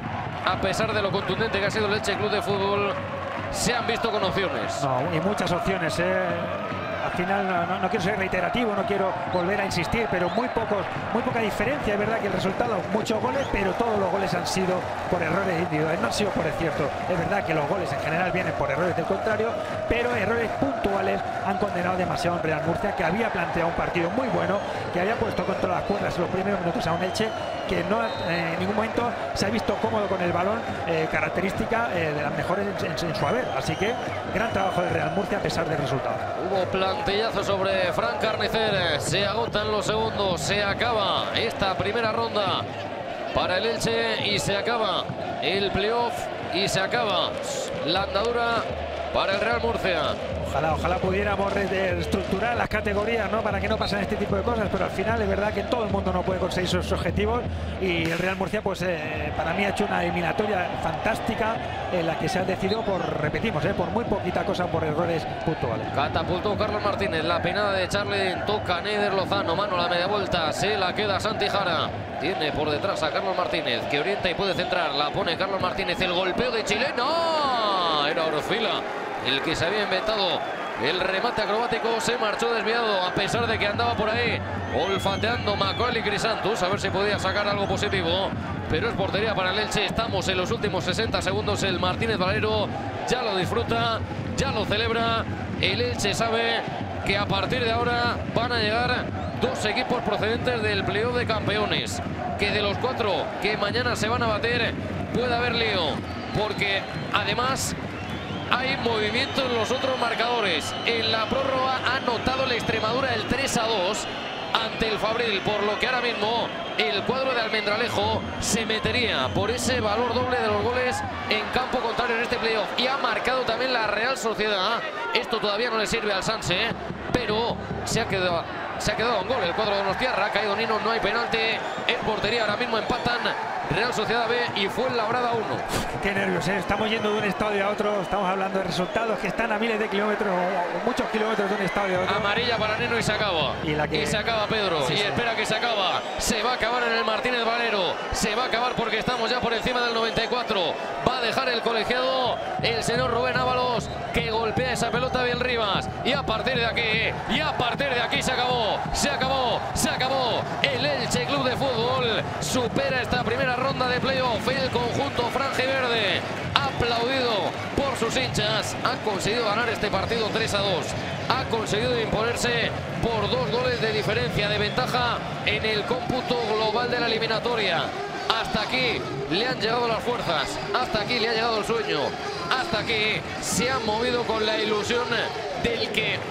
a pesar de lo contundente que ha sido el Elche Club de Fútbol, se han visto con opciones. No, y muchas opciones, ¿eh? Al final no, no, no quiero ser reiterativo, no quiero volver a insistir, pero muy pocos, muy poca diferencia. Es verdad que el resultado, muchos goles, pero todos los goles han sido por errores individuales, no han sido por acierto. Es verdad que los goles en general vienen por errores del contrario, pero errores puntuales han condenado demasiado a un Real Murcia, que había planteado un partido muy bueno, que había puesto contra las cuerdas en los primeros minutos a un Elche que no eh, en ningún momento se ha visto cómodo con el balón, eh, característica eh, de las mejores en, en, en su haber. Así que gran trabajo del Real Murcia a pesar del resultado. Hubo plantillazo sobre Fran Carnicer, se agotan los segundos, se acaba esta primera ronda para el Elche y se acaba el playoff y se acaba la andadura para el Real Murcia. Ojalá, ojalá pudiéramos reestructurar las categorías, ¿no?, para que no pasen este tipo de cosas, pero al final es verdad que todo el mundo no puede conseguir sus objetivos, y el Real Murcia, pues eh, para mí ha hecho una eliminatoria fantástica en la que se ha decidido por, repetimos, eh, por muy poquita cosa, por errores puntuales. Catapultó Carlos Martínez, la peinada de Charlie, toca Neider Lozano, mano a la media vuelta, se la queda Santi Jara. Tiene por detrás a Carlos Martínez, que orienta y puede centrar, la pone Carlos Martínez, el golpeo de Chilena, era Orfila el que se había inventado el remate acrobático, se marchó desviado, a pesar de que andaba por ahí olfateando Macaulay Crisantus, a ver si podía sacar algo positivo, pero es portería para el Elche. Estamos en los últimos sesenta segundos, el Martínez Valero ya lo disfruta, ya lo celebra. El Elche sabe que a partir de ahora van a llegar dos equipos procedentes del playoff de campeones, que de los cuatro que mañana se van a bater puede haber lío, porque además hay movimiento en los otros marcadores. En la prórroga ha anotado la Extremadura el tres a dos ante el Fabril, por lo que ahora mismo el cuadro de Almendralejo se metería por ese valor doble de los goles en campo contrario en este playoff. Y ha marcado también la Real Sociedad. Esto todavía no le sirve al Sanse, pero se ha quedado, se ha quedado un gol el cuadro de Donostiarra. Ha caído Nino, no hay penalti. En portería ahora mismo empatan Real Sociedad B y Fuenlabrada uno. Qué nervios, ¿eh? Estamos yendo de un estadio a otro, estamos hablando de resultados que están a miles de kilómetros, o muchos kilómetros de un estadio a otro. Amarilla para Nino y se acaba. Y, la que... y se acaba Pedro, sí, y sí. espera que se acaba. Se va a acabar en el Martínez Valero, se va a acabar porque estamos ya por encima del noventa y cuatro. Va a dejar el colegiado el señor Rubén Ábalos, que golpea esa pelota bien Rivas. Y a partir de aquí, y a partir de aquí se acabó, se acabó, se acabó. El Elche Club de Fútbol supera esta primera ronda de playoff. El conjunto franjiverde, aplaudido por sus hinchas, ha conseguido ganar este partido tres a dos. Ha conseguido imponerse por dos goles de diferencia de ventaja en el cómputo global de la eliminatoria. Hasta aquí le han llegado las fuerzas, hasta aquí le ha llegado el sueño, hasta aquí se han movido con la ilusión del que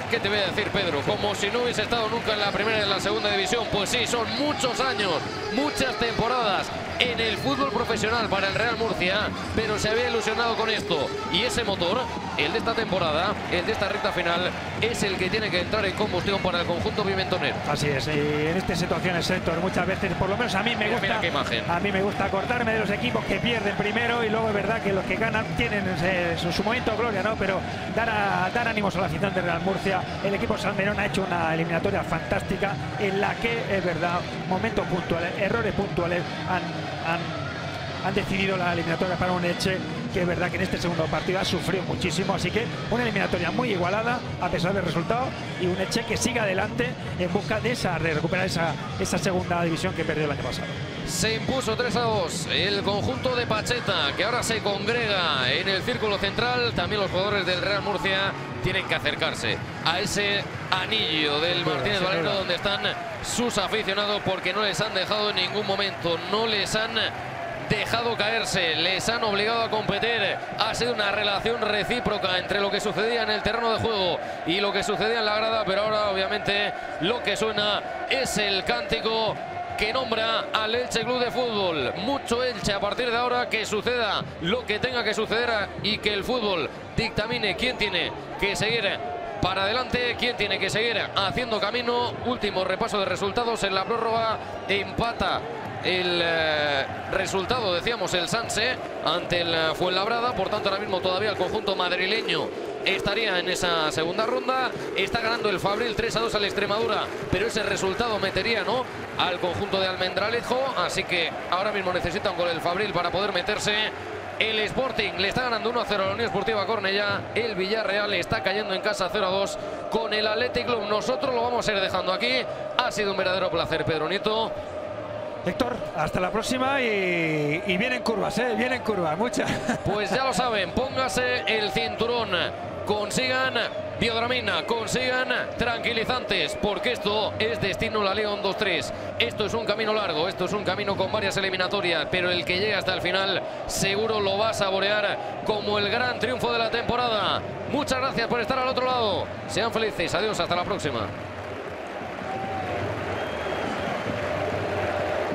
¿Qué te voy a decir, Pedro? Como si no hubiese estado nunca en la primera y en la segunda división. Pues sí, son muchos años, muchas temporadas en el fútbol profesional para el Real Murcia, pero se había ilusionado con esto. Y ese motor, el de esta temporada, el de esta recta final, es el que tiene que entrar en combustión para el conjunto pimentonero. Así es, y en estas situaciones, Héctor, muchas veces, por lo menos a mí me gusta, mira qué imagen. A mí me gusta acordarme de los equipos que pierden primero y luego es verdad que los que ganan tienen eh, su, su momento de gloria, ¿no? Pero dar, a, dar ánimos a la afición de Real Murcia. El equipo salmerón ha hecho una eliminatoria fantástica en la que, es verdad, momentos puntuales, errores puntuales han, han, han decidido la eliminatoria para un Elche que es verdad que en este segundo partido ha sufrido muchísimo, así que una eliminatoria muy igualada a pesar del resultado y un Elche que sigue adelante en busca de esa de recuperar esa, esa segunda división que perdió el año pasado. Se impuso tres a dos el conjunto de Pacheta, que ahora se congrega en el círculo central. También los jugadores del Real Murcia tienen que acercarse a ese anillo del Martínez Valero donde están sus aficionados, porque no les han dejado en ningún momento, no les han dejado caerse, les han obligado a competir. Ha sido una relación recíproca entre lo que sucedía en el terreno de juego y lo que sucedía en la grada, pero ahora obviamente lo que suena es el cántico que nombra al Elche Club de Fútbol. Mucho Elche a partir de ahora, que suceda lo que tenga que suceder y que el fútbol dictamine quién tiene que seguir para adelante, quién tiene que seguir haciendo camino. Último repaso de resultados en la prórroga. Empata el eh, resultado, decíamos, el Sanse ante el Fuenlabrada. Por tanto, ahora mismo todavía el conjunto madrileño estaría en esa segunda ronda. Está ganando el Fabril tres a dos al Extremadura, pero ese resultado metería, ¿no?, al conjunto de Almendralejo. Así que ahora mismo necesita un gol el Fabril para poder meterse. El Sporting le está ganando uno a cero a la Unión Esportiva Cornellá. El Villarreal está cayendo en casa cero a dos con el Athletic Club. Nosotros lo vamos a ir dejando aquí. Ha sido un verdadero placer, Pedro Nieto. Héctor, hasta la próxima y, y vienen curvas, ¿eh? Vienen curvas, muchas. Pues ya lo saben, póngase el cinturón, consigan biodramina, consigan tranquilizantes, porque esto es destino la Liga uno dos tres. Esto es un camino largo, esto es un camino con varias eliminatorias, pero el que llegue hasta el final seguro lo va a saborear como el gran triunfo de la temporada. Muchas gracias por estar al otro lado. Sean felices, adiós, hasta la próxima.